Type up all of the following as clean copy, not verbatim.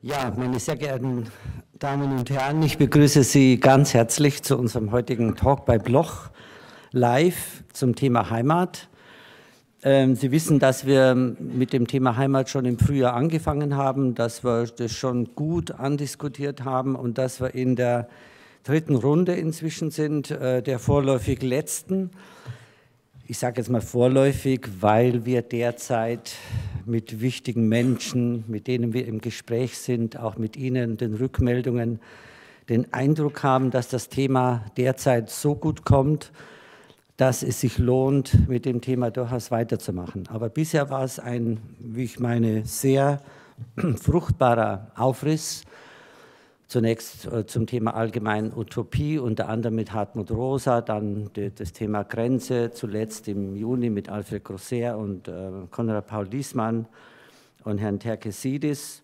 Ja, meine sehr geehrten Damen und Herren, ich begrüße Sie ganz herzlich zu unserem heutigen Talk bei Bloch live zum Thema Heimat. Sie wissen, dass wir mit dem Thema Heimat schon im Frühjahr angefangen haben, dass wir das schon gut andiskutiert haben und dass wir in der dritten Runde inzwischen sind, der vorläufig letzten. Ich sage jetzt mal vorläufig, weil wir derzeit mit wichtigen Menschen, mit denen wir im Gespräch sind, auch mit Ihnen, den Rückmeldungen, den Eindruck haben, dass das Thema derzeit so gut kommt, dass es sich lohnt, mit dem Thema durchaus weiterzumachen. Aber bisher war es ein, wie ich meine, sehr fruchtbarer Aufriss. Zunächst zum Thema allgemein Utopie, unter anderem mit Hartmut Rosa, dann das Thema Grenze, zuletzt im Juni mit Alfred Grosser und Konrad Paul Liessmann und Herrn Terkesidis.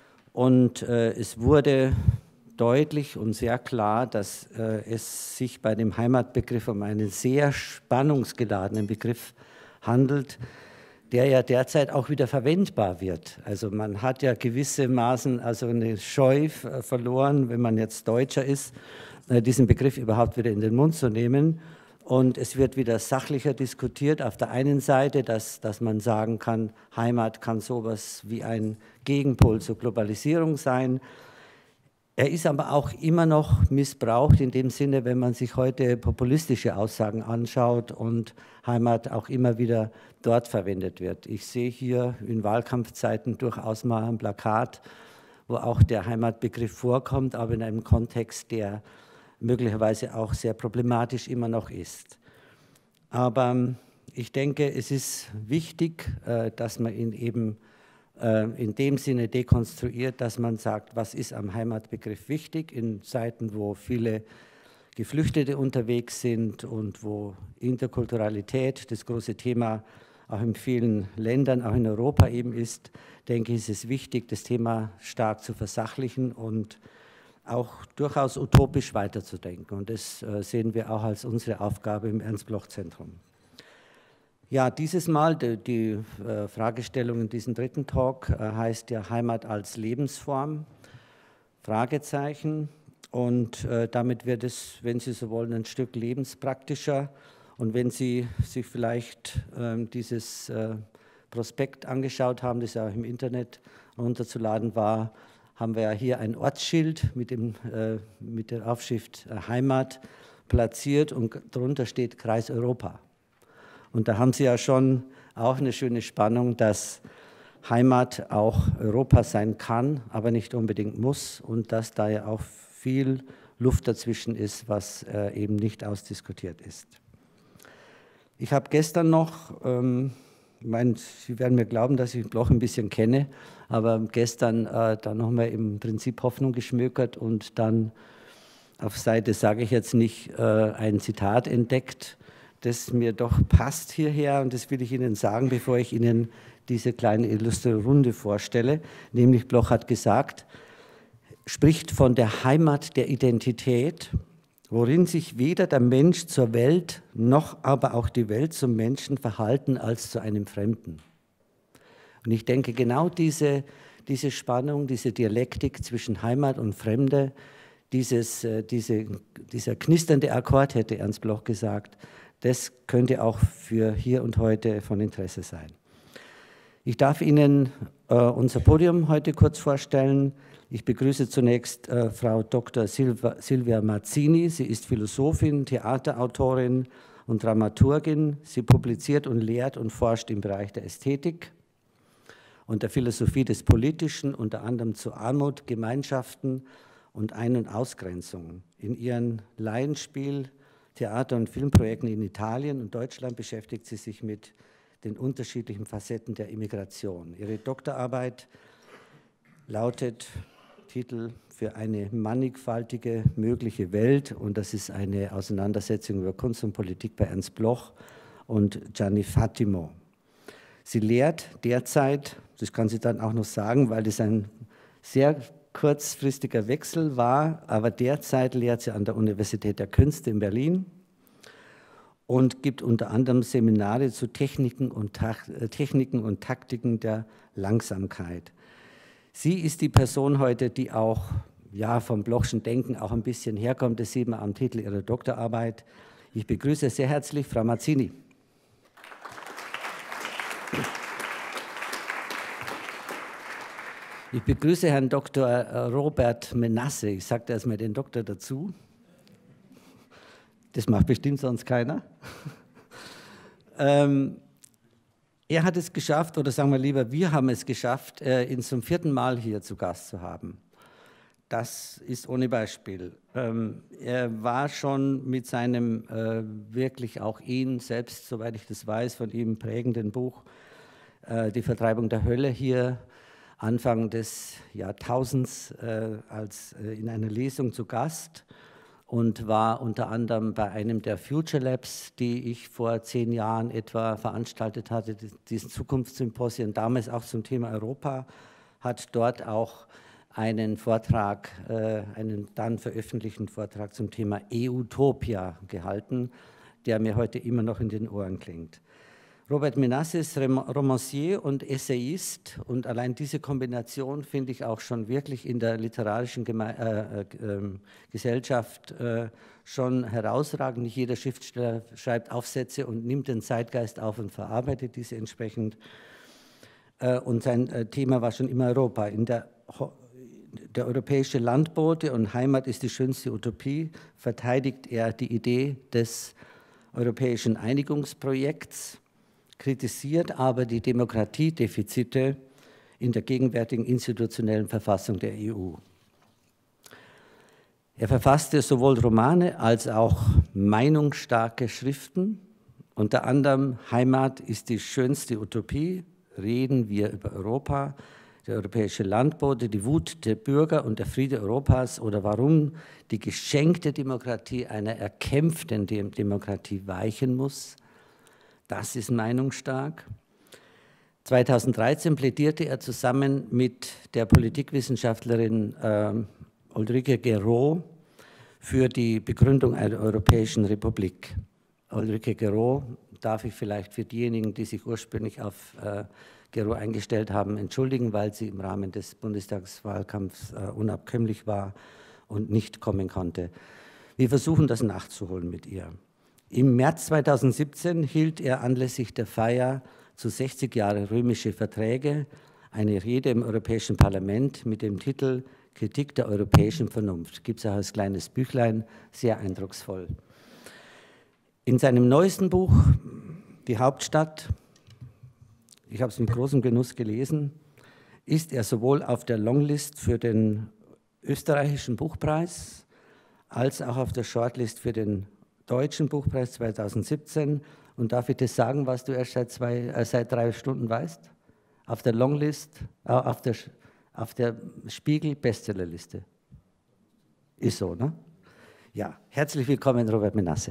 Und es wurde deutlich und sehr klar, dass es sich bei dem Heimatbegriff um einen sehr spannungsgeladenen Begriff handelt, der ja derzeit auch wieder verwendbar wird. Also man hat ja gewissermaßen also eine Scheu verloren, wenn man jetzt Deutscher ist, diesen Begriff überhaupt wieder in den Mund zu nehmen. Und es wird wieder sachlicher diskutiert. Auf der einen Seite, dass man sagen kann, Heimat kann sowas wie ein Gegenpol zur Globalisierung sein. Er ist aber auch immer noch missbraucht in dem Sinne, wenn man sich heute populistische Aussagen anschaut und Heimat auch immer wieder dort verwendet wird. Ich sehe hier in Wahlkampfzeiten durchaus mal ein Plakat, wo auch der Heimatbegriff vorkommt, aber in einem Kontext, der möglicherweise auch sehr problematisch immer noch ist. Aber ich denke, es ist wichtig, dass man ihn eben in dem Sinne dekonstruiert, dass man sagt, was ist am Heimatbegriff wichtig in Zeiten, wo viele Geflüchtete unterwegs sind und wo Interkulturalität das große Thema auch in vielen Ländern, auch in Europa eben ist, denke ich, ist es wichtig, das Thema stark zu versachlichen und auch durchaus utopisch weiterzudenken. Und das sehen wir auch als unsere Aufgabe im Ernst-Bloch-Zentrum. Ja, dieses Mal, die Fragestellung in diesem dritten Talk heißt ja Heimat als Lebensform, Fragezeichen. Und damit wird es, wenn Sie so wollen, ein Stück lebenspraktischer. Und wenn Sie sich vielleicht dieses Prospekt angeschaut haben, das ja auch im Internet runterzuladen war, haben wir ja hier ein Ortsschild mit der Aufschrift Heimat platziert und darunter steht Kreis Europa. Und da haben Sie ja schon auch eine schöne Spannung, dass Heimat auch Europa sein kann, aber nicht unbedingt muss und dass da ja auch viel Luft dazwischen ist, was eben nicht ausdiskutiert ist. Ich habe gestern noch, Sie werden mir glauben, dass ich Bloch ein bisschen kenne, aber gestern da nochmal im Prinzip Hoffnung geschmökert und dann auf Seite, sage ich jetzt nicht, ein Zitat entdeckt, das mir doch passt hierher und das will ich Ihnen sagen, bevor ich Ihnen diese kleine illustre Runde vorstelle. Nämlich Bloch hat gesagt, spricht von der Heimat der Identität, worin sich weder der Mensch zur Welt noch aber auch die Welt zum Menschen verhalten als zu einem Fremden. Und ich denke, genau diese Spannung, diese Dialektik zwischen Heimat und Fremde, dieser knisternde Akkord, hätte Ernst Bloch gesagt, das könnte auch für hier und heute von Interesse sein. Ich darf Ihnen unser Podium heute kurz vorstellen. Ich begrüße zunächst Frau Dr. Silvia Mazzini. Sie ist Philosophin, Theaterautorin und Dramaturgin. Sie publiziert und lehrt und forscht im Bereich der Ästhetik und der Philosophie des Politischen, unter anderem zu Armut, Gemeinschaften und Ein- und Ausgrenzung. In ihren Laienspiel Theater- und Filmprojekten in Italien und Deutschland beschäftigt sie sich mit den unterschiedlichen Facetten der Immigration. Ihre Doktorarbeit lautet Titel für eine mannigfaltige mögliche Welt und das ist eine Auseinandersetzung über Kunst und Politik bei Ernst Bloch und Gianni Fattimo. Sie lehrt derzeit, das kann sie dann auch noch sagen, weil das ein sehr kurzfristiger Wechsel war, aber derzeit lehrt sie an der Universität der Künste in Berlin und gibt unter anderem Seminare zu Techniken und Taktiken der Langsamkeit. Sie ist die Person heute, die auch ja, vom Blochschen Denken auch ein bisschen herkommt. Das sieht man am Titel ihrer Doktorarbeit. Ich begrüße sehr herzlich Frau Mazzini. Ich begrüße Herrn Dr. Robert Menasse. Ich sage erstmal den Doktor dazu. Das macht bestimmt sonst keiner. Er hat es geschafft, oder sagen wir lieber, wir haben es geschafft, ihn zum 4. Mal hier zu Gast zu haben. Das ist ohne Beispiel. Er war schon mit seinem wirklich auch ihn selbst, soweit ich das weiß, von ihm prägenden Buch Die Vertreibung der Hölle hier Anfang des Jahrtausends in einer Lesung zu Gast und war unter anderem bei einem der Future Labs, die ich vor 10 Jahren etwa veranstaltet hatte, diesen Zukunftssymposien, damals auch zum Thema Europa, hat dort auch einen Vortrag, einen dann veröffentlichten Vortrag zum Thema Eutopia gehalten, der mir heute immer noch in den Ohren klingt. Robert Menasse ist Romancier und Essayist und allein diese Kombination finde ich auch schon wirklich in der literarischen Gesellschaft schon herausragend. Nicht jeder Schriftsteller schreibt Aufsätze und nimmt den Zeitgeist auf und verarbeitet diese entsprechend. Und sein Thema war schon immer Europa. Der europäische Landbote und Heimat ist die schönste Utopie, verteidigt er die Idee des europäischen Einigungsprojekts, kritisiert aber die Demokratiedefizite in der gegenwärtigen institutionellen Verfassung der EU. Er verfasste sowohl Romane als auch meinungsstarke Schriften, unter anderem Heimat ist die schönste Utopie, reden wir über Europa, der europäische Landbote, die Wut der Bürger und der Friede Europas oder warum die geschenkte Demokratie einer erkämpften Demokratie weichen muss. Das ist meinungsstark. 2013 plädierte er zusammen mit der Politikwissenschaftlerin Ulrike Guérot für die Begründung einer Europäischen Republik. Ulrike Guérot darf ich vielleicht für diejenigen, die sich ursprünglich auf Guérot eingestellt haben, entschuldigen, weil sie im Rahmen des Bundestagswahlkampfs unabkömmlich war und nicht kommen konnte. Wir versuchen das nachzuholen mit ihr. Im März 2017 hielt er anlässlich der Feier zu 60 Jahre römische Verträge eine Rede im Europäischen Parlament mit dem Titel Kritik der europäischen Vernunft. Gibt es auch als kleines Büchlein, sehr eindrucksvoll. In seinem neuesten Buch, Die Hauptstadt, ich habe es mit großem Genuss gelesen, ist er sowohl auf der Longlist für den österreichischen Buchpreis als auch auf der Shortlist für den Deutschen Buchpreis 2017. Und darf ich das sagen, was du erst seit 3 Stunden weißt? Auf der Longlist, auf der Spiegel-Bestsellerliste. Ist so, ne? Ja, herzlich willkommen, Robert Menasse.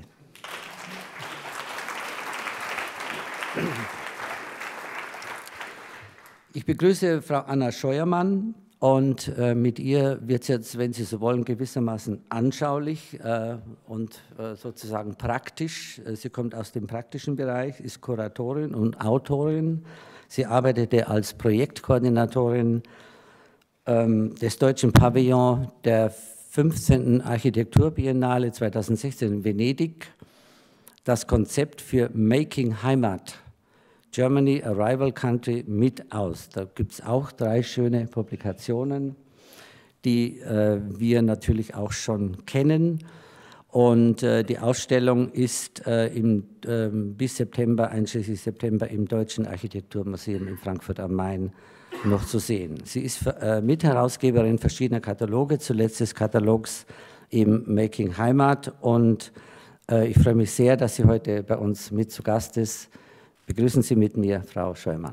Ich begrüße Frau Anna Scheuermann. Und mit ihr wird es jetzt, wenn Sie so wollen, gewissermaßen anschaulich und sozusagen praktisch. Sie kommt aus dem praktischen Bereich, ist Kuratorin und Autorin. Sie arbeitete als Projektkoordinatorin des Deutschen Pavillon der 15. Architekturbiennale 2016 in Venedig. Das Konzept für Making Heimat, Germany, a Rival Country, mit aus. Da gibt es auch 3 schöne Publikationen, die wir natürlich auch schon kennen. Und die Ausstellung ist bis September, einschließlich September, im Deutschen Architekturmuseum in Frankfurt am Main noch zu sehen. Sie ist Mitherausgeberin verschiedener Kataloge, zuletzt des Katalogs im Making Heimat. Und ich freue mich sehr, dass sie heute bei uns mit zu Gast ist. Begrüßen Sie mit mir Frau Scheuermann.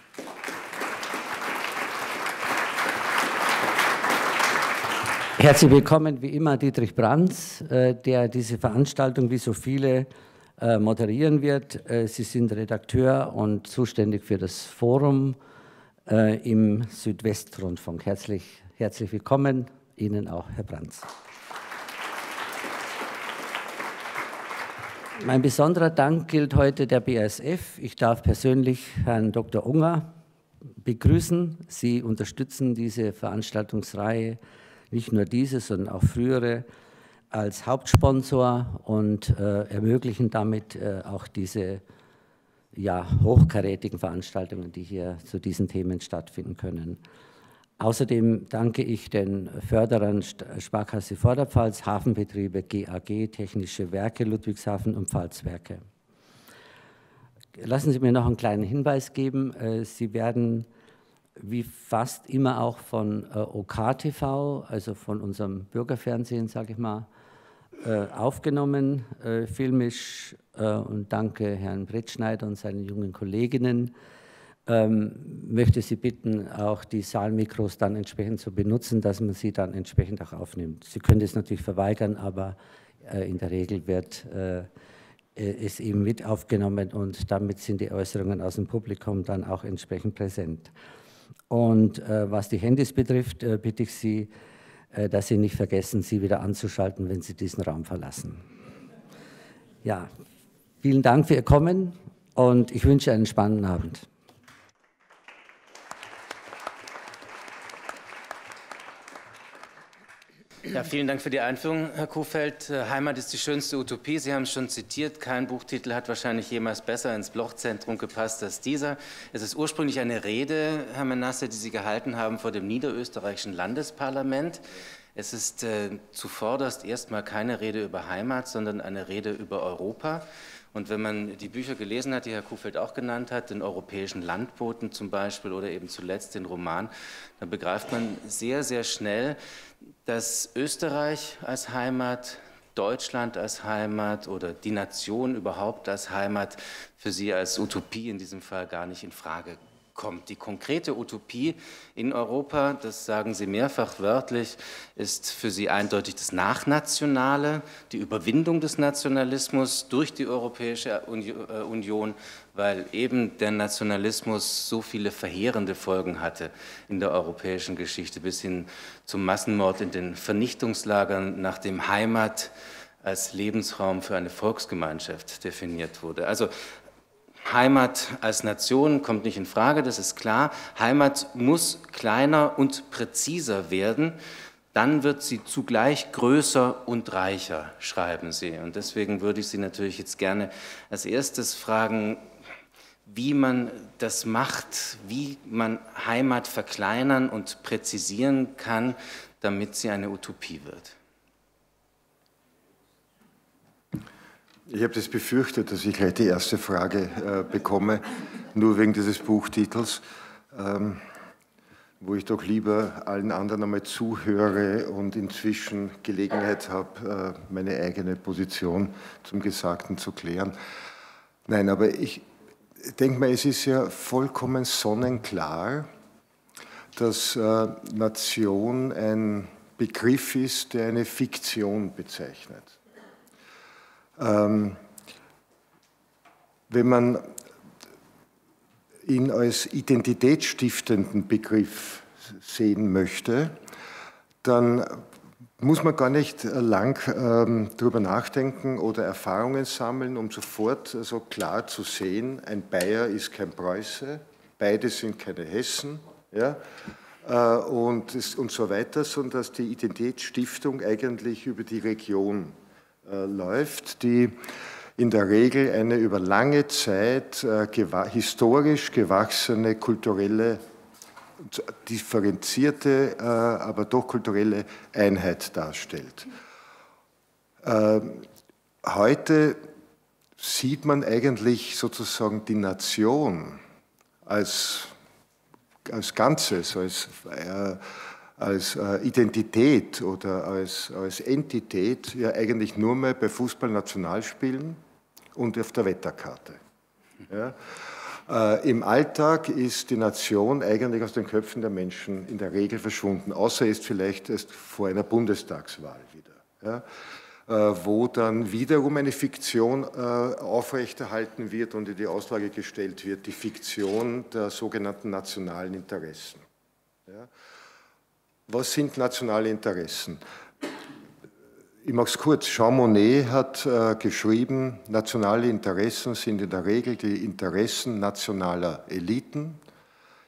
Herzlich willkommen, wie immer, Dietrich Brands, der diese Veranstaltung, wie so viele, moderieren wird. Sie sind Redakteur und zuständig für das Forum im Südwestrundfunk. Herzlich willkommen, Ihnen auch, Herr Brands. Mein besonderer Dank gilt heute der BASF. Ich darf persönlich Herrn Dr. Unger begrüßen. Sie unterstützen diese Veranstaltungsreihe, nicht nur diese, sondern auch frühere, als Hauptsponsor und ermöglichen damit auch diese hochkarätigen Veranstaltungen, die hier zu diesen Themen stattfinden können. Außerdem danke ich den Förderern Sparkasse Vorderpfalz, Hafenbetriebe GAG, Technische Werke Ludwigshafen und Pfalzwerke. Lassen Sie mir noch einen kleinen Hinweis geben. Sie werden wie fast immer auch von OKTV, also von unserem Bürgerfernsehen, sage ich mal, aufgenommen, filmisch, und danke Herrn Brettschneider und seinen jungen Kolleginnen. Möchte Sie bitten, auch die Saalmikros dann entsprechend zu benutzen, dass man sie dann entsprechend auch aufnimmt. Sie können das natürlich verweigern, aber in der Regel wird es eben mit aufgenommen und damit sind die Äußerungen aus dem Publikum dann auch entsprechend präsent. Und was die Handys betrifft, bitte ich Sie, dass Sie nicht vergessen, sie wieder anzuschalten, wenn Sie diesen Raum verlassen. Ja, vielen Dank für Ihr Kommen und ich wünsche einen spannenden Abend. Ja, vielen Dank für die Einführung, Herr Kuhfeld. Heimat ist die schönste Utopie. Sie haben es schon zitiert. Kein Buchtitel hat wahrscheinlich jemals besser ins Bloch-Zentrum gepasst als dieser. Es ist ursprünglich eine Rede, Herr Menasse, die Sie gehalten haben vor dem niederösterreichischen Landesparlament. Es ist zuvorderst erstmal keine Rede über Heimat, sondern eine Rede über Europa. Und wenn man die Bücher gelesen hat, die Herr Kuhfeld auch genannt hat, den europäischen Landboten zum Beispiel oder eben zuletzt den Roman, dann begreift man sehr, sehr schnell, dass Österreich als Heimat, Deutschland als Heimat oder die Nation überhaupt als Heimat für Sie als Utopie in diesem Fall gar nicht in Frage kommt. Die konkrete Utopie in Europa, das sagen Sie mehrfach wörtlich, ist für Sie eindeutig das Nachnationale, die Überwindung des Nationalismus durch die Europäische Union, weil eben der Nationalismus so viele verheerende Folgen hatte in der europäischen Geschichte, bis hin zum Massenmord in den Vernichtungslagern, nachdem Heimat als Lebensraum für eine Volksgemeinschaft definiert wurde. Also Heimat als Nation kommt nicht in Frage, das ist klar. Heimat muss kleiner und präziser werden, dann wird sie zugleich größer und reicher, schreiben Sie. Und deswegen würde ich Sie natürlich jetzt gerne als erstes fragen, wie man das macht, wie man Heimat verkleinern und präzisieren kann, damit sie eine Utopie wird. Ich habe das befürchtet, dass ich gleich die erste Frage bekomme, nur wegen dieses Buchtitels, wo ich doch lieber allen anderen einmal zuhöre und inzwischen Gelegenheit habe, meine eigene Position zum Gesagten zu klären. Nein, aber ich denke mal, es ist ja vollkommen sonnenklar, dass Nation ein Begriff ist, der eine Fiktion bezeichnet. Wenn man ihn als identitätsstiftenden Begriff sehen möchte, dann muss man gar nicht lang darüber nachdenken oder Erfahrungen sammeln, um sofort so klar zu sehen, ein Bayer ist kein Preuße, beide sind keine Hessen, ja, und so weiter, sondern dass die Identitätsstiftung eigentlich über die Region läuft, die in der Regel eine über lange Zeit historisch gewachsene, kulturelle, differenzierte, aber doch kulturelle Einheit darstellt. Heute sieht man eigentlich sozusagen die Nation als Ganzes, als Identität oder als Entität ja eigentlich nur mehr bei Fußballnationalspielen und auf der Wetterkarte. Ja. Im Alltag ist die Nation eigentlich aus den Köpfen der Menschen in der Regel verschwunden, außer ist vielleicht erst vor einer Bundestagswahl wieder, ja, wo dann wiederum eine Fiktion aufrechterhalten wird und in die Auslage gestellt wird, die Fiktion der sogenannten nationalen Interessen. Ja. Was sind nationale Interessen? Ich mache es kurz. Jean Monnet hat geschrieben, nationale Interessen sind in der Regel die Interessen nationaler Eliten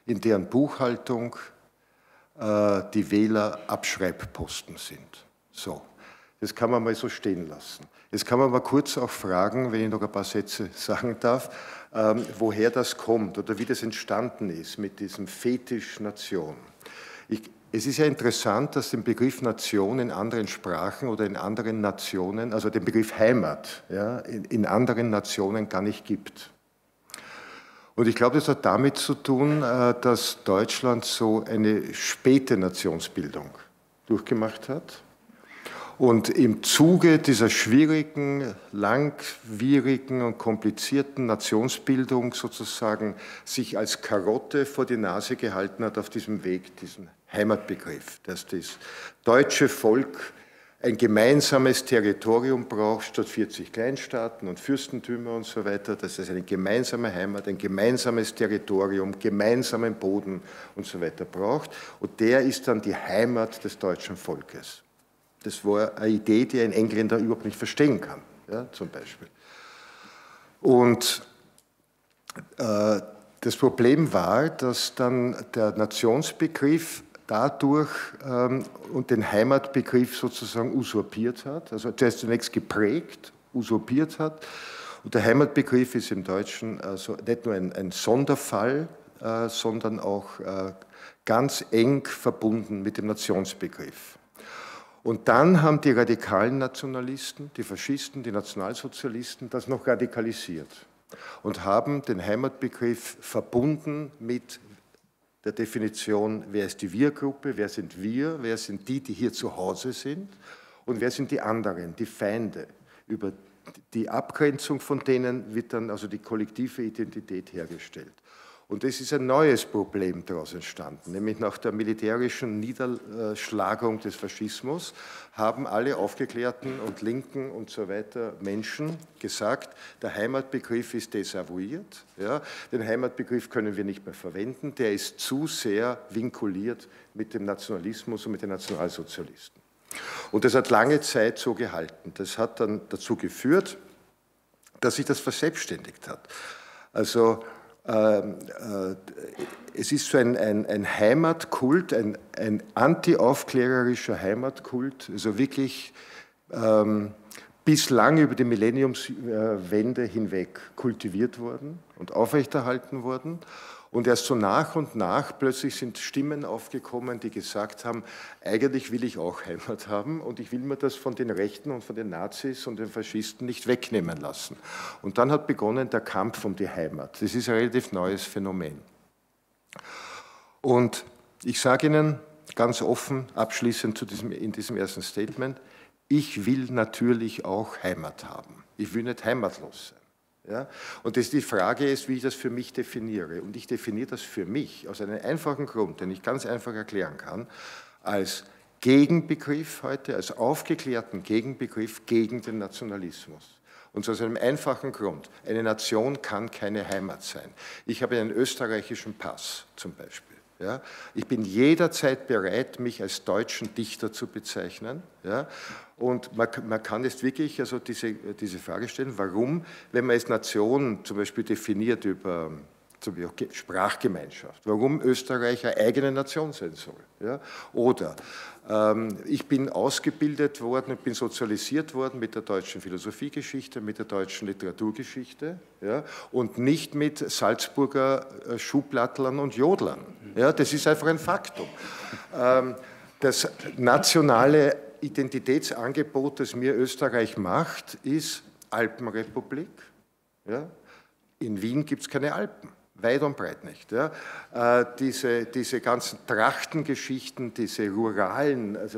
in deren Buchhaltung die Wähler Abschreibposten sind. So, das kann man mal so stehen lassen. Jetzt kann man mal kurz auch fragen, wenn ich noch ein paar Sätze sagen darf, woher das kommt oder wie das entstanden ist mit diesem Fetisch Nation. Es ist ja interessant, dass den Begriff Nation in anderen Sprachen oder in anderen Nationen, also den Begriff Heimat, ja, in anderen Nationen gar nicht gibt. Und ich glaube, das hat damit zu tun, dass Deutschland so eine späte Nationsbildung durchgemacht hat und im Zuge dieser schwierigen, langwierigen und komplizierten Nationsbildung sozusagen sich als Karotte vor die Nase gehalten hat auf diesem Weg, diesen Heimatbegriff, dass das deutsche Volk ein gemeinsames Territorium braucht, statt 40 Kleinstaaten und Fürstentümer und so weiter, dass es eine gemeinsame Heimat, ein gemeinsames Territorium, gemeinsamen Boden und so weiter braucht. Und der ist dann die Heimat des deutschen Volkes. Das war eine Idee, die ein Engländer überhaupt nicht verstehen kann, ja, zum Beispiel. Und das Problem war, dass dann der Nationsbegriff dadurch und den Heimatbegriff sozusagen usurpiert hat, also zunächst geprägt, usurpiert hat. Und der Heimatbegriff ist im Deutschen also nicht nur ein Sonderfall, sondern auch ganz eng verbunden mit dem Nationsbegriff. Und dann haben die radikalen Nationalisten, die Faschisten, die Nationalsozialisten das noch radikalisiert und haben den Heimatbegriff verbunden mit der Definition, wer ist die Wir-Gruppe, wer sind wir, wer sind die, die hier zu Hause sind und wer sind die anderen, die Feinde. Über die Abgrenzung von denen wird dann also die kollektive Identität hergestellt. Und es ist ein neues Problem daraus entstanden, nämlich nach der militärischen Niederschlagung des Faschismus haben alle aufgeklärten und linken und so weiter Menschen gesagt, der Heimatbegriff ist desavouiert, ja, den Heimatbegriff können wir nicht mehr verwenden, der ist zu sehr vinkuliert mit dem Nationalismus und mit den Nationalsozialisten. Und das hat lange Zeit so gehalten. Das hat dann dazu geführt, dass sich das verselbstständigt hat. Also es ist so ein Heimatkult, ein antiaufklärerischer Heimatkult, also wirklich bislang über die Millenniumswende hinweg kultiviert worden und aufrechterhalten worden. Und erst so nach und nach plötzlich sind Stimmen aufgekommen, die gesagt haben, eigentlich will ich auch Heimat haben und ich will mir das von den Rechten und von den Nazis und den Faschisten nicht wegnehmen lassen. Und dann hat begonnen der Kampf um die Heimat. Das ist ein relativ neues Phänomen. Und ich sage Ihnen ganz offen, abschließend in diesem ersten Statement, ich will natürlich auch Heimat haben. Ich will nicht heimatlos sein. Ja? Und die Frage ist, wie ich das für mich definiere. Und ich definiere das für mich aus einem einfachen Grund, den ich ganz einfach erklären kann, als Gegenbegriff heute, als aufgeklärten Gegenbegriff gegen den Nationalismus. Und aus einem einfachen Grund. Eine Nation kann keine Heimat sein. Ich habe einen österreichischen Pass zum Beispiel. Ja? Ich bin jederzeit bereit, mich als deutschen Dichter zu bezeichnen. Ja? Und man kann jetzt wirklich also diese Frage stellen, warum, wenn man als Nation zum Beispiel definiert über Sprachgemeinschaft, warum Österreich eine eigene Nation sein soll. Ja? Oder ich bin ausgebildet worden, ich bin sozialisiert worden mit der deutschen Philosophiegeschichte, mit der deutschen Literaturgeschichte, ja? Und nicht mit Salzburger Schublattlern und Jodlern. Ja? Das ist einfach ein Faktum. Das nationale Identitätsangebot, das mir Österreich macht, ist Alpenrepublik. Ja? In Wien gibt es keine Alpen. Weit und breit nicht. Ja. Diese ganzen Trachtengeschichten, diese rurale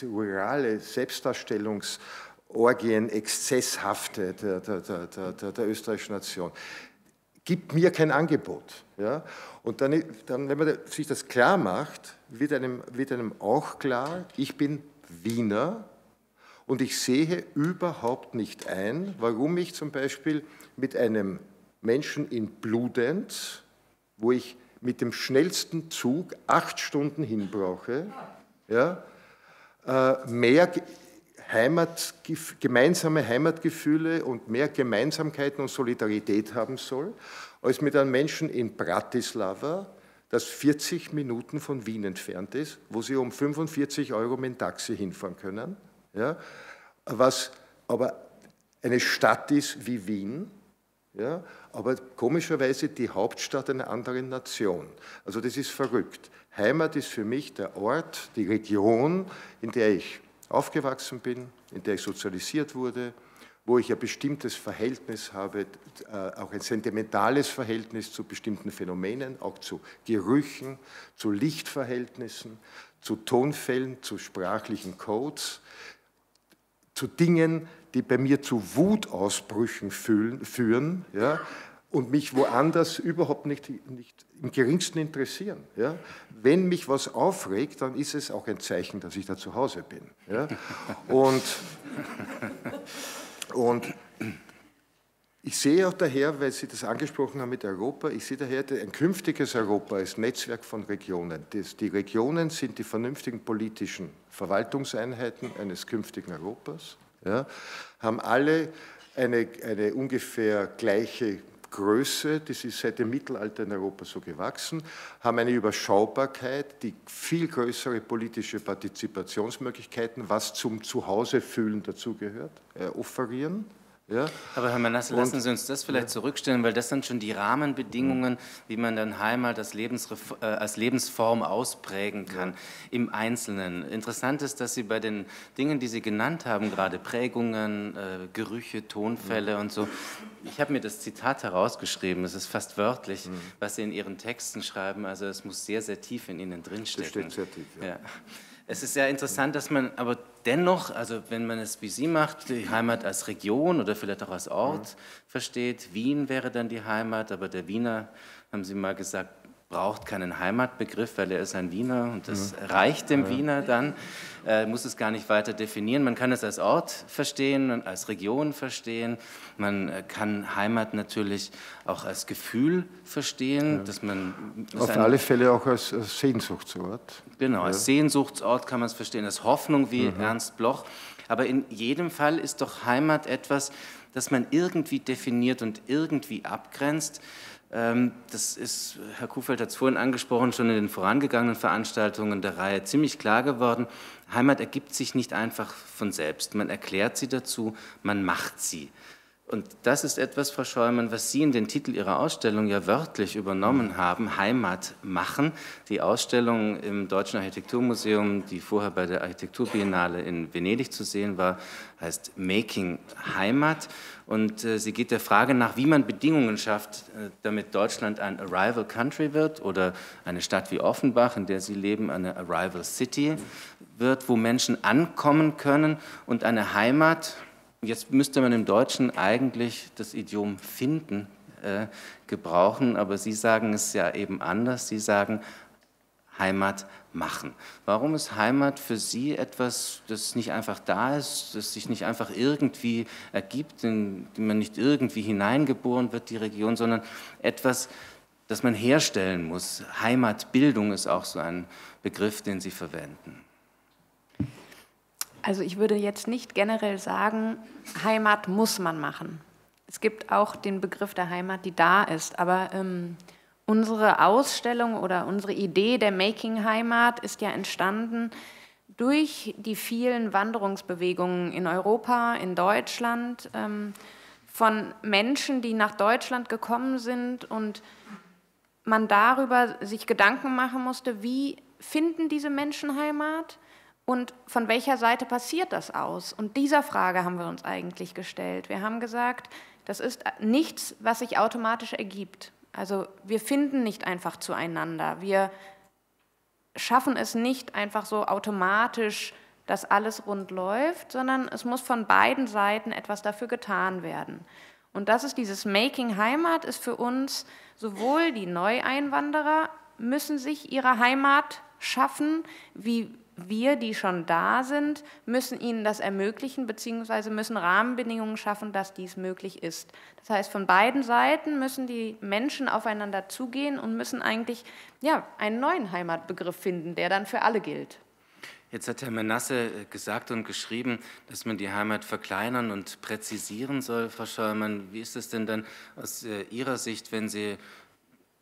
Selbstdarstellungsorgien, Exzesshafte der österreichischen Nation, gibt mir kein Angebot. Ja. Und dann, wenn man sich das klar macht, wird einem auch klar, ich bin Wiener und ich sehe überhaupt nicht ein, warum ich zum Beispiel mit einem Menschen in Bludenz, wo ich mit dem schnellsten Zug 8 Stunden hin brauche, ja, mehr gemeinsame Heimatgefühle und mehr Gemeinsamkeiten und Solidarität haben soll, als mit einem Menschen in Bratislava, das 40 Minuten von Wien entfernt ist, wo Sie um 45 € mit dem Taxi hinfahren können, ja, was aber eine Stadt ist wie Wien, ja, aber komischerweise die Hauptstadt einer anderen Nation. Also das ist verrückt. Heimat ist für mich der Ort, die Region, in der ich aufgewachsen bin, in der ich sozialisiert wurde, wo ich ein bestimmtes Verhältnis habe, auch ein sentimentales Verhältnis zu bestimmten Phänomenen, auch zu Gerüchen, zu Lichtverhältnissen, zu Tonfällen, zu sprachlichen Codes, zu Dingen, die bei mir zu Wutausbrüchen führen, ja, und mich woanders überhaupt nicht im geringsten interessieren. Ja. Wenn mich was aufregt, dann ist es auch ein Zeichen, dass ich da zu Hause bin. Ja. Und ich sehe auch daher, weil Sie das angesprochen haben mit Europa, ich sehe daher ein künftiges Europa als Netzwerk von Regionen. Die Regionen sind die vernünftigen politischen Verwaltungseinheiten eines künftigen Europas, ja, haben alle eine ungefähr gleiche Größe, das ist seit dem Mittelalter in Europa so gewachsen, haben eine Überschaubarkeit, die viel größere politische Partizipationsmöglichkeiten, was zum Zuhausefühlen dazugehört, offerieren. Ja. Aber Herr Manasse, lassen Sie uns das vielleicht zurückstellen, weil das sind schon die Rahmenbedingungen, wie man dann Heimat als Lebensform ausprägen kann im Einzelnen. Interessant ist, dass Sie bei den Dingen, die Sie genannt haben, gerade Prägungen, Gerüche, Tonfälle und so, ich habe mir das Zitat herausgeschrieben, es ist fast wörtlich, was Sie in Ihren Texten schreiben, also es muss sehr, sehr tief in Ihnen drinstecken. Das steht sehr tief, ja. Ja. Es ist sehr interessant, dass man aber dennoch, also wenn man es wie Sie macht, die Heimat als Region oder vielleicht auch als Ort versteht, Wien wäre dann die Heimat, aber der Wiener, haben Sie mal gesagt, braucht keinen Heimatbegriff, weil er ist ein Wiener und das reicht dem Wiener dann, muss es gar nicht weiter definieren. Man kann es als Ort verstehen, als Region verstehen, man kann Heimat natürlich auch als Gefühl verstehen, dass man... Auf alle Fälle auch als Sehnsuchtsort. Genau, als Sehnsuchtsort kann man es verstehen, als Hoffnung wie Ernst Bloch, aber in jedem Fall ist doch Heimat etwas, das man irgendwie definiert und irgendwie abgrenzt. Das ist, Herr Kuhfeld hat es vorhin angesprochen, schon in den vorangegangenen Veranstaltungen der Reihe ziemlich klar geworden. Heimat ergibt sich nicht einfach von selbst. Man erklärt sie dazu, man macht sie. Und das ist etwas, Frau Scheumann, was Sie in den Titel Ihrer Ausstellung ja wörtlich übernommen haben, Heimat machen. Die Ausstellung im Deutschen Architekturmuseum, die vorher bei der Architekturbiennale in Venedig zu sehen war, heißt Making Heimat. Und sie geht der Frage nach, wie man Bedingungen schafft, damit Deutschland ein Arrival Country wird oder eine Stadt wie Offenbach, in der Sie leben, eine Arrival City wird, wo Menschen ankommen können und eine Heimat. Jetzt müsste man im Deutschen eigentlich das Idiom finden gebrauchen, aber Sie sagen es ja eben anders. Sie sagen Heimat machen. Warum ist Heimat für Sie etwas, das nicht einfach da ist, das sich nicht einfach irgendwie ergibt, in die man nicht irgendwie hineingeboren wird, die Region, sondern etwas, das man herstellen muss? Heimatbildung ist auch so ein Begriff, den Sie verwenden. Also ich würde jetzt nicht generell sagen, Heimat muss man machen. Es gibt auch den Begriff der Heimat, die da ist, aber unsere Ausstellung oder unsere Idee der Making Heimat ist ja entstanden durch die vielen Wanderungsbewegungen in Europa, in Deutschland, von Menschen, die nach Deutschland gekommen sind und man darüber sich Gedanken machen musste, wie finden diese Menschen Heimat? Und von welcher Seite passiert das aus? Und dieser Frage haben wir uns eigentlich gestellt. Wir haben gesagt, das ist nichts, was sich automatisch ergibt. Also wir finden nicht einfach zueinander. Wir schaffen es nicht einfach so automatisch, dass alles rund läuft, sondern es muss von beiden Seiten etwas dafür getan werden. Und das ist dieses Making Heimat, ist für uns sowohl die Neueinwanderer müssen sich ihre Heimat schaffen, wie wir, die schon da sind, müssen ihnen das ermöglichen, beziehungsweise müssen Rahmenbedingungen schaffen, dass dies möglich ist. Das heißt, von beiden Seiten müssen die Menschen aufeinander zugehen und müssen eigentlich einen neuen Heimatbegriff finden, der dann für alle gilt. Jetzt hat Herr Manasse gesagt und geschrieben, dass man die Heimat verkleinern und präzisieren soll. Frau Scheumann, wie ist es denn dann aus Ihrer Sicht, wenn Sie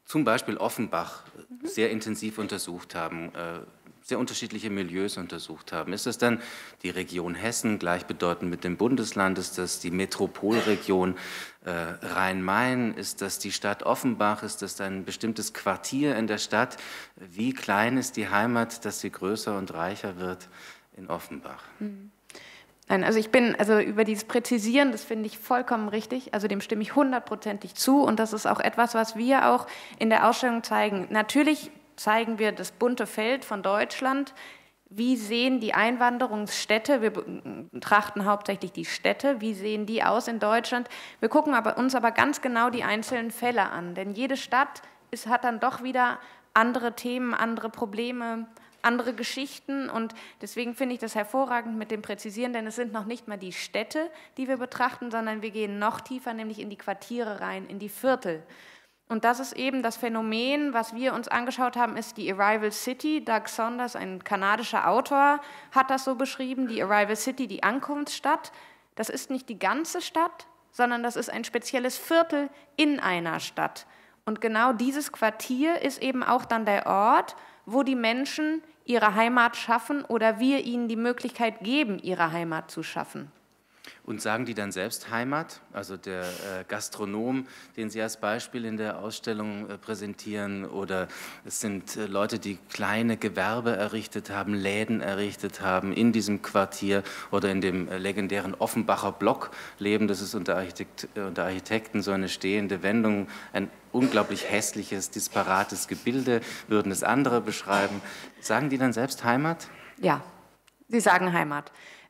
zum Beispiel Offenbach sehr intensiv untersucht haben, sehr unterschiedliche Milieus untersucht haben. Ist das dann die Region Hessen, gleichbedeutend mit dem Bundesland? Ist das die Metropolregion Rhein-Main? Ist das die Stadt Offenbach? Ist das ein bestimmtes Quartier in der Stadt? Wie klein ist die Heimat, dass sie größer und reicher wird in Offenbach? Nein, also über dieses Präzisieren, das finde ich vollkommen richtig, also dem stimme ich 100%ig zu und das ist auch etwas, was wir auch in der Ausstellung zeigen. Natürlich zeigen wir das bunte Feld von Deutschland. Wie sehen die Einwanderungsstädte, wir betrachten hauptsächlich die Städte, wie sehen die aus in Deutschland? Wir gucken uns aber ganz genau die einzelnen Fälle an, denn jede Stadt hat dann doch wieder andere Themen, andere Probleme, andere Geschichten und deswegen finde ich das hervorragend mit dem Präzisieren, denn es sind noch nicht mal die Städte, die wir betrachten, sondern wir gehen noch tiefer, nämlich in die Quartiere rein, in die Viertel. Und das ist eben das Phänomen, was wir uns angeschaut haben, ist die Arrival City. Doug Saunders, ein kanadischer Autor, hat das so beschrieben, die Arrival City, die Ankunftsstadt. Das ist nicht die ganze Stadt, sondern das ist ein spezielles Viertel in einer Stadt. Und genau dieses Quartier ist eben auch dann der Ort, wo die Menschen ihre Heimat schaffen oder wir ihnen die Möglichkeit geben, ihre Heimat zu schaffen. Und sagen die dann selbst Heimat? Also der Gastronom, den Sie als Beispiel in der Ausstellung präsentieren, oder es sind Leute, die kleine Gewerbe errichtet haben, Läden errichtet haben in diesem Quartier oder in dem legendären Offenbacher Block leben. Das ist unter Architekten so eine stehende Wendung, ein unglaublich hässliches, disparates Gebilde, würden es andere beschreiben. Sagen die dann selbst Heimat? Ja, sie sagen Heimat.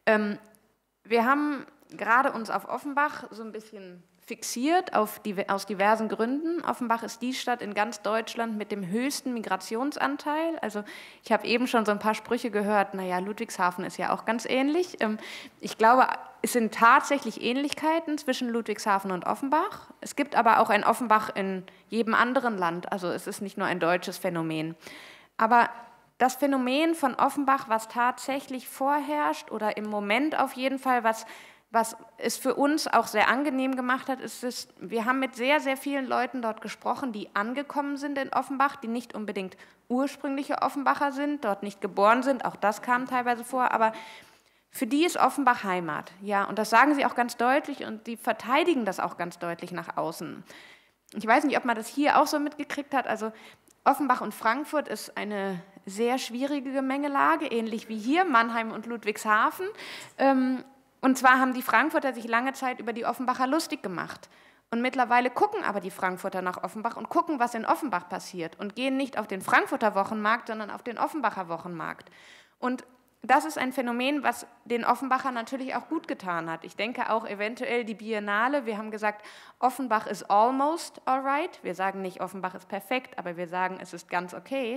Wir haben gerade uns auf Offenbach so ein bisschen fixiert, aus diversen Gründen. Offenbach ist die Stadt in ganz Deutschland mit dem höchsten Migrationsanteil. Also ich habe eben schon so ein paar Sprüche gehört, naja, Ludwigshafen ist ja auch ganz ähnlich. Ich glaube, es sind tatsächlich Ähnlichkeiten zwischen Ludwigshafen und Offenbach. Es gibt aber auch ein Offenbach in jedem anderen Land, also es ist nicht nur ein deutsches Phänomen. Aber das Phänomen von Offenbach, was tatsächlich vorherrscht oder im Moment auf jeden Fall, was es für uns auch sehr angenehm gemacht hat, ist, wir haben mit sehr, sehr vielen Leuten dort gesprochen, die angekommen sind in Offenbach, die nicht unbedingt ursprüngliche Offenbacher sind, dort nicht geboren sind, auch das kam teilweise vor, aber für die ist Offenbach Heimat. Ja, und das sagen sie auch ganz deutlich und die verteidigen das auch ganz deutlich nach außen. Ich weiß nicht, ob man das hier auch so mitgekriegt hat, also Offenbach und Frankfurt ist eine sehr schwierige Gemengelage, ähnlich wie hier, Mannheim und Ludwigshafen. Und zwar haben die Frankfurter sich lange Zeit über die Offenbacher lustig gemacht. Und mittlerweile gucken aber die Frankfurter nach Offenbach und gucken, was in Offenbach passiert und gehen nicht auf den Frankfurter Wochenmarkt, sondern auf den Offenbacher Wochenmarkt. Und das ist ein Phänomen, was den Offenbachern natürlich auch gut getan hat. Ich denke auch eventuell die Biennale, wir haben gesagt, Offenbach ist almost all right. Wir sagen nicht, Offenbach ist perfekt, aber wir sagen, es ist ganz okay.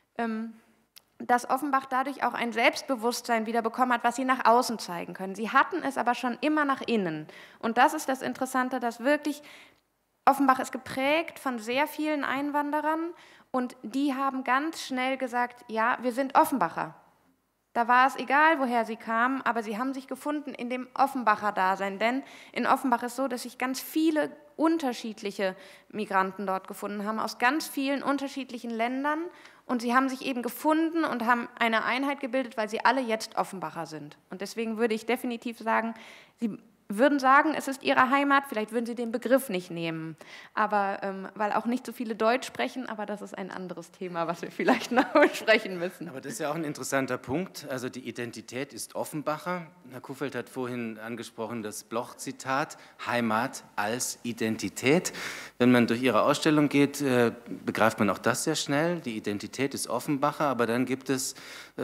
Dass Offenbach dadurch auch ein Selbstbewusstsein wieder bekommen hat, was sie nach außen zeigen können. Sie hatten es aber schon immer nach innen. Und das ist das Interessante, dass wirklich Offenbach ist geprägt von sehr vielen Einwanderern und die haben ganz schnell gesagt, ja, wir sind Offenbacher. Da war es egal, woher sie kamen, aber sie haben sich gefunden in dem Offenbacher-Dasein, denn in Offenbach ist so, dass sich ganz viele unterschiedliche Migranten dort gefunden haben, aus ganz vielen unterschiedlichen Ländern und sie haben sich eben gefunden und haben eine Einheit gebildet, weil sie alle jetzt Offenbacher sind. Und deswegen würde ich definitiv sagen, sie würden sagen, es ist ihre Heimat, vielleicht würden sie den Begriff nicht nehmen, aber weil auch nicht so viele Deutsch sprechen, aber das ist ein anderes Thema, was wir vielleicht noch besprechen müssen. Aber das ist ja auch ein interessanter Punkt, also die Identität ist Offenbacher. Herr Kuhfeld hat vorhin angesprochen das Bloch-Zitat, Heimat als Identität. Wenn man durch Ihre Ausstellung geht, begreift man auch das sehr schnell, die Identität ist Offenbacher, aber dann gibt es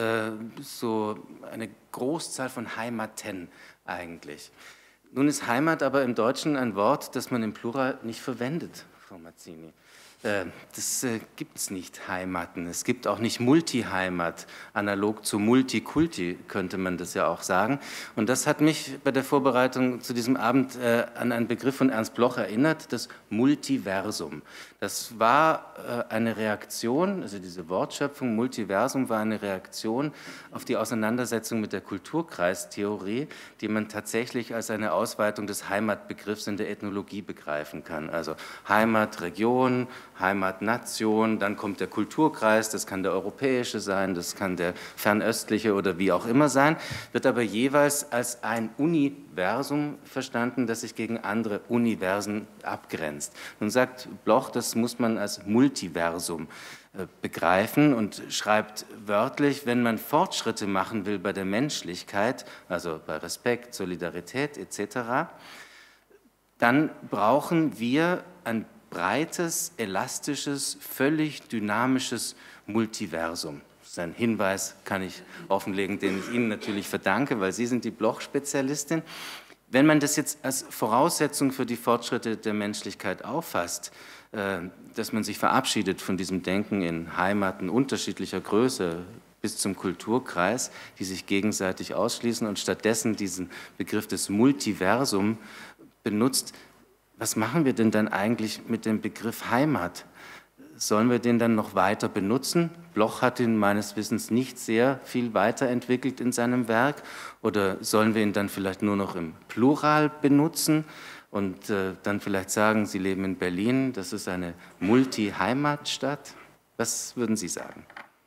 so eine Großzahl von Heimaten eigentlich. Nun ist Heimat aber im Deutschen ein Wort, das man im Plural nicht verwendet, Frau Mazzini. Das gibt es nicht, Heimaten. Es gibt auch nicht Multiheimat, analog zu Multikulti könnte man das ja auch sagen. Und das hat mich bei der Vorbereitung zu diesem Abend an einen Begriff von Ernst Bloch erinnert, das Multiversum. Das war eine Reaktion, also diese Wortschöpfung Multiversum war eine Reaktion auf die Auseinandersetzung mit der Kulturkreistheorie, die man tatsächlich als eine Ausweitung des Heimatbegriffs in der Ethnologie begreifen kann. Also Heimat, Region, Heimatnation, dann kommt der Kulturkreis, das kann der europäische sein, das kann der fernöstliche oder wie auch immer sein, wird aber jeweils als ein Universum verstanden, das sich gegen andere Universen abgrenzt. Nun sagt Bloch, das muss man als Multiversum begreifen und schreibt wörtlich, wenn man Fortschritte machen will bei der Menschlichkeit, also bei Respekt, Solidarität etc., dann brauchen wir ein breites, elastisches, völlig dynamisches Multiversum. Das ist ein Hinweis, kann ich offenlegen, den ich Ihnen natürlich verdanke, weil Sie sind die Bloch-Spezialistin. Wenn man das jetzt als Voraussetzung für die Fortschritte der Menschlichkeit auffasst, dass man sich verabschiedet von diesem Denken in Heimaten unterschiedlicher Größe bis zum Kulturkreis, die sich gegenseitig ausschließen und stattdessen diesen Begriff des Multiversum benutzt, was machen wir denn dann eigentlich mit dem Begriff Heimat? Sollen wir den dann noch weiter benutzen? Bloch hat ihn meines Wissens nicht sehr viel weiterentwickelt in seinem Werk. Oder sollen wir ihn dann vielleicht nur noch im Plural benutzen und dann vielleicht sagen, Sie leben in Berlin, das ist eine Multi-Heimatstadt? Was würden Sie sagen?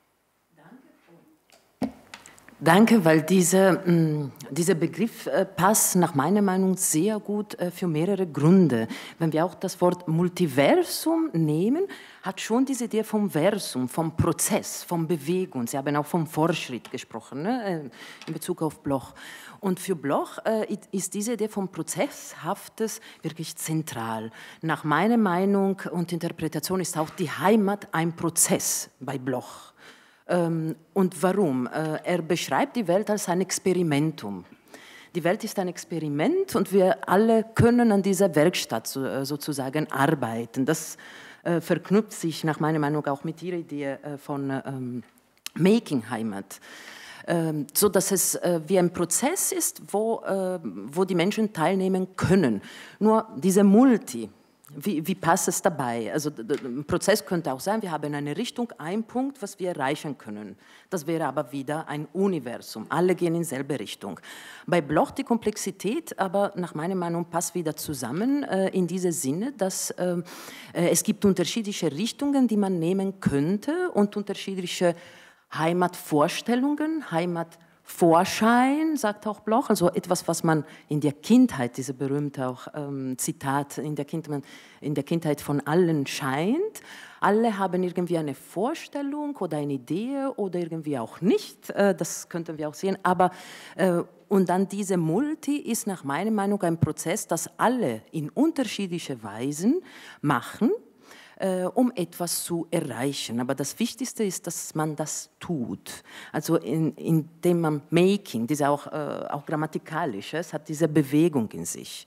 Danke, weil dieser Begriff passt nach meiner Meinung sehr gut für mehrere Gründe. Wenn wir auch das Wort Multiversum nehmen, hat schon diese Idee vom Versum, vom Prozess, von Bewegung. Sie haben auch vom Fortschritt gesprochen, ne, in Bezug auf Bloch. Und für Bloch ist diese Idee vom Prozesshaftes wirklich zentral. Nach meiner Meinung und Interpretation ist auch die Heimat ein Prozess bei Bloch. Und warum? Er beschreibt die Welt als ein Experimentum. Die Welt ist ein Experiment und wir alle können an dieser Werkstatt sozusagen arbeiten. Das verknüpft sich nach meiner Meinung auch mit Ihrer Idee von Making Heimat. So dass es wie ein Prozess ist, wo die Menschen teilnehmen können. Nur diese wie passt es dabei? Also ein Prozess könnte auch sein, wir haben eine Richtung, einen Punkt, was wir erreichen können. Das wäre aber wieder ein Universum. Alle gehen in dieselbe Richtung. Bei Bloch die Komplexität, aber nach meiner Meinung passt wieder zusammen in diesem Sinne, dass es gibt unterschiedliche Richtungen, die man nehmen könnte und unterschiedliche Heimatvorstellungen, Vorschein, sagt auch Bloch, also etwas, was man in der Kindheit, diese berühmte auch Zitat, in der Kindheit von allen scheint. Alle haben irgendwie eine Vorstellung oder eine Idee oder irgendwie auch nicht, das könnten wir auch sehen, aber und dann diese Multi ist nach meiner Meinung ein Prozess, das alle in unterschiedliche Weisen machen, um etwas zu erreichen. Aber das Wichtigste ist, dass man das tut. Also indem man Making, das ist auch grammatikalisch, es hat diese Bewegung in sich.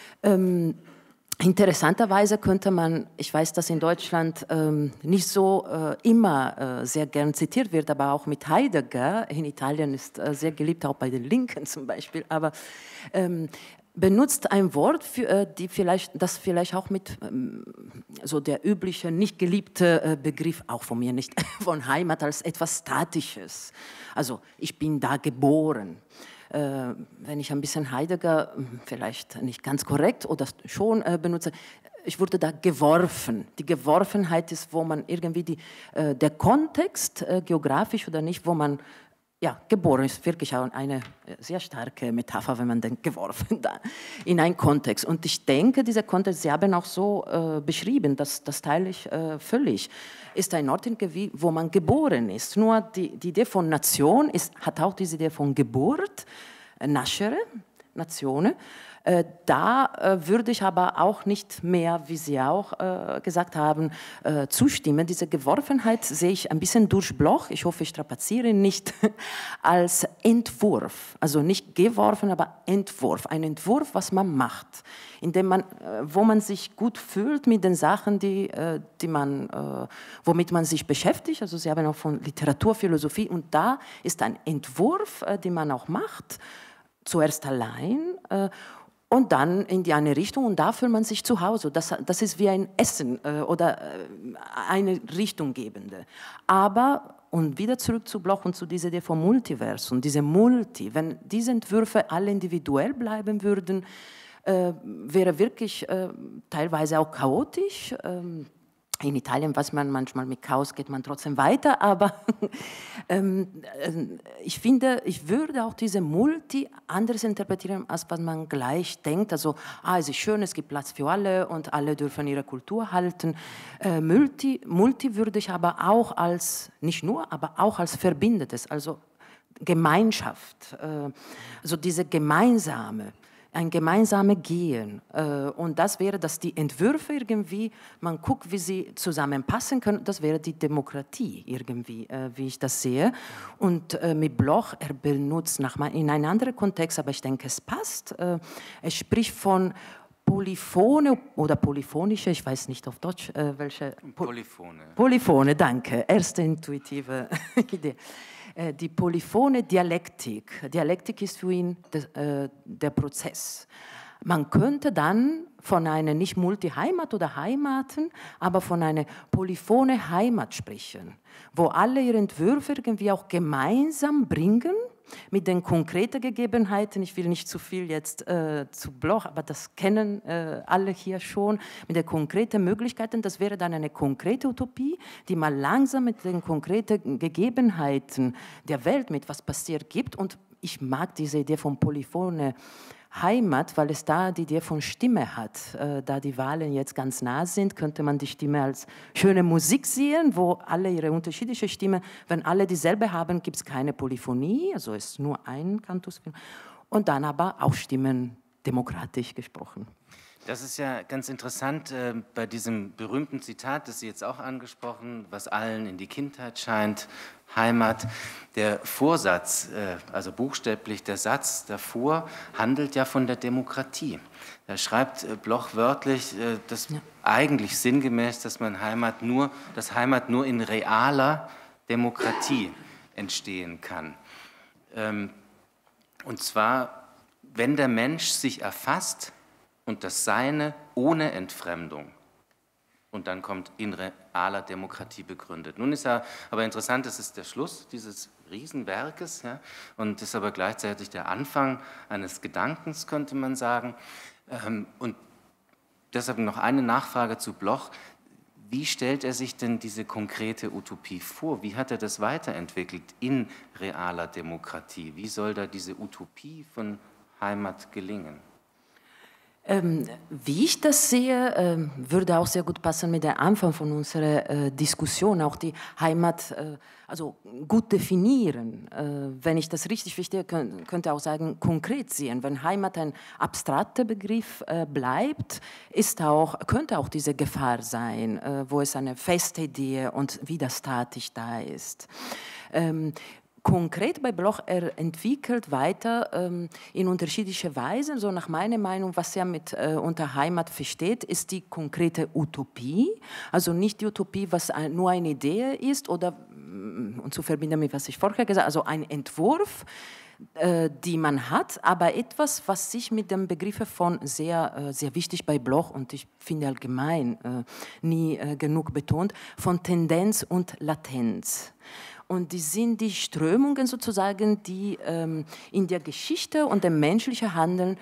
Interessanterweise könnte man, ich weiß, dass in Deutschland nicht so immer sehr gern zitiert wird, aber auch mit Heidegger, in Italien ist sehr geliebt, auch bei den Linken zum Beispiel, aber benutzt ein Wort, das vielleicht auch mit so der übliche, nicht geliebte Begriff, auch von mir nicht, von Heimat als etwas Statisches. Also ich bin da geboren. Wenn ich ein bisschen Heidegger, vielleicht nicht ganz korrekt oder schon benutze, ich wurde da geworfen. Die Geworfenheit ist, wo man irgendwie der Kontext, geografisch oder nicht, wo man geboren ist, wirklich auch eine sehr starke Metapher, wenn man denkt, geworfen da in einen Kontext. Und ich denke, dieser Kontext, Sie haben auch so beschrieben, das teile ich völlig, ist ein Ort, wo man geboren ist. Nur die Idee von Nation hat auch diese Idee von Geburt, Nascere, Natione. Da würde ich aber auch nicht mehr, wie Sie auch gesagt haben, zustimmen. Diese Geworfenheit sehe ich ein bisschen durch Bloch, ich hoffe, ich strapaziere nicht, als Entwurf. Also nicht geworfen, aber Entwurf. Ein Entwurf, was man macht, wo man sich gut fühlt mit den Sachen, womit man sich beschäftigt. Also Sie haben auch von Literatur, Philosophie und da ist ein Entwurf, den man auch macht, zuerst allein und dann in die eine Richtung und da fühlt man sich zu Hause. Das ist wie ein Essen oder eine Richtunggebende. Aber, und wieder zurück zu Bloch und zu dieser Idee vom Multiversum, diese Multi, wenn diese Entwürfe alle individuell bleiben würden, wäre wirklich teilweise auch chaotisch, In Italien weiß man manchmal, mit Chaos geht man trotzdem weiter, aber ich finde, ich würde auch diese Multi anders interpretieren, als was man gleich denkt. Also, es ist schön, es gibt Platz für alle und alle dürfen ihre Kultur halten. Multi würde ich aber auch als, nicht nur, aber auch als Verbindendes, also Gemeinschaft, also diese gemeinsame, ein gemeinsames Gehen. Und das wäre, dass die Entwürfe irgendwie, man guckt, wie sie zusammenpassen können, das wäre die Demokratie irgendwie, wie ich das sehe. Und mit Bloch, er benutzt in einem anderen Kontext, aber ich denke, es passt. Er spricht von Polyphone oder polyphonische, ich weiß nicht auf Deutsch, welche. Polyphone. Polyphone, danke. Erste intuitive Idee. Die polyphone Dialektik. Dialektik ist für ihn der Prozess. Man könnte dann von einer nicht Multi-Heimat oder Heimaten, aber von einer polyphone Heimat sprechen, wo alle ihre Entwürfe irgendwie auch gemeinsam bringen, mit den konkreten Gegebenheiten. Ich will nicht zu viel jetzt zu Bloch, aber das kennen alle hier schon, mit den konkreten Möglichkeiten. Das wäre dann eine konkrete Utopie, die mal langsam mit den konkreten Gegebenheiten der Welt, mit was passiert, gibt. Und ich mag diese Idee von polyphone Heimat, weil es da die Idee von Stimme hat. Da die Wahlen jetzt ganz nah sind, könnte man die Stimme als schöne Musik sehen, wo alle ihre unterschiedliche Stimme, wenn alle dieselbe haben, gibt es keine Polyphonie, also ist nur ein Cantus. Und dann aber auch Stimmen demokratisch gesprochen. Das ist ja ganz interessant bei diesem berühmten Zitat, das Sie jetzt auch angesprochen, was allen in die Kindheit scheint, Heimat. Der Vorsatz, also buchstäblich der Satz davor, handelt ja von der Demokratie. Da schreibt Bloch wörtlich, dass eigentlich sinngemäß, dass Heimat nur in realer Demokratie entstehen kann. Und zwar, wenn der Mensch sich erfasst und das Seine ohne Entfremdung. Und dann kommt in realer Demokratie begründet. Nun ist ja aber interessant, das ist der Schluss dieses Riesenwerkes, ja, und ist aber gleichzeitig der Anfang eines Gedankens, könnte man sagen. Und deshalb noch eine Nachfrage zu Bloch. Wie stellt er sich denn diese konkrete Utopie vor? Wie hat er das weiterentwickelt in realer Demokratie? Wie soll da diese Utopie von Heimat gelingen? Wie ich das sehe, würde auch sehr gut passen mit dem Anfang von unserer Diskussion, auch die Heimat also gut definieren. Wenn ich das richtig verstehe, könnte auch sagen, konkret sehen. Wenn Heimat ein abstrakter Begriff bleibt, könnte auch diese Gefahr sein, wo es eine feste Idee und wieder statisch da ist. Konkret bei Bloch, er entwickelt weiter in unterschiedliche Weisen. So nach meiner Meinung, was er unter Heimat versteht, ist die konkrete Utopie. Also nicht die Utopie, was nur eine Idee ist oder, und zu verbinden mit was ich vorher gesagt habe, also ein Entwurf, die man hat, aber etwas, was sich mit dem Begriff von sehr wichtig bei Bloch und ich finde allgemein nie genug betont, von Tendenz und Latenz. Und die sind die Strömungen sozusagen, die in der Geschichte und dem menschlichen Handeln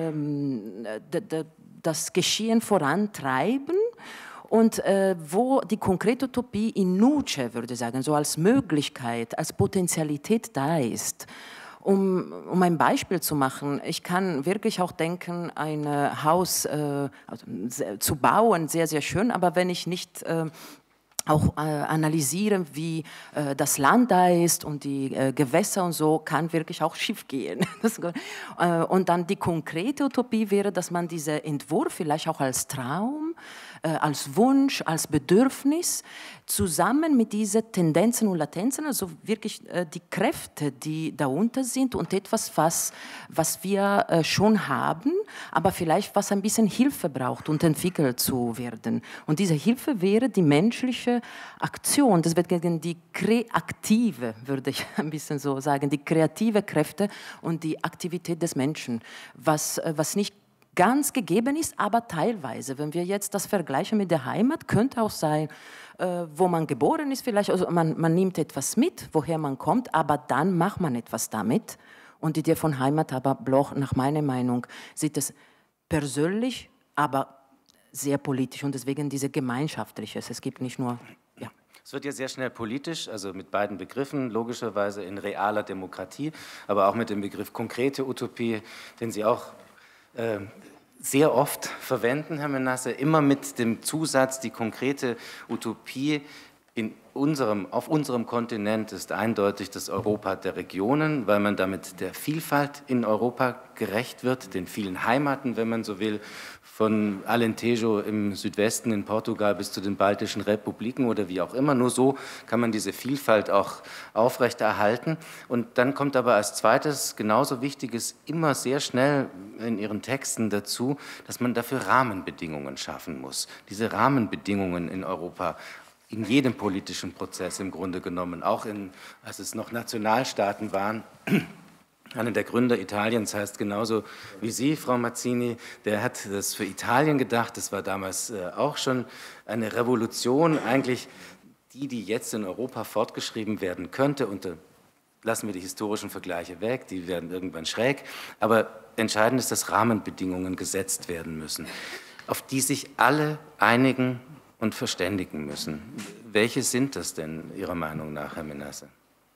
das Geschehen vorantreiben und wo die konkrete Utopie in Nuce, würde ich sagen, so als Möglichkeit, als Potentialität da ist. Um ein Beispiel zu machen, ich kann wirklich auch denken, ein Haus zu bauen, sehr, sehr schön, aber wenn ich nicht auch analysieren, wie das Land da ist und die Gewässer und so, kann wirklich auch schief gehen. Und dann die konkrete Utopie wäre, dass man diesen Entwurf vielleicht auch als Traum, als Wunsch, als Bedürfnis zusammen mit diesen Tendenzen und Latenzen, also wirklich die Kräfte, die darunter sind und etwas, was wir schon haben, aber vielleicht was ein bisschen Hilfe braucht und entwickelt zu werden. Und diese Hilfe wäre die menschliche Aktion, das wird gegen die kreative, würde ich ein bisschen so sagen, die kreative Kräfte und die Aktivität des Menschen, was nicht ganz gegeben ist, aber teilweise. Wenn wir jetzt das vergleichen mit der Heimat, könnte auch sein, wo man geboren ist vielleicht, also man nimmt etwas mit, woher man kommt, aber dann macht man etwas damit. Und die Idee von Heimat, aber Bloch, nach meiner Meinung, sieht es persönlich, aber sehr politisch und deswegen diese Gemeinschaftliches. Es gibt nicht nur, ja. Es wird ja sehr schnell politisch, also mit beiden Begriffen, logischerweise in realer Demokratie, aber auch mit dem Begriff konkrete Utopie, den Sie auch sehr oft verwenden, Herr Menasse, immer mit dem Zusatz, die konkrete Utopie auf unserem Kontinent ist eindeutig das Europa der Regionen, weil man damit der Vielfalt in Europa gerecht wird, den vielen Heimaten, wenn man so will, von Alentejo im Südwesten in Portugal bis zu den baltischen Republiken oder wie auch immer. Nur so kann man diese Vielfalt auch aufrechterhalten. Und dann kommt aber als zweites, genauso wichtiges, immer sehr schnell in Ihren Texten dazu, dass man dafür Rahmenbedingungen schaffen muss. Diese Rahmenbedingungen in Europa, in jedem politischen Prozess im Grunde genommen, auch als es noch Nationalstaaten waren. Einer der Gründer Italiens heißt genauso wie Sie, Frau Mazzini, der hat das für Italien gedacht, das war damals auch schon eine Revolution, eigentlich die jetzt in Europa fortgeschrieben werden könnte, und lassen wir die historischen Vergleiche weg, die werden irgendwann schräg, aber entscheidend ist, dass Rahmenbedingungen gesetzt werden müssen, auf die sich alle einigen und verständigen müssen. Welche sind das denn Ihrer Meinung nach, Herr Menasse?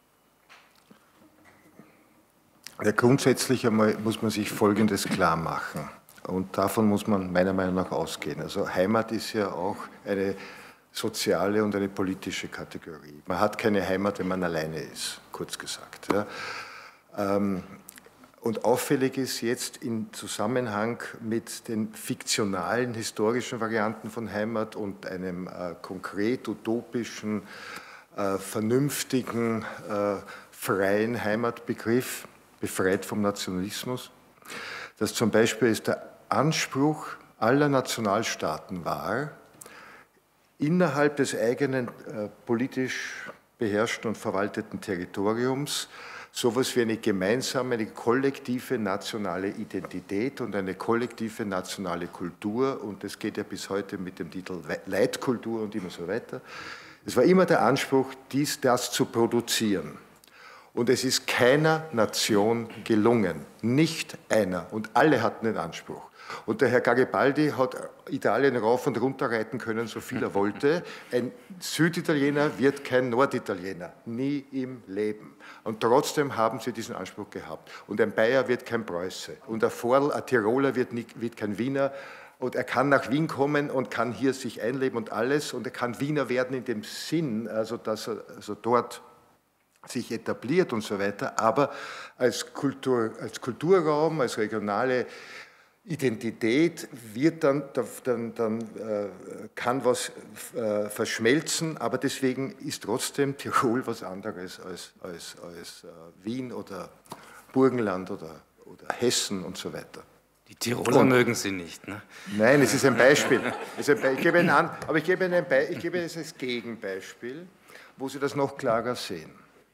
Ja, grundsätzlich einmal muss man sich Folgendes klar machen und davon muss man meiner Meinung nach ausgehen. Also Heimat ist ja auch eine soziale und eine politische Kategorie. Man hat keine Heimat, wenn man alleine ist, kurz gesagt. Ja. Und auffällig ist jetzt im Zusammenhang mit den fiktionalen, historischen Varianten von Heimat und einem konkret utopischen, vernünftigen, freien Heimatbegriff, befreit vom Nationalismus, dass zum Beispiel es der Anspruch aller Nationalstaaten war, innerhalb des eigenen politisch beherrschten und verwalteten Territoriums sowas wie eine gemeinsame, eine kollektive nationale Identität und eine kollektive nationale Kultur, und das geht ja bis heute mit dem Titel Leitkultur und immer so weiter. Es war immer der Anspruch, das zu produzieren. Und es ist keiner Nation gelungen, nicht einer. Und alle hatten den Anspruch. Und der Herr Garibaldi hat Italien rauf und runter reiten können, so viel er wollte. Ein Süditaliener wird kein Norditaliener, nie im Leben. Und trotzdem haben sie diesen Anspruch gehabt. Und ein Bayer wird kein Preuße. Und ein Vorl, ein Tiroler wird kein Wiener. Und er kann nach Wien kommen und kann hier sich einleben und alles. Und er kann Wiener werden in dem Sinn, also dass er dort sich etabliert und so weiter, aber als Kulturraum, als regionale Identität wird kann was verschmelzen, aber deswegen ist trotzdem Tirol was anderes als Wien oder Burgenland oder Hessen und so weiter. Die Tiroler mögen Sie nicht, ne? Nein, es ist ein Beispiel. Ich gebe Ihnen an, aber ich gebe es als Gegenbeispiel, wo Sie das noch klarer sehen.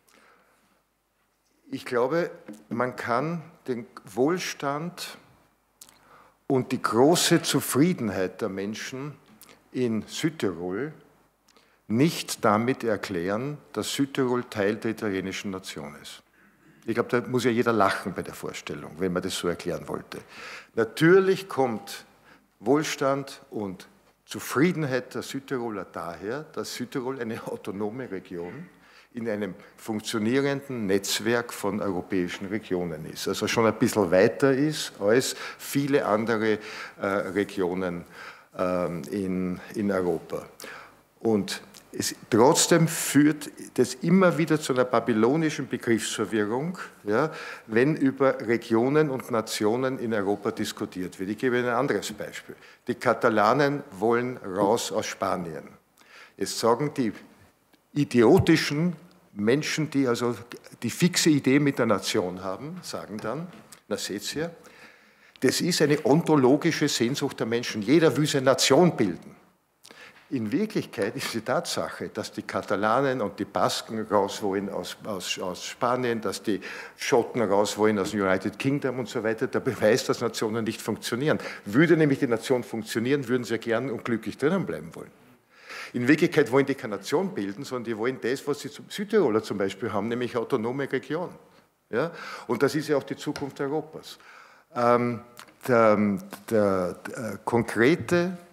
Ich glaube, man kann den Wohlstand und die große Zufriedenheit der Menschen in Südtirol nicht damit erklären, dass Südtirol Teil der italienischen Nation ist. Ich glaube, da muss ja jeder lachen bei der Vorstellung, wenn man das so erklären wollte. Natürlich kommt Wohlstand und Zufriedenheit der Südtiroler daher, dass Südtirol eine autonome Region in einem funktionierenden Netzwerk von europäischen Regionen ist. Also schon ein bisschen weiter ist als viele andere Regionen in Europa. Und trotzdem führt das immer wieder zu einer babylonischen Begriffsverwirrung, ja, wenn über Regionen und Nationen in Europa diskutiert wird. Ich gebe Ihnen ein anderes Beispiel. Die Katalanen wollen raus aus Spanien. Jetzt sagen die idiotischen Menschen, die also die fixe Idee mit der Nation haben, sagen dann, na seht ihr, das ist eine ontologische Sehnsucht der Menschen. Jeder will seine Nation bilden. In Wirklichkeit ist die Tatsache, dass die Katalanen und die Basken raus wollen aus Spanien, dass die Schotten raus wollen aus dem United Kingdom und so weiter, der Beweis, dass Nationen nicht funktionieren. Würde nämlich die Nation funktionieren, würden sie gern und glücklich drinnen bleiben wollen. In Wirklichkeit wollen die keine Nation bilden, sondern die wollen das, was die Südtiroler zum Beispiel haben, nämlich autonome Region. Ja? Und das ist ja auch die Zukunft Europas. Der konkrete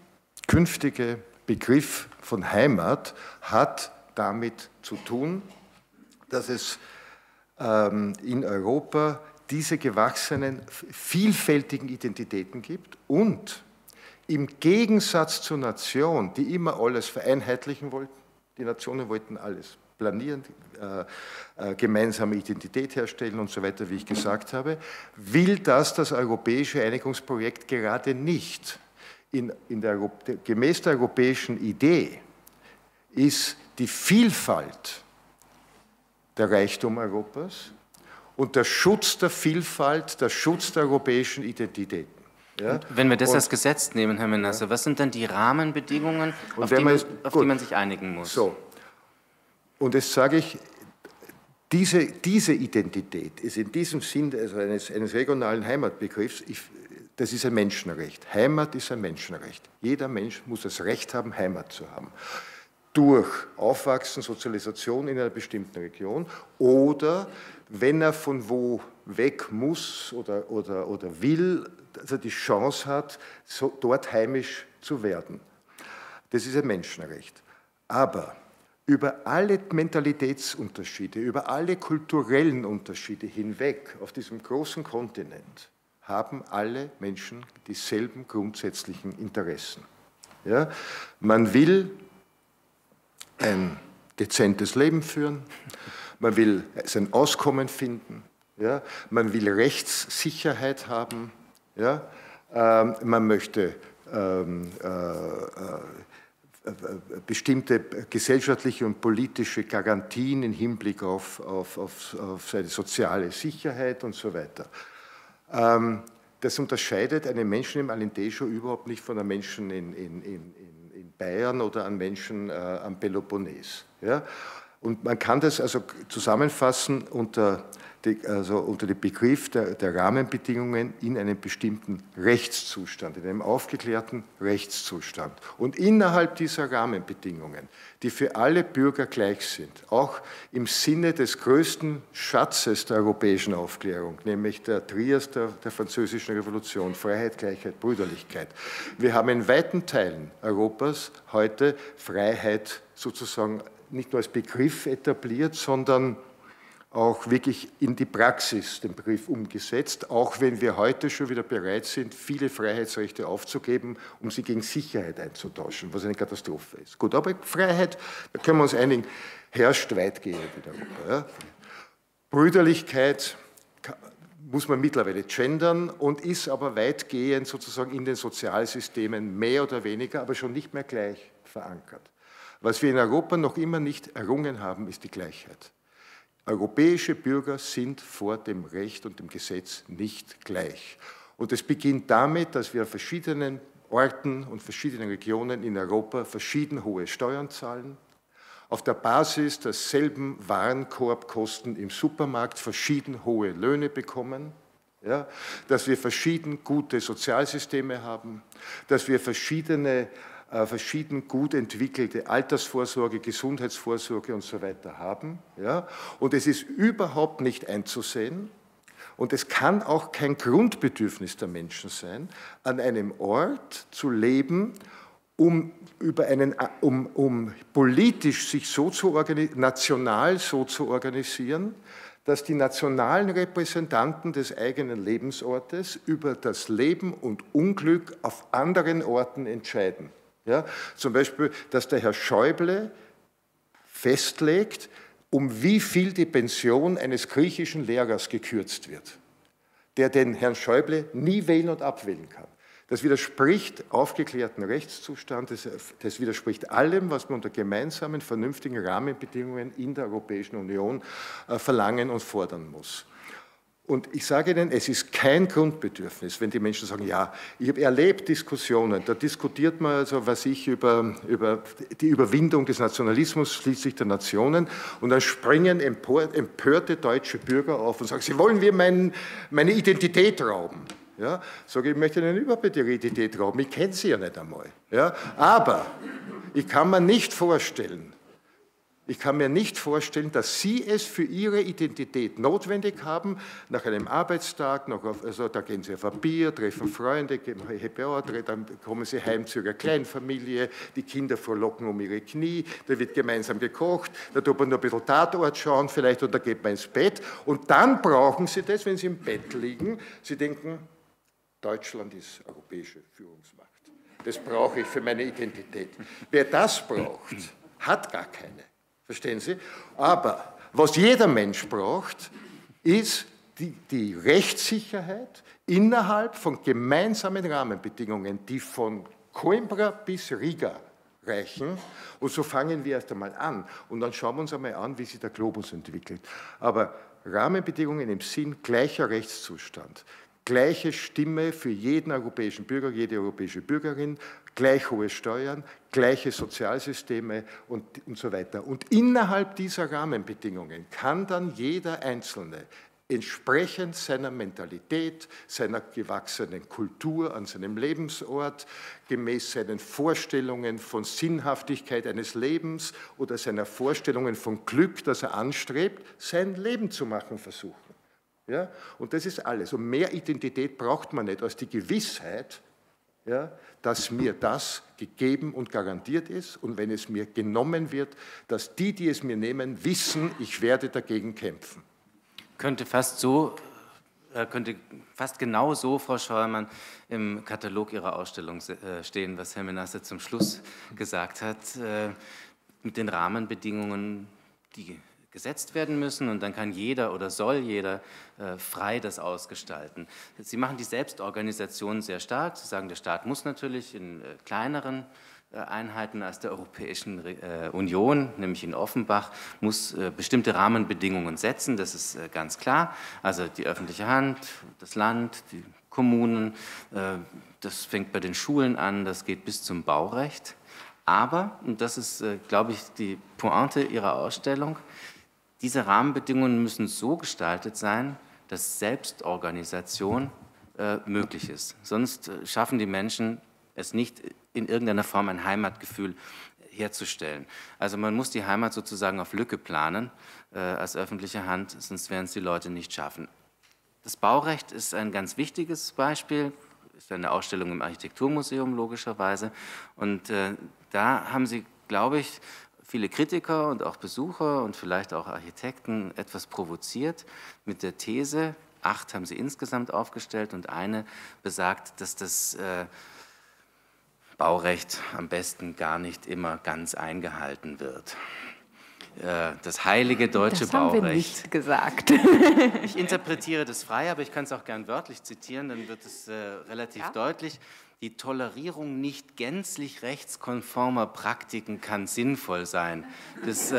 künftige Begriff von Heimat hat damit zu tun, dass es in Europa diese gewachsenen, vielfältigen Identitäten gibt und im Gegensatz zur Nation, die immer alles vereinheitlichen wollten, die Nationen wollten alles planieren, gemeinsame Identität herstellen und so weiter, wie ich gesagt habe, will das europäische Einigungsprojekt gerade nicht. Gemäß der europäischen Idee ist die Vielfalt der Reichtum Europas und der Schutz der Vielfalt, der Schutz der europäischen Identitäten. Ja? Wenn wir das als Gesetz nehmen, Herr Menasse, was sind dann die Rahmenbedingungen, auf die man sich einigen muss? So. Und jetzt sage ich, diese Identität ist in diesem Sinn also eines regionalen Heimatbegriffs, das ist ein Menschenrecht. Heimat ist ein Menschenrecht. Jeder Mensch muss das Recht haben, Heimat zu haben. Durch Aufwachsen, Sozialisation in einer bestimmten Region oder wenn er von wo weg muss oder will, dass er die Chance hat, dort heimisch zu werden. Das ist ein Menschenrecht. Aber über alle Mentalitätsunterschiede, über alle kulturellen Unterschiede hinweg auf diesem großen Kontinent haben alle Menschen dieselben grundsätzlichen Interessen. Ja? Man will ein dezentes Leben führen, man will sein Auskommen finden, ja? Man will Rechtssicherheit haben, ja? Man möchte bestimmte gesellschaftliche und politische Garantien im Hinblick auf seine soziale Sicherheit und so weiter. Das unterscheidet einen Menschen im Alentejo überhaupt nicht von einem Menschen in Bayern oder an Menschen am Peloponnes. Ja? Und man kann das also zusammenfassen unter den Begriff der Rahmenbedingungen in einem bestimmten Rechtszustand, in einem aufgeklärten Rechtszustand. Und innerhalb dieser Rahmenbedingungen, die für alle Bürger gleich sind, auch im Sinne des größten Schatzes der europäischen Aufklärung, nämlich der Trias der Französischen Revolution, Freiheit, Gleichheit, Brüderlichkeit. Wir haben in weiten Teilen Europas heute Freiheit sozusagen nicht nur als Begriff etabliert, sondern auch wirklich in die Praxis den Begriff umgesetzt, auch wenn wir heute schon wieder bereit sind, viele Freiheitsrechte aufzugeben, um sie gegen Sicherheit einzutauschen, was eine Katastrophe ist. Gut, aber Freiheit, da können wir uns einigen, herrscht weitgehend in Europa. Ja. Brüderlichkeit muss man mittlerweile gendern und ist aber weitgehend sozusagen in den Sozialsystemen mehr oder weniger, aber schon nicht mehr gleich verankert. Was wir in Europa noch immer nicht errungen haben, ist die Gleichheit. Europäische Bürger sind vor dem Recht und dem Gesetz nicht gleich. Und es beginnt damit, dass wir an verschiedenen Orten und verschiedenen Regionen in Europa verschieden hohe Steuern zahlen, auf der Basis derselben Warenkorbkosten im Supermarkt verschieden hohe Löhne bekommen, ja, dass wir verschieden gute Sozialsysteme haben, dass wir verschieden gut entwickelte Altersvorsorge, Gesundheitsvorsorge und so weiter haben. Ja? Und es ist überhaupt nicht einzusehen und es kann auch kein Grundbedürfnis der Menschen sein, an einem Ort zu leben, um politisch sich so zu national so zu organisieren, dass die nationalen Repräsentanten des eigenen Lebensortes über das Leben und Unglück auf anderen Orten entscheiden. Ja, zum Beispiel, dass der Herr Schäuble festlegt, um wie viel die Pension eines griechischen Lehrers gekürzt wird, der den Herrn Schäuble nie wählen und abwählen kann. Das widerspricht aufgeklärten Rechtszustand, das widerspricht allem, was man unter gemeinsamen, vernünftigen Rahmenbedingungen in der Europäischen Union verlangen und fordern muss. Und ich sage Ihnen, es ist kein Grundbedürfnis, wenn die Menschen sagen, ja, ich habe erlebt Diskussionen, da diskutiert man also, über die Überwindung des Nationalismus, schließlich der Nationen, und dann springen empörte deutsche Bürger auf und sagen, sie wollen mir meine Identität rauben. Ja, sage ich, möchte Ihnen überhaupt Ihre Identität rauben, ich kenne Sie ja nicht einmal. Ja, aber ich kann mir nicht vorstellen, Ich kann mir nicht vorstellen, dass Sie es für Ihre Identität notwendig haben, nach einem Arbeitstag, also da gehen Sie auf ein Bier, treffen Freunde, geben Happy Hour, dann kommen Sie heim zu Ihrer Kleinfamilie, die Kinder frohlocken um ihre Knie, da wird gemeinsam gekocht, da tut man nur ein bisschen Tatort schauen vielleicht und da geht man ins Bett und dann brauchen Sie das, wenn Sie im Bett liegen, Sie denken, Deutschland ist europäische Führungsmacht. Das brauche ich für meine Identität. Wer das braucht, hat gar keine. Verstehen Sie? Aber was jeder Mensch braucht, ist die Rechtssicherheit innerhalb von gemeinsamen Rahmenbedingungen, die von Coimbra bis Riga reichen. Und so fangen wir erst einmal an. Und dann schauen wir uns einmal an, wie sich der Globus entwickelt. Aber Rahmenbedingungen im Sinn gleicher Rechtszustand, gleiche Stimme für jeden europäischen Bürger, jede europäische Bürgerin, gleich hohe Steuern, gleiche Sozialsysteme und so weiter. Und innerhalb dieser Rahmenbedingungen kann dann jeder Einzelne entsprechend seiner Mentalität, seiner gewachsenen Kultur an seinem Lebensort, gemäß seinen Vorstellungen von Sinnhaftigkeit eines Lebens oder seiner Vorstellungen von Glück, das er anstrebt, sein Leben zu machen versuchen. Ja? Und das ist alles. Und mehr Identität braucht man nicht als die Gewissheit, ja, dass mir das gegeben und garantiert ist und wenn es mir genommen wird, dass die es mir nehmen, wissen, ich werde dagegen kämpfen. Könnte fast genau so, Frau Scheuermann, im Katalog Ihrer Ausstellung stehen, was Herr Menasse zum Schluss gesagt hat, mit den Rahmenbedingungen, die gesetzt werden müssen und dann kann jeder oder soll jeder frei das ausgestalten. Sie machen die Selbstorganisation sehr stark. Sie sagen, der Staat muss natürlich in kleineren Einheiten als der Europäischen Union, nämlich in Offenbach, muss bestimmte Rahmenbedingungen setzen, das ist ganz klar. Also die öffentliche Hand, das Land, die Kommunen, das fängt bei den Schulen an, das geht bis zum Baurecht. Aber, und das ist, glaube ich, die Pointe Ihrer Ausstellung, diese Rahmenbedingungen müssen so gestaltet sein, dass Selbstorganisation möglich ist. Sonst schaffen die Menschen es nicht, in irgendeiner Form ein Heimatgefühl herzustellen. Also man muss die Heimat sozusagen auf Lücke planen als öffentliche Hand, sonst werden es die Leute nicht schaffen. Das Baurecht ist ein ganz wichtiges Beispiel, ist eine Ausstellung im Architekturmuseum logischerweise. Und da haben Sie, glaube ich, viele Kritiker und auch Besucher und vielleicht auch Architekten etwas provoziert mit der These, 8 haben sie insgesamt aufgestellt und eine besagt, dass das Baurecht am besten gar nicht immer ganz eingehalten wird. Das heilige deutsche Baurecht. Das haben wir nicht gesagt. Ich interpretiere das frei, aber ich kann es auch gern wörtlich zitieren, dann wird es relativ deutlich. Die Tolerierung nicht gänzlich rechtskonformer Praktiken kann sinnvoll sein. Das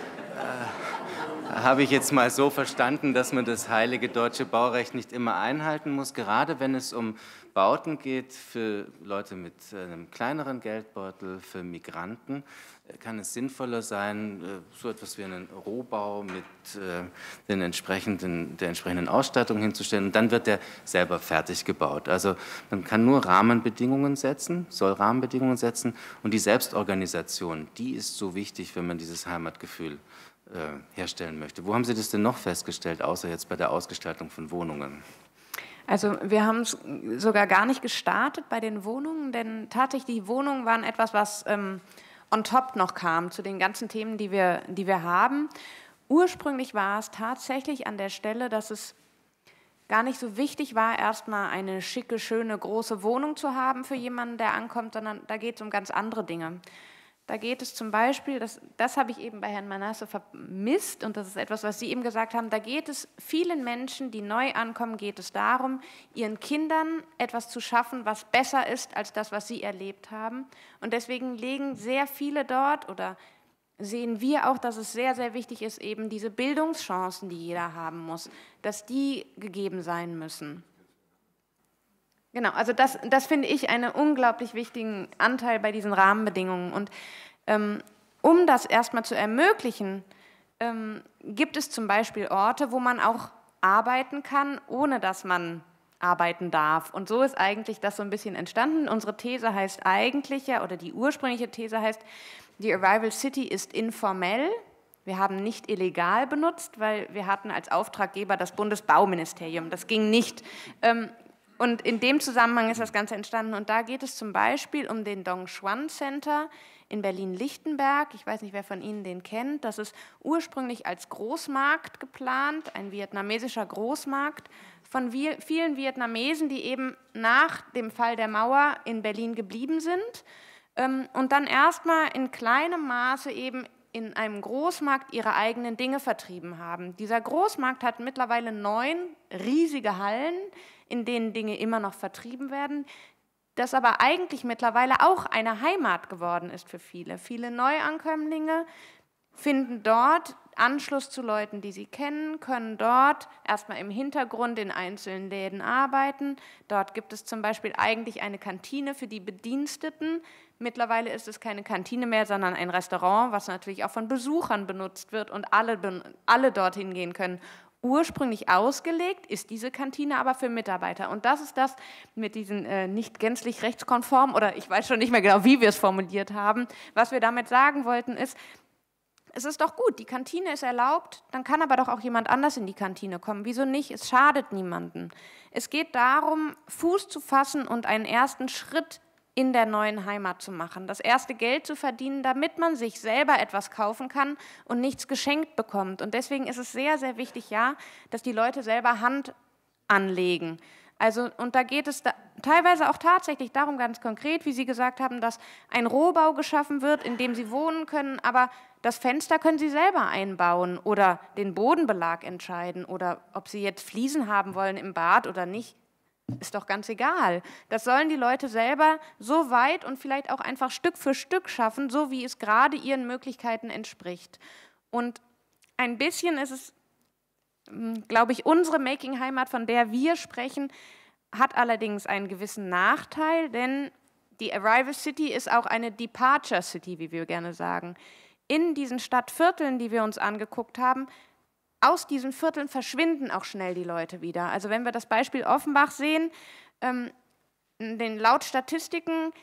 habe ich jetzt mal so verstanden, dass man das heilige deutsche Baurecht nicht immer einhalten muss, gerade wenn es um Bauten geht für Leute mit einem kleineren Geldbeutel, für Migranten, kann es sinnvoller sein, so etwas wie einen Rohbau mit der entsprechenden Ausstattung hinzustellen und dann wird der selber fertig gebaut. Also man kann nur Rahmenbedingungen setzen, soll Rahmenbedingungen setzen und die Selbstorganisation, die ist so wichtig, wenn man dieses Heimatgefühl herstellen möchte. Wo haben Sie das denn noch festgestellt, außer jetzt bei der Ausgestaltung von Wohnungen? Also wir haben es sogar gar nicht gestartet bei den Wohnungen, denn tatsächlich die Wohnungen waren etwas, was on top noch kam zu den ganzen Themen, die wir haben. Ursprünglich war es tatsächlich an der Stelle, dass es gar nicht so wichtig war, erstmal eine schicke, schöne, große Wohnung zu haben für jemanden, der ankommt, sondern da geht es um ganz andere Dinge. Da geht es zum Beispiel, das habe ich eben bei Herrn Menasse vermisst und das ist etwas, was Sie eben gesagt haben, da geht es vielen Menschen, die neu ankommen, geht es darum, ihren Kindern etwas zu schaffen, was besser ist als das, was sie erlebt haben. Und deswegen legen sehr viele dort oder sehen wir auch, dass es sehr, sehr wichtig ist, eben diese Bildungschancen, die jeder haben muss, dass die gegeben sein müssen. Genau, also das finde ich einen unglaublich wichtigen Anteil bei diesen Rahmenbedingungen. Und um das erstmal zu ermöglichen, gibt es zum Beispiel Orte, wo man auch arbeiten kann, ohne dass man arbeiten darf. Und so ist eigentlich das so ein bisschen entstanden. Unsere These heißt eigentlich, oder die ursprüngliche These heißt, die Arrival City ist informell, Wir haben nicht illegal benutzt, weil wir hatten als Auftraggeber das Bundesbauministerium. Das ging nicht. Und in dem Zusammenhang ist das Ganze entstanden. Und da geht es zum Beispiel um den Dong Xuan Center in Berlin-Lichtenberg. Ich weiß nicht, wer von Ihnen den kennt. Das ist ursprünglich als Großmarkt geplant, ein vietnamesischer Großmarkt von vielen Vietnamesen, die eben nach dem Fall der Mauer in Berlin geblieben sind und dann erstmal in kleinem Maße eben in einem Großmarkt ihre eigenen Dinge vertrieben haben. Dieser Großmarkt hat mittlerweile 9 riesige Hallen, in denen Dinge immer noch vertrieben werden, das aber eigentlich mittlerweile auch eine Heimat geworden ist für viele. Viele Neuankömmlinge finden dort Anschluss zu Leuten, die sie kennen, können dort erstmal im Hintergrund in einzelnen Läden arbeiten. Dort gibt es zum Beispiel eigentlich eine Kantine für die Bediensteten. Mittlerweile ist es keine Kantine mehr, sondern ein Restaurant, was natürlich auch von Besuchern benutzt wird und alle dorthin gehen können. Ursprünglich ausgelegt ist diese Kantine aber für Mitarbeiter. Und das ist das mit diesen nicht gänzlich rechtskonform, oder ich weiß schon nicht mehr genau, wie wir es formuliert haben. Was wir damit sagen wollten ist, es ist doch gut, die Kantine ist erlaubt, dann kann aber doch auch jemand anders in die Kantine kommen. Wieso nicht? Es schadet niemandem. Es geht darum, Fuß zu fassen und einen ersten Schritt in der neuen Heimat zu machen, das erste Geld zu verdienen, damit man sich selber etwas kaufen kann und nichts geschenkt bekommt. Und deswegen ist es sehr, sehr wichtig, ja, dass die Leute selber Hand anlegen. Also, und da geht es teilweise auch tatsächlich darum, ganz konkret, wie Sie gesagt haben, dass ein Rohbau geschaffen wird, in dem Sie wohnen können, aber das Fenster können Sie selber einbauen oder den Bodenbelag entscheiden oder ob Sie jetzt Fliesen haben wollen im Bad oder nicht. Ist doch ganz egal. Das sollen die Leute selber so weit und vielleicht auch einfach Stück für Stück schaffen, so wie es gerade ihren Möglichkeiten entspricht. Und ein bisschen ist es, glaube ich, unsere Making-Heimat, von der wir sprechen, hat allerdings einen gewissen Nachteil, denn die Arrival City ist auch eine Departure City, wie wir gerne sagen. In diesen Stadtvierteln, die wir uns angeguckt haben, aus diesen Vierteln verschwinden auch schnell die Leute wieder. Also wenn wir das Beispiel Offenbach sehen, laut Statistiken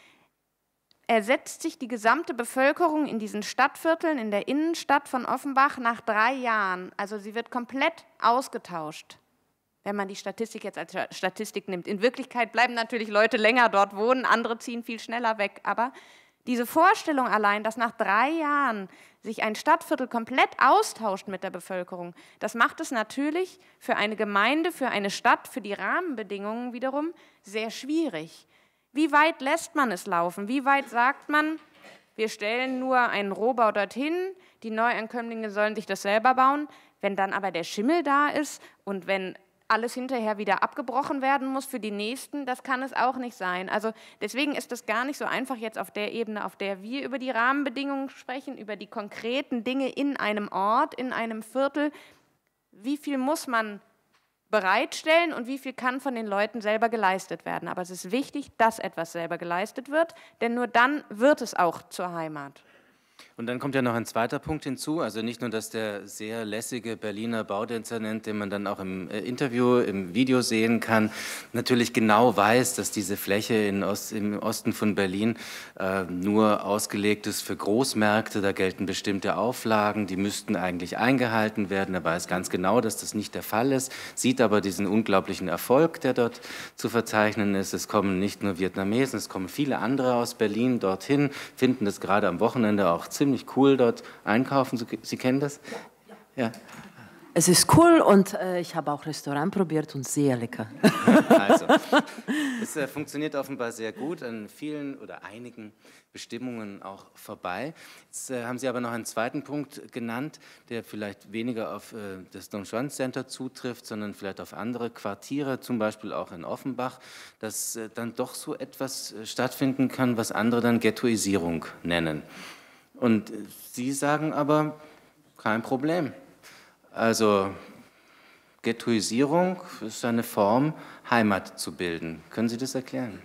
ersetzt sich die gesamte Bevölkerung in diesen Stadtvierteln, in der Innenstadt von Offenbach nach 3 Jahren. Also sie wird komplett ausgetauscht, wenn man die Statistik jetzt als Statistik nimmt. In Wirklichkeit bleiben natürlich Leute länger dort wohnen, andere ziehen viel schneller weg. Aber diese Vorstellung allein, dass nach 3 Jahren sich ein Stadtviertel komplett austauscht mit der Bevölkerung, das macht es natürlich für eine Gemeinde, für eine Stadt, für die Rahmenbedingungen wiederum sehr schwierig. Wie weit lässt man es laufen? Wie weit sagt man, wir stellen nur einen Rohbau dorthin, die Neuankömmlinge sollen sich das selber bauen, wenn dann aber der Schimmel da ist und wenn alles hinterher wieder abgebrochen werden muss für die Nächsten, das kann es auch nicht sein. Also deswegen ist es gar nicht so einfach jetzt auf der Ebene, auf der wir über die Rahmenbedingungen sprechen, über die konkreten Dinge in einem Ort, in einem Viertel. Wie viel muss man bereitstellen und wie viel kann von den Leuten selber geleistet werden? Aber es ist wichtig, dass etwas selber geleistet wird, denn nur dann wird es auch zur Heimat. Und dann kommt ja noch ein zweiter Punkt hinzu, also nicht nur, dass der sehr lässige Berliner Baudezernent, den man dann auch im Interview, im Video sehen kann, natürlich genau weiß, dass diese Fläche im Osten von Berlin nur ausgelegt ist für Großmärkte, da gelten bestimmte Auflagen, die müssten eigentlich eingehalten werden, er weiß ganz genau, dass das nicht der Fall ist, sieht aber diesen unglaublichen Erfolg, der dort zu verzeichnen ist. Es kommen nicht nur Vietnamesen, es kommen viele andere aus Berlin dorthin, finden das gerade am Wochenende auch ziemlich cool dort einkaufen. Sie kennen das? Ja. Es ist cool und ich habe auch Restaurant probiert und sehr lecker. Also, es funktioniert offenbar sehr gut, an vielen oder einigen Bestimmungen auch vorbei. Jetzt haben Sie aber noch einen zweiten Punkt genannt, der vielleicht weniger auf das Dong Xuan Center zutrifft, sondern vielleicht auf andere Quartiere, zum Beispiel auch in Offenbach, dass dann doch so etwas stattfinden kann, was andere dann Ghettoisierung nennen. Und Sie sagen aber, kein Problem. Also Ghettoisierung ist eine Form, Heimat zu bilden. Können Sie das erklären?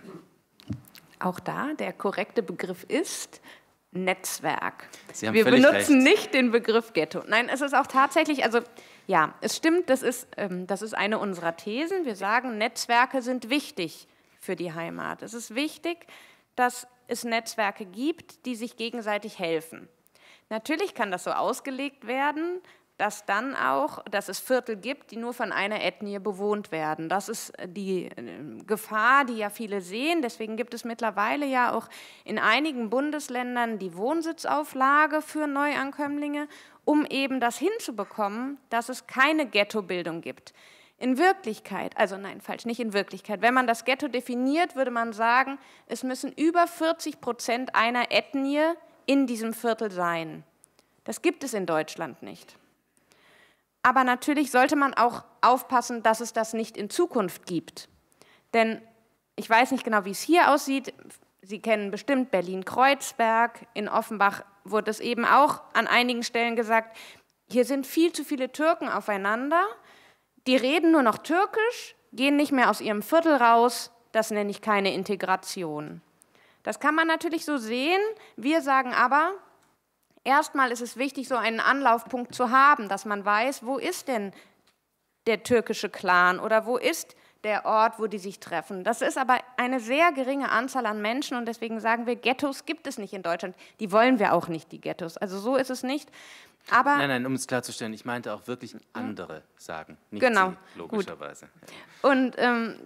Auch da, der korrekte Begriff ist Netzwerk. Sie haben Wir völlig benutzen recht. nicht den Begriff Ghetto. Nein, es ist auch tatsächlich, also ja, es stimmt, das ist eine unserer Thesen. Wir sagen, Netzwerke sind wichtig für die Heimat. Es ist wichtig, dass es Netzwerke gibt, die sich gegenseitig helfen. Natürlich kann das so ausgelegt werden, dass es Viertel gibt, die nur von einer Ethnie bewohnt werden. Das ist die Gefahr, die ja viele sehen. Deswegen gibt es mittlerweile ja auch in einigen Bundesländern die Wohnsitzauflage für Neuankömmlinge, um eben das hinzubekommen, dass es keine Ghettobildung gibt. In Wirklichkeit, also nein, falsch, nicht in Wirklichkeit. Wenn man das Ghetto definiert, würde man sagen, es müssen über 40% einer Ethnie in diesem Viertel sein. Das gibt es in Deutschland nicht. Aber natürlich sollte man auch aufpassen, dass es das nicht in Zukunft gibt. Denn ich weiß nicht genau, wie es hier aussieht. Sie kennen bestimmt Berlin-Kreuzberg. In Offenbach wurde es eben auch an einigen Stellen gesagt, hier sind viel zu viele Türken aufeinander. Die reden nur noch Türkisch, gehen nicht mehr aus ihrem Viertel raus. Das nenne ich keine Integration. Das kann man natürlich so sehen. Wir sagen aber, erstmal ist es wichtig, so einen Anlaufpunkt zu haben, dass man weiß, wo ist denn der türkische Clan oder wo ist der Ort, wo die sich treffen. Das ist aber eine sehr geringe Anzahl an Menschen und deswegen sagen wir, Ghettos gibt es nicht in Deutschland. Die wollen wir auch nicht, die Ghettos. Also so ist es nicht. Aber nein, um es klarzustellen, ich meinte auch wirklich andere sagen, nicht genau, Sie, logischerweise. Gut. Und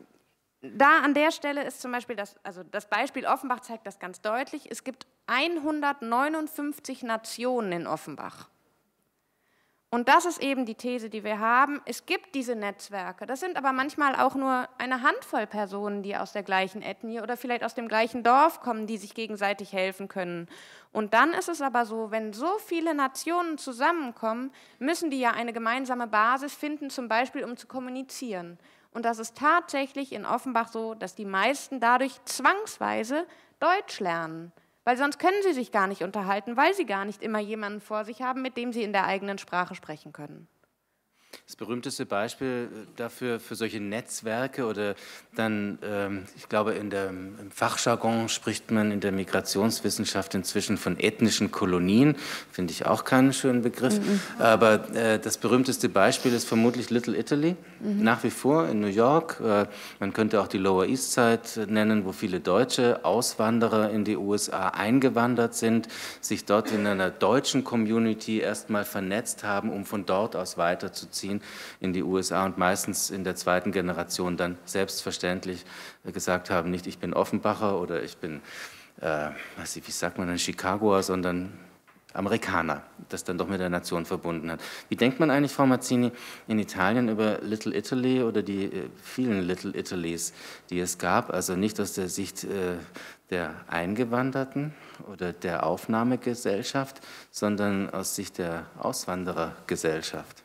da an der Stelle ist zum Beispiel das Beispiel Offenbach zeigt das ganz deutlich. Es gibt 159 Nationen in Offenbach. Und das ist eben die These, die wir haben. Es gibt diese Netzwerke. Das sind aber manchmal auch nur eine Handvoll Personen, die aus der gleichen Ethnie oder vielleicht aus dem gleichen Dorf kommen, die sich gegenseitig helfen können. Und dann ist es aber so, wenn so viele Nationen zusammenkommen, müssen die ja eine gemeinsame Basis finden, zum Beispiel um zu kommunizieren. Und das ist tatsächlich in Offenbach so, dass die meisten dadurch zwangsweise Deutsch lernen. Weil sonst können sie sich gar nicht unterhalten, weil sie gar nicht immer jemanden vor sich haben, mit dem sie in der eigenen Sprache sprechen können. Das berühmteste Beispiel dafür, für solche Netzwerke oder dann, ich glaube, im Fachjargon spricht man in der Migrationswissenschaft inzwischen von ethnischen Kolonien, finde ich auch keinen schönen Begriff, aber das berühmteste Beispiel ist vermutlich Little Italy, nach wie vor in New York. Man könnte auch die Lower East Side nennen, wo viele deutsche Auswanderer in die USA eingewandert sind, sich dort in einer deutschen Community erstmal vernetzt haben, um von dort aus weiterzuziehen in die USA und meistens in der zweiten Generation dann selbstverständlich gesagt haben, nicht ich bin Offenbacher oder ich bin, wie sagt man, ein Chicagoer, sondern Amerikaner, das dann doch mit der Nation verbunden hat. Wie denkt man eigentlich, Frau Mazzini, in Italien über Little Italy oder die vielen Little Italys, die es gab, also nicht aus der Sicht der Eingewanderten oder der Aufnahmegesellschaft, sondern aus Sicht der Auswanderergesellschaft?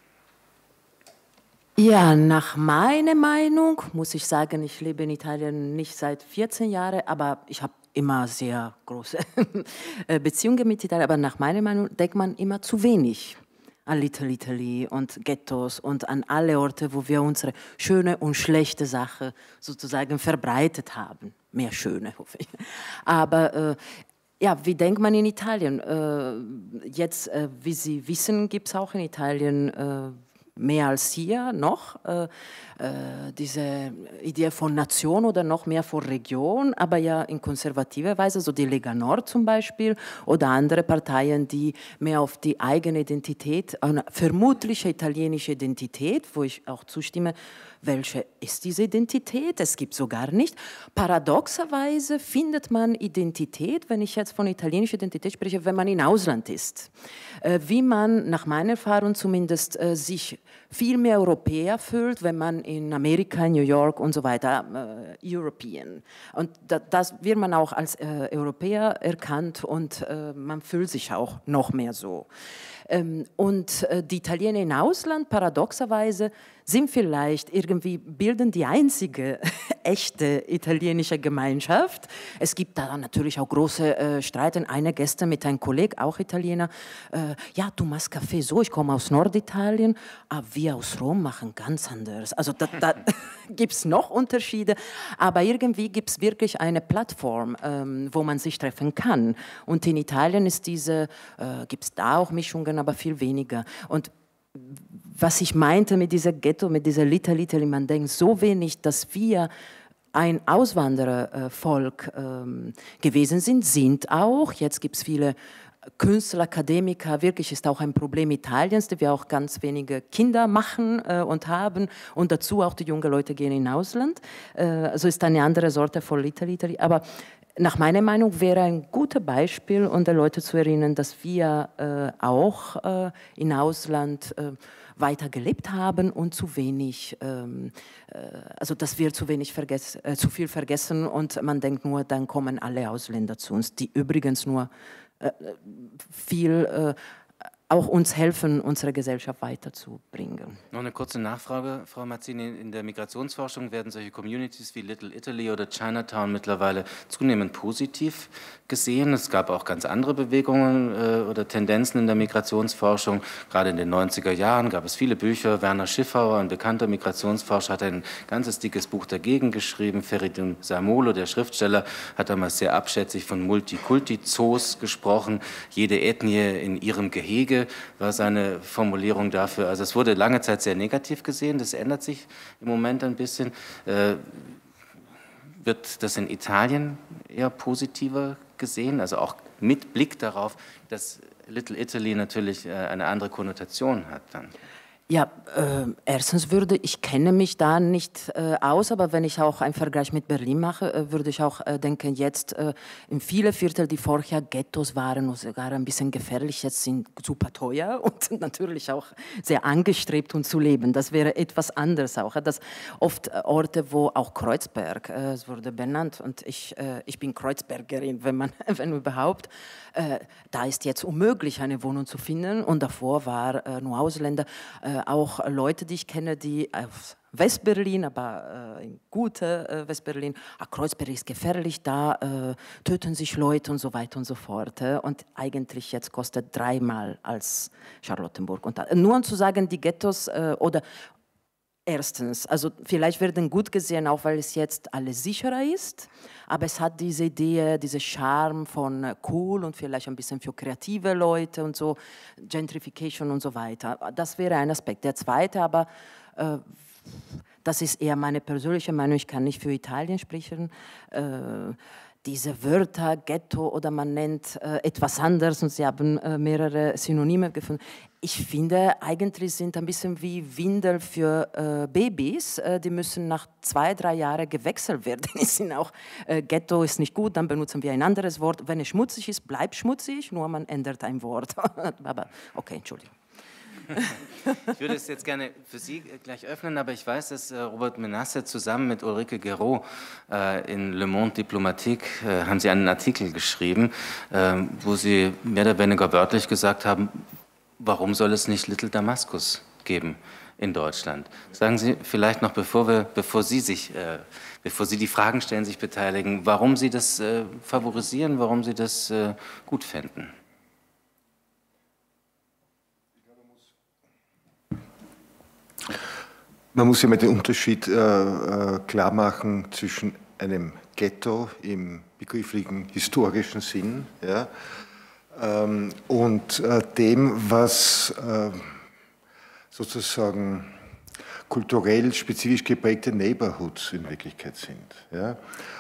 Ja, nach meiner Meinung muss ich sagen, ich lebe in Italien nicht seit 14 Jahren, aber ich habe immer sehr große Beziehungen mit Italien. Aber nach meiner Meinung denkt man immer zu wenig an Little Italy und Ghettos und an alle Orte, wo wir unsere schöne und schlechte Sache sozusagen verbreitet haben. Mehr schöne, hoffe ich. Aber ja, wie denkt man in Italien? Jetzt, wie Sie wissen, gibt es auch in Italien mehr als hier noch, diese Idee von Nation oder noch mehr von Region, aber ja in konservativer Weise, so die Lega Nord zum Beispiel oder andere Parteien, die mehr auf die eigene Identität, eine vermutliche italienische Identität, wo ich auch zustimme, welche ist diese Identität? Es gibt so gar nicht. Paradoxerweise findet man Identität, wenn ich jetzt von italienischer Identität spreche, wenn man im Ausland ist. Wie man, nach meiner Erfahrung zumindest, sich viel mehr Europäer fühlt, wenn man in Amerika, New York und so weiter, European. Und das wird man auch als Europäer erkannt und man fühlt sich auch noch mehr so. Und die Italiener im Ausland, paradoxerweise, sind vielleicht irgendwie, bilden die einzige echte italienische Gemeinschaft. Es gibt da natürlich auch große Streiten. Einer gestern mit einem Kollegen, auch Italiener, ja, du machst Kaffee so, ich komme aus Norditalien, aber wir aus Rom machen ganz anders. Also da gibt es noch Unterschiede, aber irgendwie gibt es wirklich eine Plattform, wo man sich treffen kann. Und in Italien ist gibt es da auch Mischungen, aber viel weniger. Und was ich meinte mit dieser Ghetto, mit dieser Little Italy, man denkt so wenig, dass wir ein Auswanderervolk gewesen sind auch. Jetzt gibt es viele Künstler, Akademiker, wirklich ist auch ein Problem Italiens, dass wir auch ganz wenige Kinder machen und haben und dazu auch die jungen Leute gehen in Ausland. Also ist eine andere Sorte von Italy. Aber nach meiner Meinung wäre ein gutes Beispiel, um die Leute zu erinnern, dass wir auch in Ausland weiter gelebt haben und zu wenig, also dass wir zu viel vergessen und man denkt nur, dann kommen alle Ausländer zu uns, die übrigens nur viel auch uns helfen, unsere Gesellschaft weiterzubringen. Noch eine kurze Nachfrage, Frau Mazzini. In der Migrationsforschung werden solche Communities wie Little Italy oder Chinatown mittlerweile zunehmend positiv gesehen. Es gab auch ganz andere Bewegungen oder Tendenzen in der Migrationsforschung. Gerade in den 90er Jahren gab es viele Bücher. Werner Schiffauer, ein bekannter Migrationsforscher, hat ein ganzes dickes Buch dagegen geschrieben. Feridun Sarmolo, der Schriftsteller, hat damals sehr abschätzig von Multikulti-Zoos gesprochen. Jede Ethnie in ihrem Gehege war seine Formulierung dafür. Also es wurde lange Zeit sehr negativ gesehen, das ändert sich im Moment ein bisschen. Wird das in Italien eher positiver gesehen, also auch mit Blick darauf, dass Little Italy natürlich eine andere Konnotation hat dann? Ja, erstens ich kenne mich da nicht aus, aber wenn ich auch einen Vergleich mit Berlin mache, würde ich auch denken, jetzt in viele Viertel, die vorher Ghettos waren und sogar ein bisschen gefährlich, jetzt sind super teuer und natürlich auch sehr angestrebt und zu leben. Das wäre etwas anderes auch. Das oft Orte, wo auch Kreuzberg, es wurde benannt und ich bin Kreuzbergerin, wenn überhaupt. Da ist jetzt unmöglich, eine Wohnung zu finden und davor war nur Ausländer, auch Leute, die ich kenne, die aus Westberlin, aber in gute Westberlin, Kreuzberg ist gefährlich, da töten sich Leute und so weiter und so fort. Und eigentlich jetzt kostet 3-mal als Charlottenburg. Und nur um zu sagen, die Ghettos oder erstens, also vielleicht werden gut gesehen, auch weil es jetzt alles sicherer ist, aber es hat diese Idee, diese Charme von cool und vielleicht ein bisschen für kreative Leute und so, Gentrification und so weiter. Das wäre ein Aspekt. Der zweite aber, das ist eher meine persönliche Meinung, ich kann nicht für Italien sprechen, diese Wörter, Ghetto oder man nennt etwas anderes und sie haben mehrere Synonyme gefunden. Ich finde, eigentlich sind ein bisschen wie Windel für Babys. Die müssen nach 2-3 Jahren gewechselt werden. Ghetto ist nicht gut, dann benutzen wir ein anderes Wort. Wenn es schmutzig ist, bleibt schmutzig, nur man ändert ein Wort. Aber okay, Entschuldigung. Ich würde es jetzt gerne für Sie gleich öffnen, aber ich weiß, dass Robert Menasse zusammen mit Ulrike Guérot in Le Monde Diplomatique haben Sie einen Artikel geschrieben, wo Sie mehr oder weniger wörtlich gesagt haben, warum soll es nicht Little Damaskus geben in Deutschland? Sagen Sie vielleicht noch, bevor Sie die Fragen stellen, sich beteiligen, warum Sie das favorisieren, warum Sie das gut fänden? Man muss ja mal den Unterschied klar machen zwischen einem Ghetto im begrifflichen historischen Sinn, ja, und dem, was sozusagen kulturell spezifisch geprägte Neighborhoods in Wirklichkeit sind. Ja.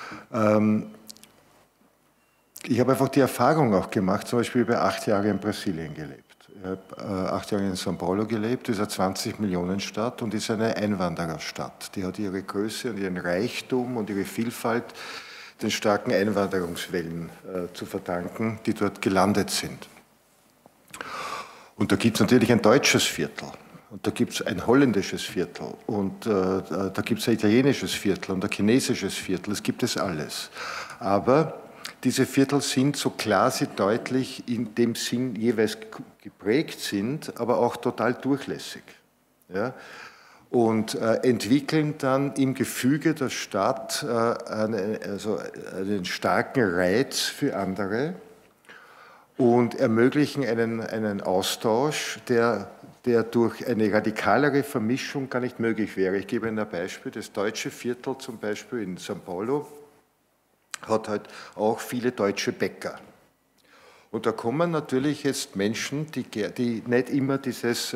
Ich habe einfach die Erfahrung auch gemacht, zum Beispiel über 8 Jahre in Brasilien gelebt. Ich habe 8 Jahre in São Paulo gelebt, das ist eine 20-Millionen-Stadt und ist eine Einwandererstadt. Die hat ihre Größe und ihren Reichtum und ihre Vielfalt den starken Einwanderungswellen zu verdanken, die dort gelandet sind. Und da gibt es natürlich ein deutsches Viertel. Und da gibt es ein holländisches Viertel und da gibt es ein italienisches Viertel und ein chinesisches Viertel, das gibt es alles. Aber diese Viertel sind, so klar sie deutlich in dem Sinn jeweils geprägt sind, aber auch total durchlässig. Ja? Und entwickeln dann im Gefüge der Stadt einen starken Reiz für andere und ermöglichen einen Austausch, der durch eine radikalere Vermischung gar nicht möglich wäre. Ich gebe Ihnen ein Beispiel. Das deutsche Viertel zum Beispiel in São Paulo hat halt auch viele deutsche Bäcker. Und da kommen natürlich jetzt Menschen, die nicht immer dieses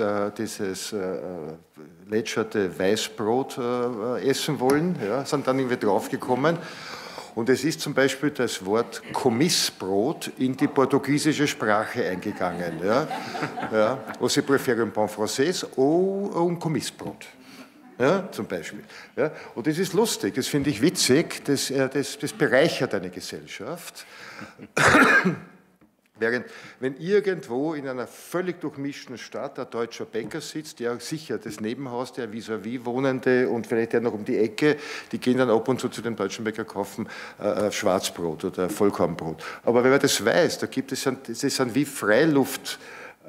lätscherte Weißbrot essen wollen, ja, sind dann irgendwie draufgekommen. Und es ist zum Beispiel das Wort Commissbrot in die portugiesische Sprache eingegangen. Ja? Ja. Você prefere un pão francês ou un Commissbrot? Ja, zum Beispiel. Ja, und das ist lustig, das finde ich witzig, das bereichert eine Gesellschaft. Während, wenn irgendwo in einer völlig durchmischten Stadt ein deutscher Bäcker sitzt, der sicher das Nebenhaus, der vis-à-vis Wohnende und vielleicht der noch um die Ecke, die gehen dann ab und zu dem deutschen Bäcker kaufen Schwarzbrot oder Vollkornbrot. Aber wenn man das weiß, da gibt es, das sind wie Freiluft,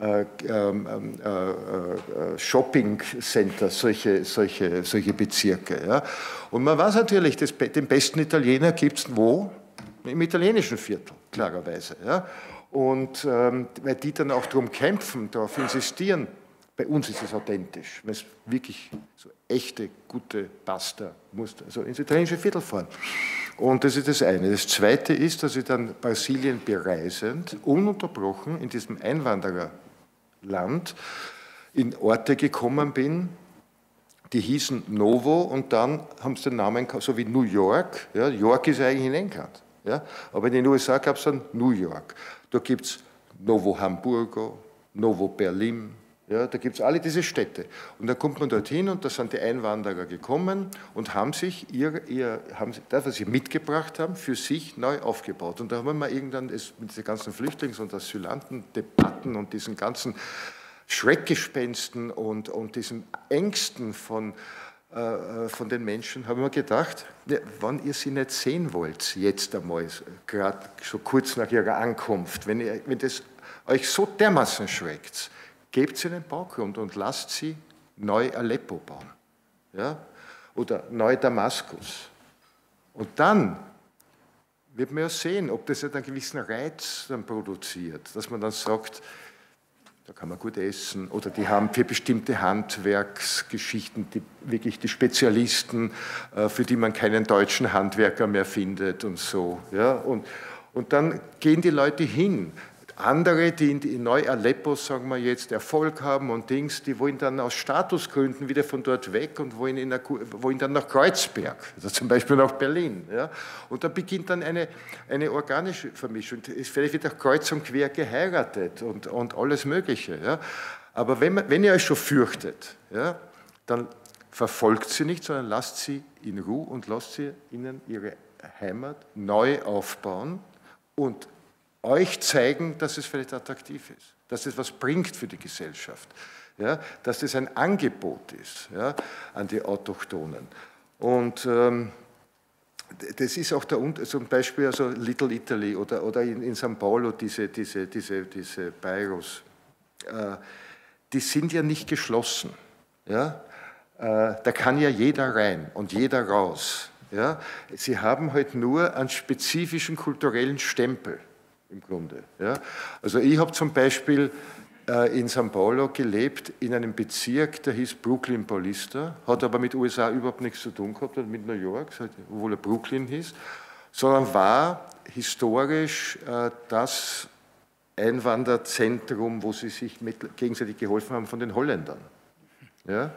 Shopping-Center, solche Bezirke. Ja. Und man weiß natürlich, den besten Italiener gibt es wo? Im italienischen Viertel, klarerweise. Ja. Und weil die dann auch darum kämpfen, darauf insistieren, bei uns ist es authentisch, wenn es wirklich so echte, gute Pasta muss, also ins italienische Viertel fahren. Und das ist das eine. Das zweite ist, dass ich dann Brasilien bereisend, ununterbrochen in diesem Einwandererland in Orte gekommen bin, die hießen Novo und dann haben sie den Namen, so wie New York. Ja, York ist eigentlich in England. Ja, aber in den USA gab es dann New York. Da gibt es Novo Hamburgo, Novo Berlin. Ja, da gibt es alle diese Städte. Und dann kommt man dorthin und da sind die Einwanderer gekommen und haben sich das, was sie mitgebracht haben, für sich neu aufgebaut. Und da haben wir irgendwann mit diesen ganzen Flüchtlings- und Asylantendebatten und diesen ganzen Schreckgespensten und diesen Ängsten von den Menschen, haben wir gedacht, ja, wenn ihr sie nicht sehen wollt, jetzt einmal, gerade so kurz nach ihrer Ankunft, wenn das euch so dermaßen schreckt, gebt sie in den Baugrund und lasst sie neu Aleppo bauen. Ja? Oder neu Damaskus. Und dann wird man ja sehen, ob das einen gewissen Reiz dann produziert, dass man dann sagt, da kann man gut essen, oder die haben für bestimmte Handwerksgeschichten wirklich die Spezialisten, für die man keinen deutschen Handwerker mehr findet und so. Ja? Und dann gehen die Leute hin. Andere, die in Neu-Aleppo, sagen wir jetzt, Erfolg haben und Dings, die wollen dann aus Statusgründen wieder von dort weg und wollen dann nach Kreuzberg, also zum Beispiel nach Berlin. Ja? Und dann beginnt dann eine organische Vermischung. Vielleicht wird auch kreuz und quer geheiratet und alles Mögliche. Ja? Aber wenn ihr euch schon fürchtet, ja, dann verfolgt sie nicht, sondern lasst sie in Ruhe und lasst sie ihnen ihre Heimat neu aufbauen und euch zeigen, dass es vielleicht attraktiv ist, dass es was bringt für die Gesellschaft, ja, dass es ein Angebot ist, ja, an die Autochtonen. Und das ist auch zum Beispiel also Little Italy oder in São Paulo diese Bairros, die sind ja nicht geschlossen. Ja? Da kann ja jeder rein und jeder raus. Ja? Sie haben halt nur einen spezifischen kulturellen Stempel. Im Grunde. Ja. Also ich habe zum Beispiel in São Paulo gelebt, in einem Bezirk, der hieß Brooklyn Paulista, hat aber mit USA überhaupt nichts zu tun gehabt, mit New York, obwohl er Brooklyn hieß, sondern war historisch das Einwanderzentrum, wo sie sich gegenseitig geholfen haben von den Holländern. Ja.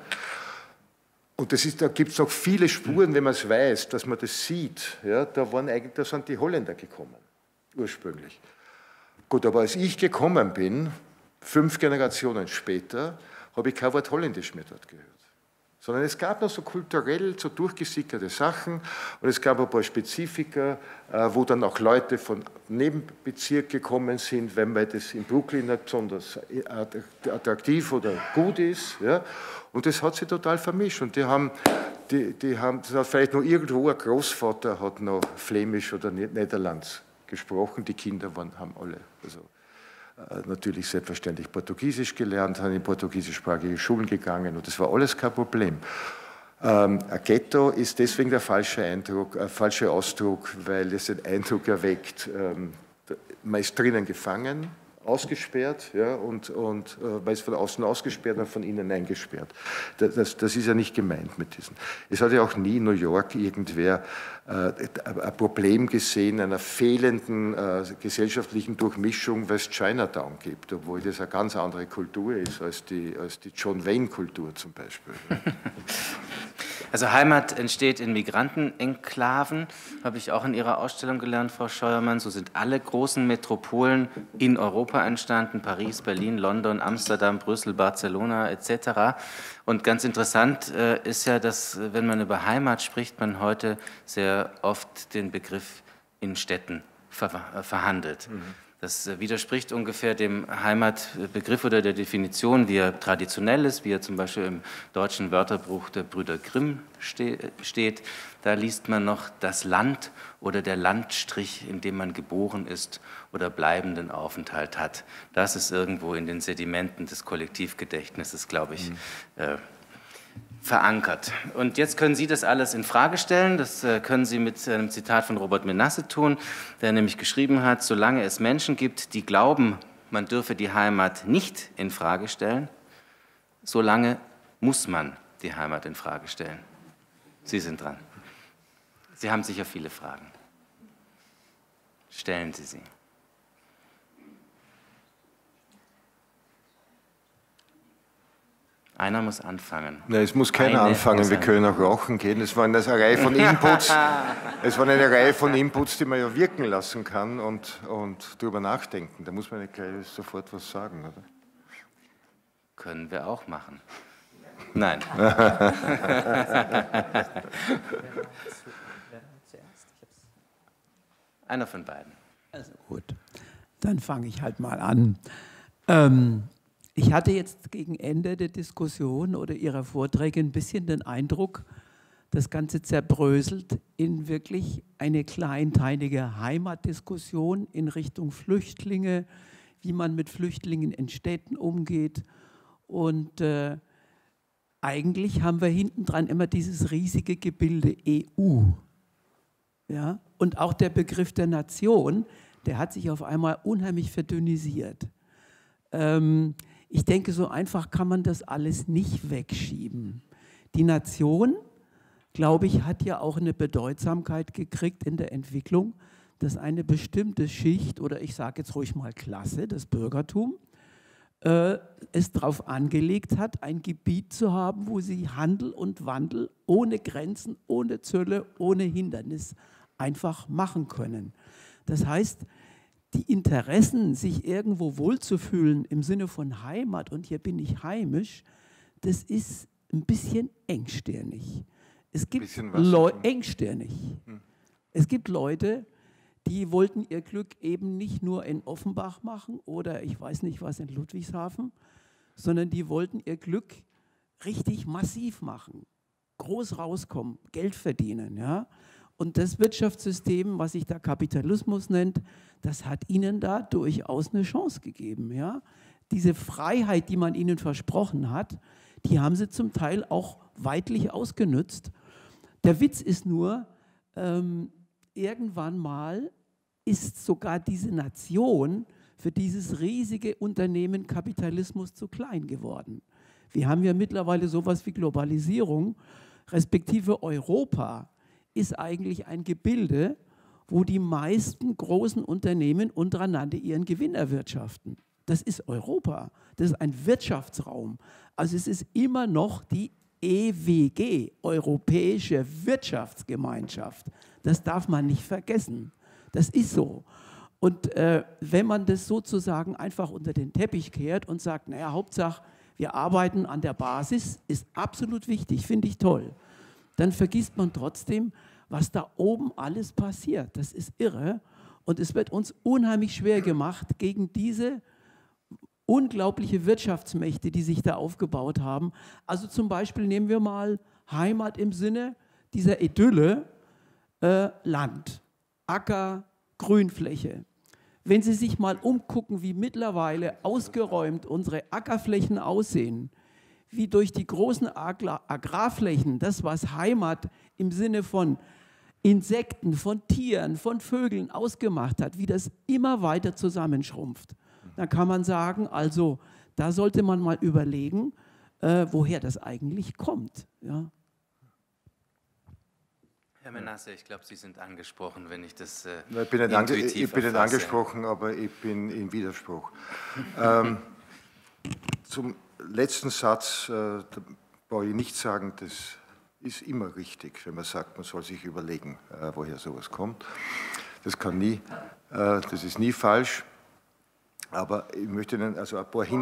Und da gibt es noch viele Spuren, wenn man es weiß, dass man das sieht. Ja, da sind die Holländer gekommen. Ursprünglich. Gut, aber als ich gekommen bin, 5 Generationen später, habe ich kein Wort Holländisch mehr dort gehört. Sondern es gab noch so kulturell so durchgesickerte Sachen und es gab ein paar Spezifika, wo dann auch Leute von Nebenbezirk gekommen sind, weil das in Brooklyn nicht besonders attraktiv oder gut ist. Ja? Und das hat sich total vermischt. Und die haben das hat vielleicht noch irgendwo ein Großvater hat noch Flämisch oder Niederlands gesprochen. Die Kinder haben alle natürlich selbstverständlich Portugiesisch gelernt, sind in portugiesischsprachige Schulen gegangen und das war alles kein Problem. Ein Ghetto ist deswegen der falsche Ausdruck, weil es den Eindruck erweckt, man ist drinnen gefangen, ausgesperrt, ja, und weil es von außen ausgesperrt und von innen eingesperrt. Das ist ja nicht gemeint mit diesen. Es hat ja auch nie in New York irgendwer ein Problem gesehen einer fehlenden gesellschaftlichen Durchmischung, weil es Chinatown gibt, obwohl das eine ganz andere Kultur ist als die John Wayne-Kultur zum Beispiel. Also Heimat entsteht in Migrantenenklaven, habe ich auch in Ihrer Ausstellung gelernt, Frau Scheuermann. So sind alle großen Metropolen in Europa entstanden, Paris, Berlin, London, Amsterdam, Brüssel, Barcelona etc. Und ganz interessant ist ja, dass, wenn man über Heimat spricht, man heute sehr oft den Begriff in Städten verhandelt. Das widerspricht ungefähr dem Heimatbegriff oder der Definition, wie er traditionell ist, wie er zum Beispiel im deutschen Wörterbuch der Brüder Grimm steht. Da liest man noch das Land oder der Landstrich, in dem man geboren ist oder bleibenden Aufenthalt hat. Das ist irgendwo in den Sedimenten des Kollektivgedächtnisses, glaube ich, verankert. Und jetzt können Sie das alles in Frage stellen. Das können Sie mit einem Zitat von Robert Menasse tun, der nämlich geschrieben hat: Solange es Menschen gibt, die glauben, man dürfe die Heimat nicht in Frage stellen, solange muss man die Heimat in Frage stellen. Sie sind dran. Sie haben sicher viele Fragen. Stellen Sie sie. Einer muss anfangen. Nein, es muss keiner anfangen, wir können auch rauchen gehen. Es war eine Reihe von Inputs, die man ja wirken lassen kann und darüber nachdenken. Da muss man nicht gleich sofort was sagen, oder? Können wir auch machen. Nein. Einer von beiden. Also gut, dann fange ich halt mal an. Ich hatte jetzt gegen Ende der Diskussion oder Ihrer Vorträge ein bisschen den Eindruck, das Ganze zerbröselt in wirklich eine kleinteilige Heimatdiskussion in Richtung Flüchtlinge, wie man mit Flüchtlingen in Städten umgeht. Und eigentlich haben wir hinten dran immer dieses riesige Gebilde EU. Ja? Und auch der Begriff der Nation, der hat sich auf einmal unheimlich verdünnisiert. Ich denke, so einfach kann man das alles nicht wegschieben. Die Nation, glaube ich, hat ja auch eine Bedeutsamkeit gekriegt in der Entwicklung, dass eine bestimmte Schicht, oder ich sage jetzt ruhig mal Klasse, das Bürgertum, es darauf angelegt hat, ein Gebiet zu haben, wo sie Handel und Wandel ohne Grenzen, ohne Zölle, ohne Hindernis einfach machen können. Das heißt, die Interessen, sich irgendwo wohlzufühlen im Sinne von Heimat und hier bin ich heimisch, das ist ein bisschen engstirnig. Es gibt engstirnig. Es gibt Leute, die wollten ihr Glück eben nicht nur in Offenbach machen oder ich weiß nicht was in Ludwigshafen, sondern die wollten ihr Glück richtig massiv machen, groß rauskommen, Geld verdienen, ja. Und das Wirtschaftssystem, was sich da Kapitalismus nennt, das hat ihnen da durchaus eine Chance gegeben. Ja? Diese Freiheit, die man ihnen versprochen hat, die haben sie zum Teil auch weitlich ausgenutzt. Der Witz ist nur, irgendwann mal ist sogar diese Nation für dieses riesige Unternehmen Kapitalismus zu klein geworden. Wir haben ja mittlerweile sowas wie Globalisierung, respektive Europa ist eigentlich ein Gebilde, wo die meisten großen Unternehmen untereinander ihren Gewinn erwirtschaften. Das ist Europa, das ist ein Wirtschaftsraum. Also es ist immer noch die EWG, Europäische Wirtschaftsgemeinschaft. Das darf man nicht vergessen. Das ist so. Und wenn man das sozusagen einfach unter den Teppich kehrt und sagt, naja, Hauptsache, wir arbeiten an der Basis, ist absolut wichtig, finde ich toll. Dann vergisst man trotzdem, was da oben alles passiert. Das ist irre. Und es wird uns unheimlich schwer gemacht, gegen diese unglaubliche Wirtschaftsmächte, die sich da aufgebaut haben. Also zum Beispiel nehmen wir mal Heimat im Sinne dieser Idylle, Land, Acker, Grünfläche. Wenn Sie sich mal umgucken, wie mittlerweile ausgeräumt unsere Ackerflächen aussehen, wie durch die großen Agrarflächen, das was Heimat im Sinne von Insekten, von Tieren, von Vögeln ausgemacht hat, wie das immer weiter zusammenschrumpft. dann kann man sagen, also da sollte man mal überlegen, woher das eigentlich kommt. Ja. Herr Menasse, ich glaube, Sie sind angesprochen, wenn ich das ich bin nicht angesprochen, aber ich bin im Widerspruch. Zum letzten Satz brauche ich nicht sagen, das ist immer richtig, wenn man sagt, man soll sich überlegen, woher sowas kommt. Das kann nie, das ist nie falsch, aber ich möchte Ihnen also ein paar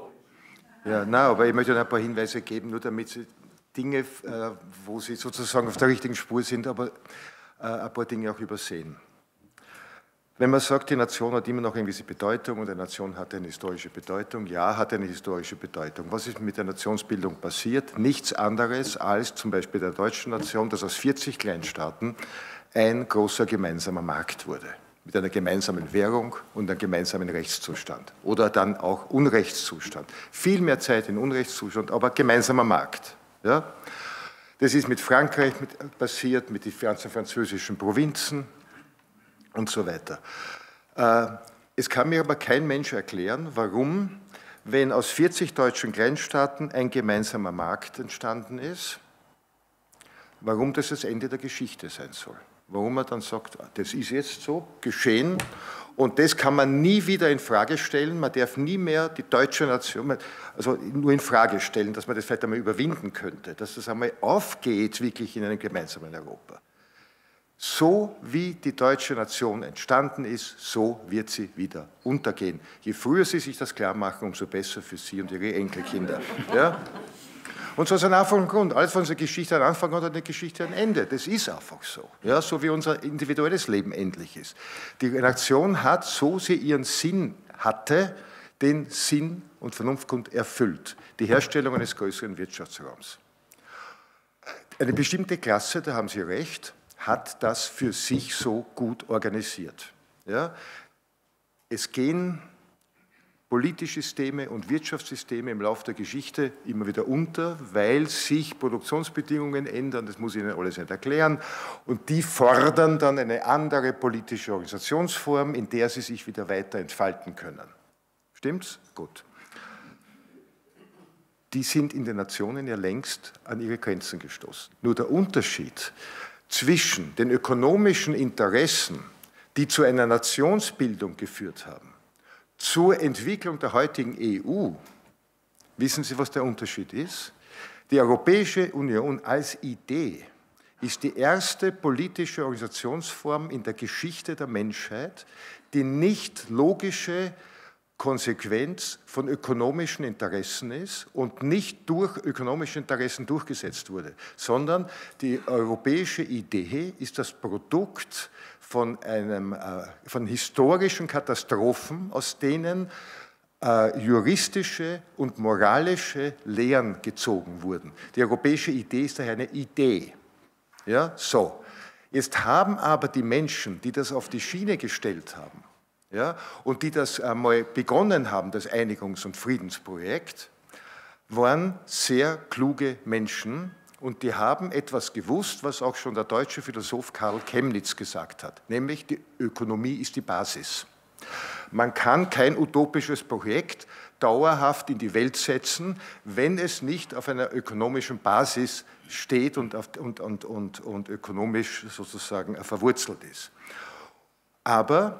ein paar Hinweise geben, nur damit Sie Dinge, wo Sie sozusagen auf der richtigen Spur sind, aber ein paar Dinge auch übersehen. Wenn man sagt, die Nation hat immer noch eine gewisse Bedeutung und eine Nation hat eine historische Bedeutung, ja, hat eine historische Bedeutung. Was ist mit der Nationsbildung passiert? Nichts anderes als zum Beispiel der deutschen Nation, dass aus 40 Kleinstaaten ein großer gemeinsamer Markt wurde, mit einer gemeinsamen Währung und einem gemeinsamen Rechtszustand oder dann auch Unrechtszustand. Viel mehr Zeit in Unrechtszustand, aber gemeinsamer Markt. Ja? Das ist mit Frankreich passiert, mit den ganzen französischen Provinzen und so weiter. Es kann mir aber kein Mensch erklären, warum, wenn aus 40 deutschen Kleinstaaten ein gemeinsamer Markt entstanden ist, warum das das Ende der Geschichte sein soll. Warum man dann sagt, das ist jetzt so geschehen und das kann man nie wieder in Frage stellen. Man darf nie mehr die deutsche Nation, also nur in Frage stellen, dass man das vielleicht einmal überwinden könnte, dass das einmal aufgeht, wirklich in einem gemeinsamen Europa. So wie die deutsche Nation entstanden ist, so wird sie wieder untergehen. Je früher Sie sich das klar machen, umso besser für Sie und Ihre Enkelkinder. Ja? Und so ist ein Anfang und Grund. Alles, was unsere Geschichte einen Anfang hat, hat eine Geschichte ein Ende. Das ist einfach so. Ja? So wie unser individuelles Leben endlich ist. Die Nation hat, so sie ihren Sinn hatte, den Sinn und Vernunftgrund erfüllt. Die Herstellung eines größeren Wirtschaftsraums. Eine bestimmte Klasse, da haben Sie recht, hat das für sich so gut organisiert. Ja? Es gehen politische Systeme und Wirtschaftssysteme im Laufe der Geschichte immer wieder unter, weil sich Produktionsbedingungen ändern, das muss ich Ihnen alles nicht erklären, und die fordern dann eine andere politische Organisationsform, in der sie sich wieder weiter entfalten können. Stimmt's? Gut. Die sind in den Nationen ja längst an ihre Grenzen gestoßen. Nur der Unterschied zwischen den ökonomischen Interessen, die zu einer Nationsbildung geführt haben, zur Entwicklung der heutigen EU, wissen Sie, was der Unterschied ist? Die Europäische Union als Idee ist die erste politische Organisationsform in der Geschichte der Menschheit, die nicht logische Konsequenz von ökonomischen Interessen ist und nicht durch ökonomische Interessen durchgesetzt wurde, sondern die europäische Idee ist das Produkt von historischen Katastrophen, aus denen juristische und moralische Lehren gezogen wurden. Die europäische Idee ist daher eine Idee. Ja, so. Jetzt haben aber die Menschen, die das auf die Schiene gestellt haben, ja, und die das einmal begonnen haben, das Einigungs- und Friedensprojekt, waren sehr kluge Menschen und die haben etwas gewusst, was auch schon der deutsche Philosoph Karl Chemnitz gesagt hat, nämlich die Ökonomie ist die Basis. Man kann kein utopisches Projekt dauerhaft in die Welt setzen, wenn es nicht auf einer ökonomischen Basis steht und ökonomisch sozusagen verwurzelt ist. Aber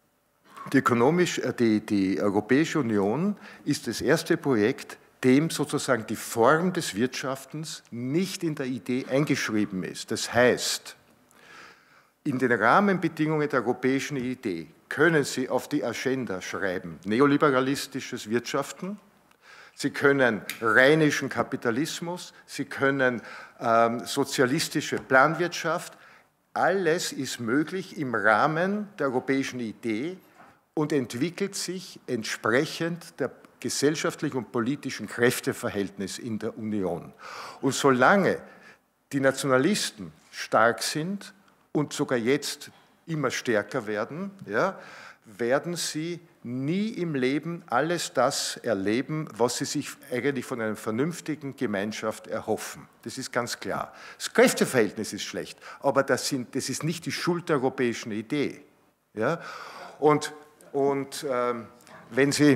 die Europäische Union ist das erste Projekt, dem sozusagen die Form des Wirtschaftens nicht in der Idee eingeschrieben ist. Das heißt, in den Rahmenbedingungen der europäischen Idee können Sie auf die Agenda schreiben, neoliberalistisches Wirtschaften, Sie können rheinischen Kapitalismus, Sie können sozialistische Planwirtschaft, alles ist möglich im Rahmen der europäischen Idee und entwickelt sich entsprechend der gesellschaftlichen und politischen Kräfteverhältnis in der Union. Und solange die Nationalisten stark sind und sogar jetzt immer stärker werden, ja, werden sie nie im Leben alles das erleben, was sie sich eigentlich von einer vernünftigen Gemeinschaft erhoffen. Das ist ganz klar. Das Kräfteverhältnis ist schlecht, aber das ist nicht die Schuld der europäischen Idee. Ja? Und wenn Sie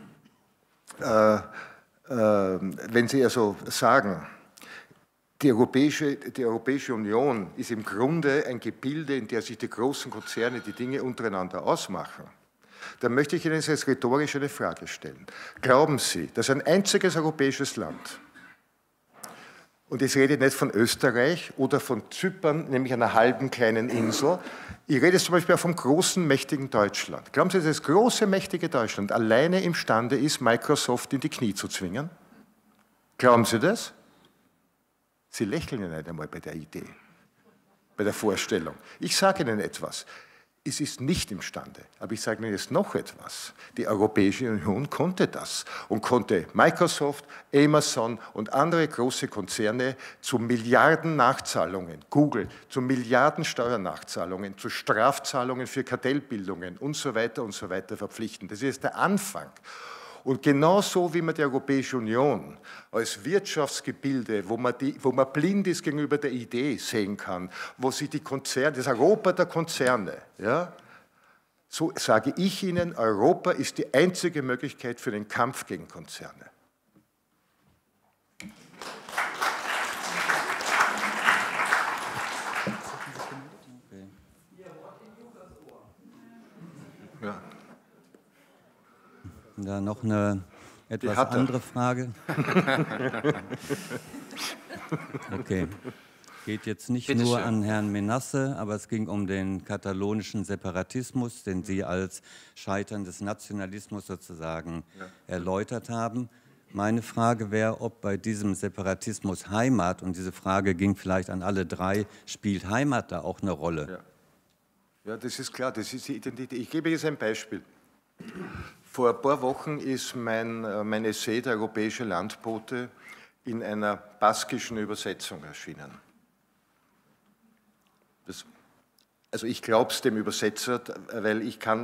also sagen, die Europäische Union ist im Grunde ein Gebilde, in der sich die großen Konzerne die Dinge untereinander ausmachen, dann möchte ich Ihnen jetzt rhetorisch eine Frage stellen. Glauben Sie, dass ein einziges europäisches Land, und ich rede nicht von Österreich oder von Zypern, nämlich einer halben kleinen Insel, ich rede zum Beispiel auch vom großen, mächtigen Deutschland. Glauben Sie, dass das große, mächtige Deutschland alleine imstande ist, Microsoft in die Knie zu zwingen? Glauben Sie das? Sie lächeln ja nicht einmal bei der Idee, bei der Vorstellung. Ich sage Ihnen etwas. Es ist nicht imstande, aber ich sage Ihnen jetzt noch etwas. Die Europäische Union konnte das und konnte Microsoft, Amazon und andere große Konzerne zu Milliarden Nachzahlungen, Google, zu Milliarden Steuernachzahlungen, zu Strafzahlungen für Kartellbildungen und so weiter verpflichten. Das ist der Anfang. Und genauso wie man die Europäische Union als Wirtschaftsgebilde, wo man blind ist gegenüber der Idee sehen kann, wo sich die Konzerne, das Europa der Konzerne, ja, so sage ich Ihnen, Europa ist die einzige Möglichkeit für den Kampf gegen Konzerne. Ja. Da noch eine etwas andere Frage. Okay. Geht jetzt nicht Bitte nur schön. an Herrn Menasse, aber es ging um den katalonischen Separatismus, den Sie als Scheitern des Nationalismus sozusagen erläutert haben. Meine Frage wäre, ob bei diesem Separatismus Heimat, und diese Frage ging vielleicht an alle drei, spielt Heimat da auch eine Rolle? Ja, das ist klar, das ist die Identität. Ich gebe jetzt ein Beispiel. Vor ein paar Wochen ist mein Essay Der europäische Landbote in einer baskischen Übersetzung erschienen. Also ich glaube es dem Übersetzer, weil ich kann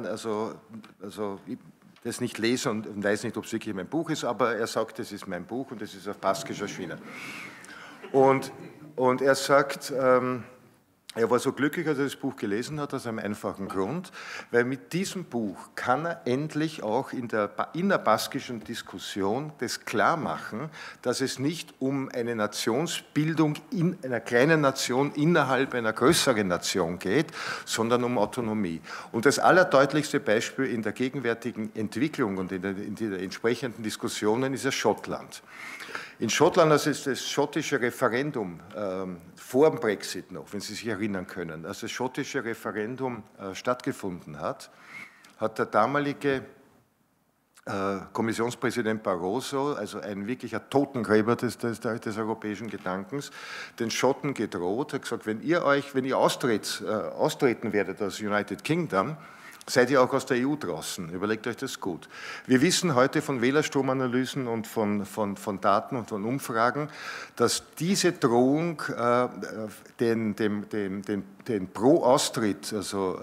das nicht lesen und weiß nicht, ob es wirklich mein Buch ist, aber er sagt, es ist mein Buch und es ist auf Baskisch erschienen. Und er sagt, er war so glücklich, als er das Buch gelesen hat, aus einem einfachen Grund, weil mit diesem Buch kann er endlich auch in der innerbaskischen Diskussion das klar machen, dass es nicht um eine Nationsbildung in einer kleinen Nation innerhalb einer größeren Nation geht, sondern um Autonomie. Und das allerdeutlichste Beispiel in der gegenwärtigen Entwicklung und in den entsprechenden Diskussionen ist ja Schottland. In Schottland, als das schottische Referendum vor dem Brexit noch, wenn Sie sich erinnern können, als das schottische Referendum stattgefunden hat, hat der damalige Kommissionspräsident Barroso, also ein wirklicher Totengräber des europäischen Gedankens, den Schotten gedroht, hat gesagt, wenn ihr austreten werdet aus United Kingdom, seid ihr auch aus der EU draußen. Überlegt euch das gut. Wir wissen heute von Wählerstromanalysen und von Daten und von Umfragen, dass diese Drohung den Pro-Austritt, also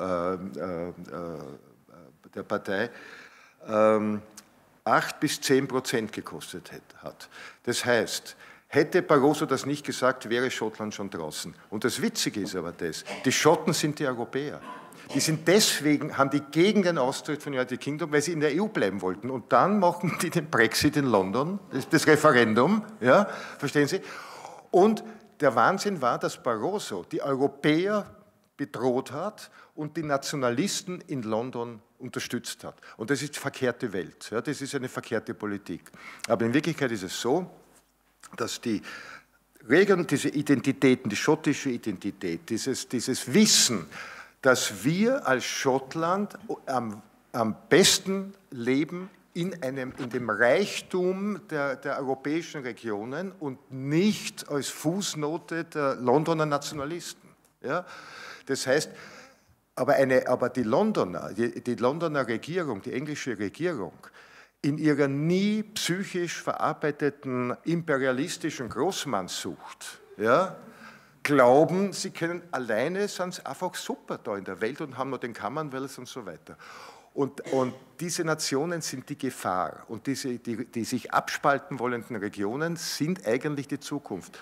der Partei, 8–10% gekostet hat. Das heißt, hätte Barroso das nicht gesagt, wäre Schottland schon draußen. Und das Witzige ist aber das, die Schotten sind die Europäer. Die sind deswegen, haben die gegen den Austritt von United Kingdom, weil sie in der EU bleiben wollten. Und dann machen die den Brexit in London, das Referendum, ja, verstehen Sie? Und der Wahnsinn war, dass Barroso die Europäer bedroht hat und die Nationalisten in London unterstützt hat. Und das ist die verkehrte Welt, ja, das ist eine verkehrte Politik. Aber in Wirklichkeit ist es so, dass die Regeln, diese Identitäten, die schottische Identität, dieses Wissen, dass wir als Schottland am besten leben in dem Reichtum der europäischen Regionen und nicht als Fußnote der Londoner Nationalisten. Ja? Das heißt, aber die Londoner Regierung, die englische Regierung, in ihrer nie psychisch verarbeiteten imperialistischen Großmannssucht, ja, glauben, sie können alleine, sind sie einfach super da in der Welt und haben noch den Commonwealth und so weiter. Und diese Nationen sind die Gefahr und die sich abspalten wollenden Regionen sind eigentlich die Zukunft.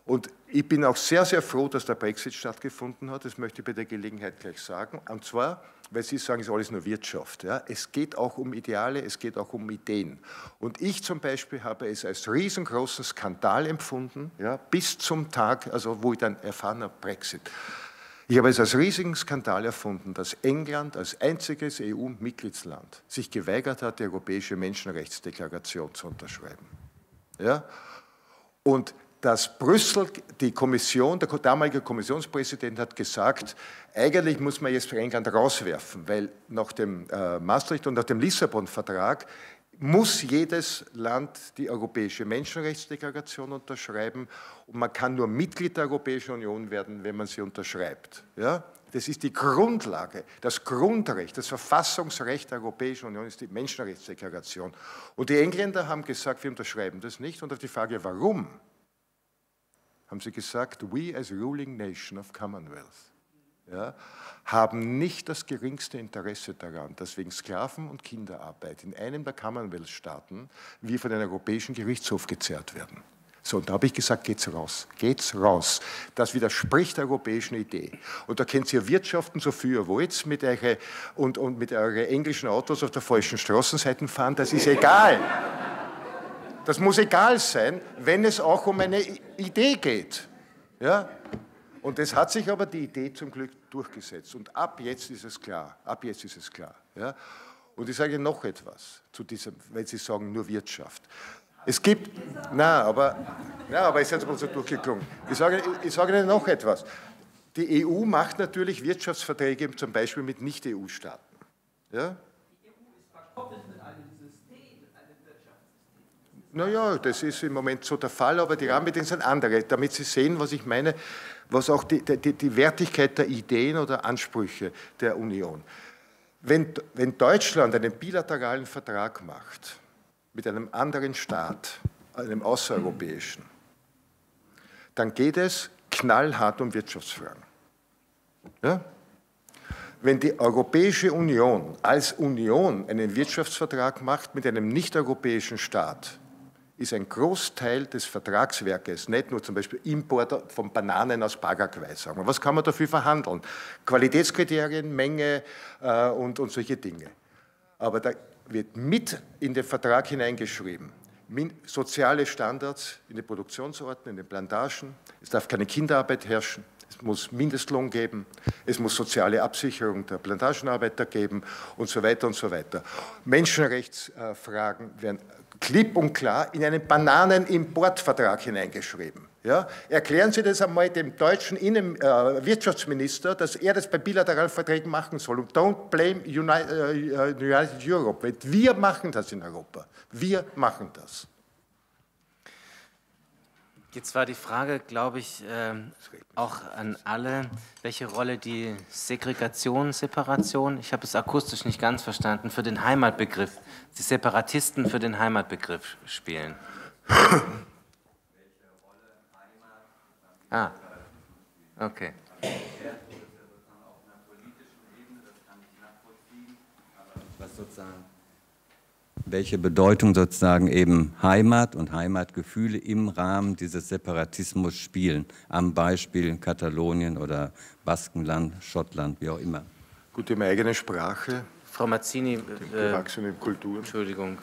Und ich bin auch sehr, sehr froh, dass der Brexit stattgefunden hat. Das möchte ich bei der Gelegenheit gleich sagen. Und zwar, weil Sie sagen, es ist alles nur Wirtschaft. Ja? Es geht auch um Ideale, es geht auch um Ideen. Und ich zum Beispiel habe es als riesengroßen Skandal empfunden, ja, bis zum Tag, also wo ich dann erfahren habe, Brexit. Ich habe es als riesigen Skandal erfunden, dass England als einziges EU-Mitgliedsland sich geweigert hat, die Europäische Menschenrechtsdeklaration zu unterschreiben. Ja? Und dass Brüssel, die Kommission, der damalige Kommissionspräsident hat gesagt, eigentlich muss man jetzt England rauswerfen, weil nach dem Maastricht und nach dem Lissabon-Vertrag muss jedes Land die Europäische Menschenrechtsdeklaration unterschreiben und man kann nur Mitglied der Europäischen Union werden, wenn man sie unterschreibt. Ja? Das ist die Grundlage, das Grundrecht, das Verfassungsrecht der Europäischen Union ist die Menschenrechtsdeklaration. Und die Engländer haben gesagt, wir unterschreiben das nicht. Und auf die Frage, warum, haben sie gesagt, we as ruling nation of Commonwealth, ja, haben nicht das geringste Interesse daran, dass wegen Sklaven- und Kinderarbeit in einem der Commonwealth-Staaten wir von einem Europäischen Gerichtshof gezerrt werden. So, und da habe ich gesagt, geht's raus. Das widerspricht der europäischen Idee. Und da könnt ihr wirtschaften, so viel ihr wollt, mit euren englischen Autos auf der falschen Straßenseite fahren, das ist egal. Das muss egal sein, wenn es auch um eine Idee geht. Ja? Und es hat sich aber die Idee zum Glück durchgesetzt. Und ab jetzt ist es klar. Ja? Und ich sage noch etwas zu diesem, weil Sie sagen, nur Wirtschaft. Es gibt, aber ist jetzt mal so durchgeklungen. Ich sage Ihnen noch etwas. Die EU macht natürlich Wirtschaftsverträge zum Beispiel mit Nicht-EU-Staaten. Ja? Die EU ist verkoppelt mit einem System, mit einem Wirtschaftssystem. Naja, das ist im Moment so der Fall, aber die Rahmenbedingungen sind andere, damit Sie sehen, was ich meine, was auch die Wertigkeit der Ideen oder Ansprüche der Union. Wenn Deutschland einen bilateralen Vertrag macht, mit einem anderen Staat, einem außereuropäischen, dann geht es knallhart um Wirtschaftsfragen. Ja? Wenn die Europäische Union als Union einen Wirtschaftsvertrag macht mit einem nicht-europäischen Staat, ist ein Großteil des Vertragswerkes, nicht nur zum Beispiel Import von Bananen aus Paraguay, sagen wir. Was kann man dafür verhandeln? Qualitätskriterien, Menge und solche Dinge. Aber da wird mit in den Vertrag hineingeschrieben, soziale Standards in den Produktionsorten, in den Plantagen, es darf keine Kinderarbeit herrschen, es muss Mindestlohn geben, es muss soziale Absicherung der Plantagenarbeiter geben und so weiter und so weiter. Menschenrechtsfragen werden klipp und klar in einen Bananenimportvertrag hineingeschrieben. Ja? Erklären Sie das einmal dem deutschen Wirtschaftsminister, dass er das bei bilateralen Verträgen machen soll. Und don't blame United Europe. Wir machen das in Europa. Wir machen das. Jetzt war die Frage, glaube ich, auch an alle, welche Rolle die Segregation, Separation, ich habe es akustisch nicht ganz verstanden, für den Heimatbegriff, die Separatisten für den Heimatbegriff spielen. Ah, okay. Was sozusagen, welche Bedeutung sozusagen eben Heimat und Heimatgefühle im Rahmen dieses Separatismus spielen, am Beispiel Katalonien oder Baskenland, Schottland, wie auch immer. Gut, im eigene Sprache. Frau Mazzini, gewachsene Kultur. Entschuldigung.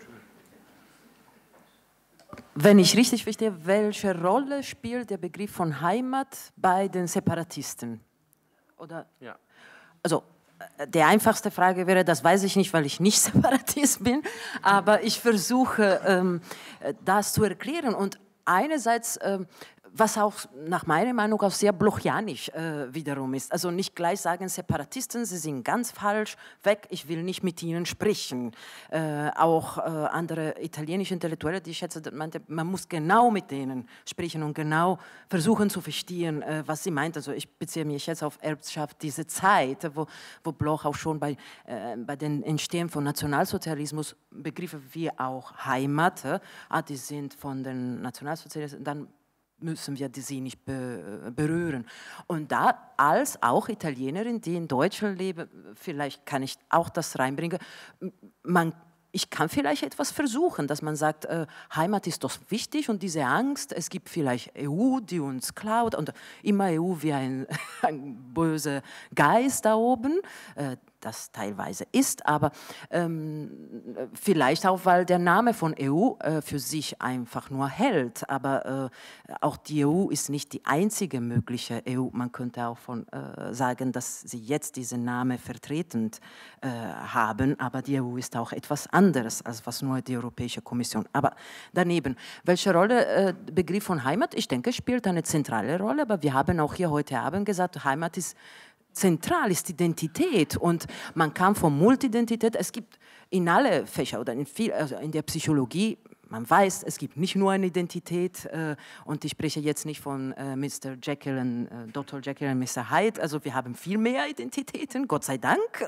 Wenn ich richtig verstehe, welche Rolle spielt der Begriff von Heimat bei den Separatisten? Oder? Ja. Also, die einfachste Frage wäre, das weiß ich nicht, weil ich nicht Separatist bin, aber ich versuche, das zu erklären. Und einerseits, was auch nach meiner Meinung auch sehr blochianisch wiederum ist. Also nicht gleich sagen, Separatisten, sie sind ganz falsch, weg, ich will nicht mit ihnen sprechen. Auch andere italienische Intellektuelle, die ich schätze, meinte, man muss genau mit denen sprechen und genau versuchen zu verstehen, was sie meint. Also ich beziehe mich jetzt auf Erbschaft, diese Zeit, wo Bloch auch schon bei den Entstehen von Nationalsozialismus Begriffe wie auch Heimat, die sind von den Nationalsozialisten, dann müssen wir sie nicht berühren. Und da, als auch Italienerin, die in Deutschland lebe, vielleicht kann ich auch das reinbringen, man ich kann vielleicht etwas versuchen, dass man sagt, Heimat ist doch wichtig und diese Angst, es gibt vielleicht EU, die uns klaut und immer EU wie ein böser Geist da oben, das teilweise ist, aber vielleicht auch, weil der Name von EU für sich einfach nur hält, aber auch die EU ist nicht die einzige mögliche EU. Man könnte auch sagen, dass sie jetzt diesen Namen vertretend haben, aber die EU ist auch etwas anderes, als was nur die Europäische Kommission. Aber daneben, welche Rolle der Begriff von Heimat, ich denke, spielt eine zentrale Rolle, aber wir haben auch hier heute Abend gesagt, Heimat ist zentral, ist Identität und man kann von Multidentität, es gibt in alle Fächer oder also in der Psychologie, man weiß, es gibt nicht nur eine Identität und ich spreche jetzt nicht von Mr. Jekyll und Dr. Jekyll und Mr. Hyde, also wir haben viel mehr Identitäten, Gott sei Dank.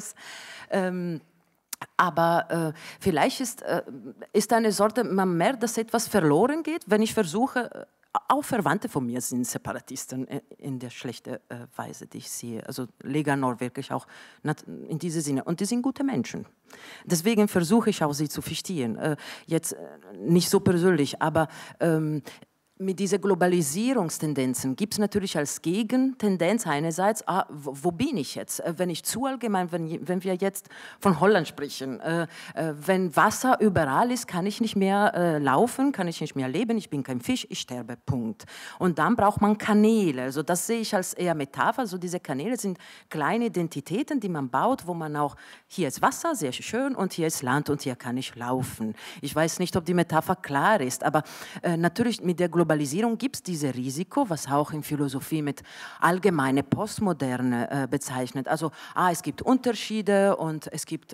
Aber vielleicht ist eine Sorte, man merkt, dass etwas verloren geht, wenn ich versuche, auch Verwandte von mir sind Separatisten in der schlechten Weise, die ich sehe. Also Lega Nord wirklich auch in diesem Sinne. Und die sind gute Menschen. Deswegen versuche ich auch, sie zu verstehen. Jetzt nicht so persönlich, aber mit diesen Globalisierungstendenzen gibt es natürlich als Gegentendenz einerseits, wo bin ich jetzt? Wenn ich zu allgemein, wenn wir jetzt von Holland sprechen, wenn Wasser überall ist, kann ich nicht mehr laufen, kann ich nicht mehr leben, ich bin kein Fisch, ich sterbe, Punkt. Und dann braucht man Kanäle, also das sehe ich als eher Metapher, also diese Kanäle sind kleine Identitäten, die man baut, wo man auch, hier ist Wasser, sehr schön, und hier ist Land und hier kann ich laufen. Ich weiß nicht, ob die Metapher klar ist, aber natürlich mit der Globalisierung gibt es dieses Risiko, was auch in Philosophie mit allgemeine Postmoderne bezeichnet. Also es gibt Unterschiede und es gibt,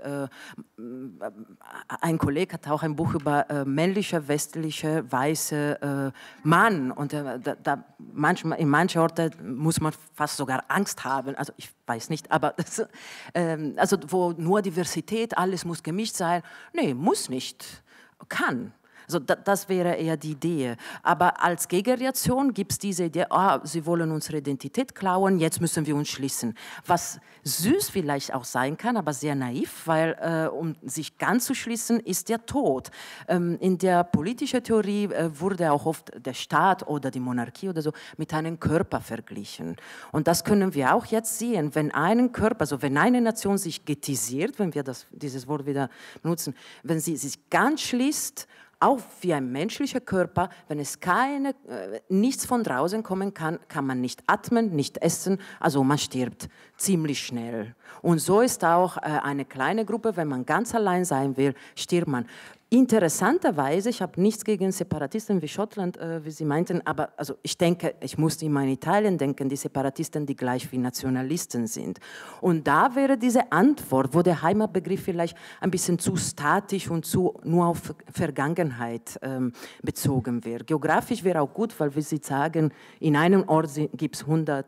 ein Kollege hat auch ein Buch über männliche, westliche, weiße Mann und manchmal, in manchen Orten muss man fast sogar Angst haben, also ich weiß nicht, aber das, also wo nur Diversität, alles muss gemischt sein, nee, muss nicht, kann. Also das wäre eher die Idee. Aber als Gegenreaktion gibt es diese Idee, sie wollen unsere Identität klauen, jetzt müssen wir uns schließen. Was süß vielleicht auch sein kann, aber sehr naiv, weil um sich ganz zu schließen, ist der Tod. In der politischen Theorie wurde auch oft der Staat oder die Monarchie oder so mit einem Körper verglichen. Und das können wir auch jetzt sehen, wenn ein Körper, also wenn eine Nation sich ghettisiert, wenn wir dieses Wort wieder nutzen, wenn sie sich ganz schließt, auch wie ein menschlicher Körper, wenn es nichts von draußen kommen kann, kann man nicht atmen, nicht essen, also man stirbt ziemlich schnell. Und so ist auch eine kleine Gruppe, wenn man ganz allein sein will, stirbt man. Interessanterweise, ich habe nichts gegen Separatisten wie Schottland, wie Sie meinten, aber also ich denke, ich musste immer an Italien denken, die Separatisten, die gleich wie Nationalisten sind. Und da wäre diese Antwort, wo der Heimatbegriff vielleicht ein bisschen zu statisch und nur auf Vergangenheit bezogen wäre. Geografisch wäre auch gut, weil wir Sie sagen, in einem Ort gibt es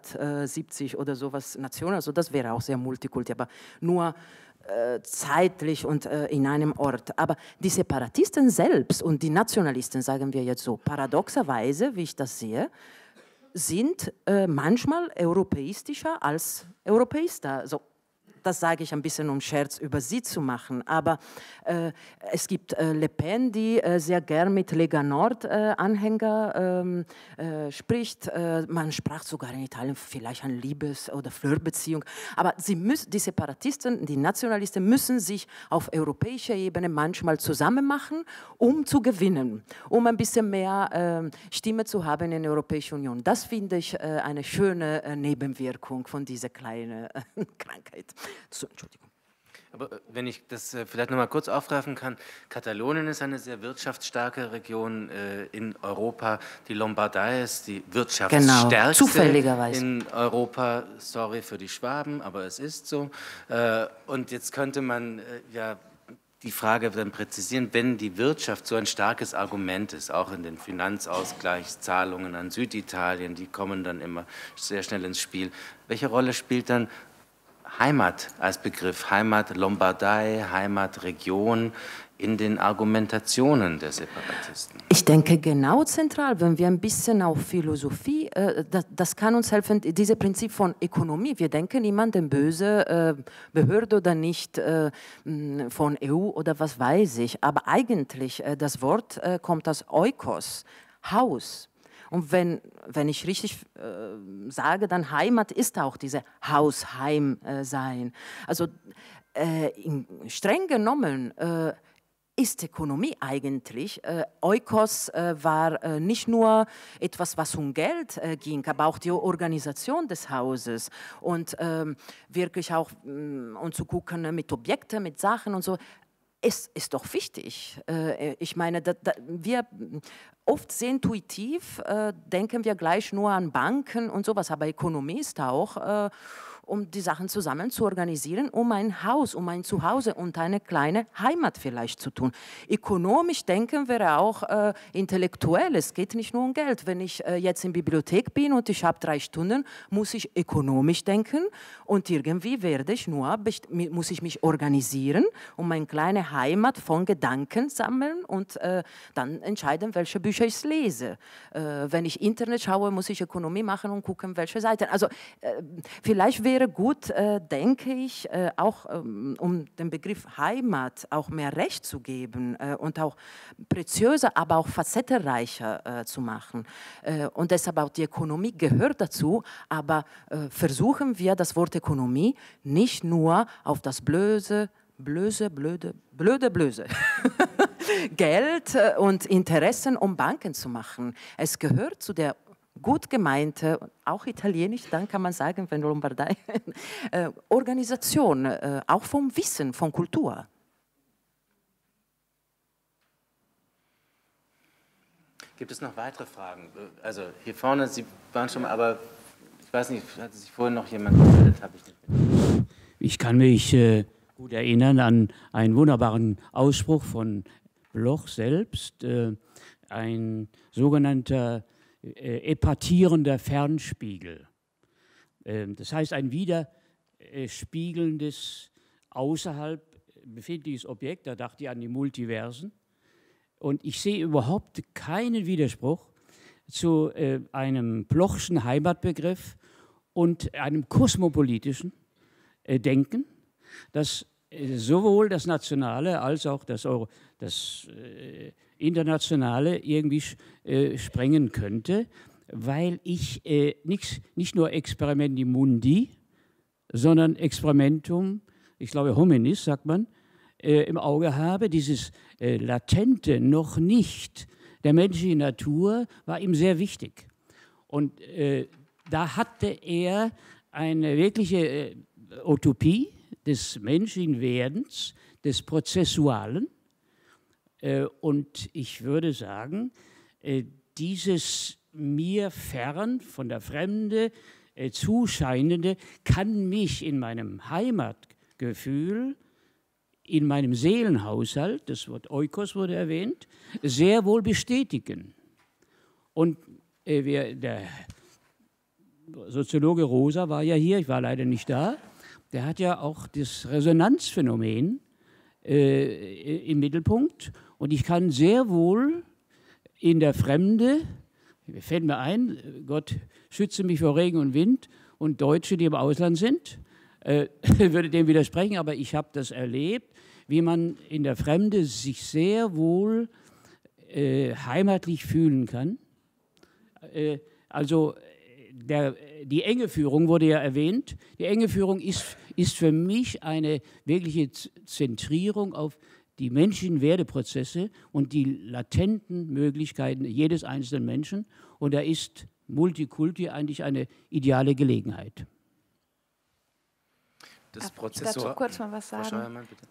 170 oder sowas Nationen, also das wäre auch sehr multikulti, aber nur zeitlich und in einem Ort. Aber die Separatisten selbst und die Nationalisten, sagen wir jetzt so, paradoxerweise, wie ich das sehe, sind manchmal europäistischer als Europäister. So, das sage ich ein bisschen, um Scherz über sie zu machen. Aber es gibt Le Pen, die sehr gern mit Lega Nord-Anhänger spricht. Man sprach sogar in Italien vielleicht eine Liebes- oder Flirtbeziehung. Aber die Separatisten, die Nationalisten müssen sich auf europäischer Ebene manchmal zusammen machen, um zu gewinnen, um ein bisschen mehr Stimme zu haben in der Europäischen Union. Das finde ich eine schöne Nebenwirkung von dieser kleinen Krankheit. Entschuldigung. Aber wenn ich das vielleicht noch mal kurz aufgreifen kann, Katalonien ist eine sehr wirtschaftsstarke Region in Europa. Die Lombardei ist die wirtschaftsstärkste in Europa. Sorry für die Schwaben, aber es ist so. Und jetzt könnte man ja die Frage dann präzisieren, wenn die Wirtschaft so ein starkes Argument ist, auch in den Finanzausgleichszahlungen an Süditalien, die kommen dann immer sehr schnell ins Spiel. Welche Rolle spielt dann Heimat als Begriff, Heimat Lombardei, Heimatregion in den Argumentationen der Separatisten? Ich denke genau zentral, wenn wir ein bisschen auf Philosophie, das kann uns helfen, dieses Prinzip von Ökonomie. Wir denken niemandem böse, Behörde oder nicht, von EU oder was weiß ich, aber eigentlich das Wort kommt aus Oikos, Haus. Und wenn ich richtig sage, dann Heimat ist auch diese Haus-Heim sein. Also streng genommen ist Ökonomie eigentlich. Oikos war nicht nur etwas, was um Geld ging, aber auch die Organisation des Hauses und wirklich auch und zu gucken mit Objekten, mit Sachen und so. Ist doch wichtig. Ich meine, wir oft sehr intuitiv denken wir gleich nur an Banken und sowas, aber Ökonomie ist auch um die Sachen zusammen zu organisieren, um ein Haus, um ein Zuhause und eine kleine Heimat vielleicht zu tun. Ökonomisch denken wir auch intellektuell, es geht nicht nur um Geld. Wenn ich jetzt in der Bibliothek bin und ich habe 3 Stunden, muss ich ökonomisch denken und irgendwie muss ich mich organisieren, um eine kleine Heimat von Gedanken sammeln und dann entscheiden, welche Bücher ich lese. Wenn ich Internet schaue, muss ich Ökonomie machen und gucken, welche Seiten. Also vielleicht wäre gut, denke ich, auch um den Begriff Heimat auch mehr Recht zu geben und auch preziöser, aber auch facettenreicher zu machen. Und deshalb auch die Ökonomie gehört dazu, aber versuchen wir das Wort Ökonomie nicht nur auf das blöde Geld und Interessen um Banken zu machen. Es gehört zu der gut gemeinte, auch italienisch, dann kann man sagen, wenn Lombardei, Organisation, auch vom Wissen, von Kultur. Gibt es noch weitere Fragen? Also hier vorne, Sie waren schon mal, aber ich weiß nicht, hat sich vorhin noch jemand gemeldet? Habe ich nicht mitbekommen. Ich kann mich gut erinnern an einen wunderbaren Ausspruch von Bloch selbst, ein sogenannter epatierender Fernspiegel. Das heißt, ein widerspiegelndes, außerhalb befindliches Objekt, da dachte ich an die Multiversen. Und ich sehe überhaupt keinen Widerspruch zu einem Blochschen Heimatbegriff und einem kosmopolitischen Denken, das sowohl das Nationale als auch das Internationale irgendwie sprengen könnte, weil ich nicht nur Experimendi Mundi, sondern Experimentum, ich glaube Hominis, sagt man, im Auge habe. Dieses Latente noch nicht der menschlichen Natur war ihm sehr wichtig. Und da hatte er eine wirkliche Utopie des menschlichen Werdens, des Prozessualen. Und ich würde sagen, dieses mir fern von der Fremde zuscheinende kann mich in meinem Heimatgefühl, in meinem Seelenhaushalt, das Wort Oikos wurde erwähnt, sehr wohl bestätigen. Und der Soziologe Rosa war ja hier, ich war leider nicht da, der hat ja auch das Resonanzphänomen im Mittelpunkt. Und ich kann sehr wohl in der Fremde, fällt mir ein, Gott schütze mich vor Regen und Wind und Deutsche, die im Ausland sind, würde dem widersprechen, aber ich habe das erlebt, wie man in der Fremde sich sehr wohl heimatlich fühlen kann. Also die enge Führung wurde ja erwähnt. Die enge Führung ist für mich eine wirkliche Zentrierung auf die menschlichen Werdeprozesse und die latenten Möglichkeiten jedes einzelnen Menschen. Und da ist Multikulti eigentlich eine ideale Gelegenheit. Das Darf ich dazu kurz mal was sagen? Frau Scheuermann, bitte.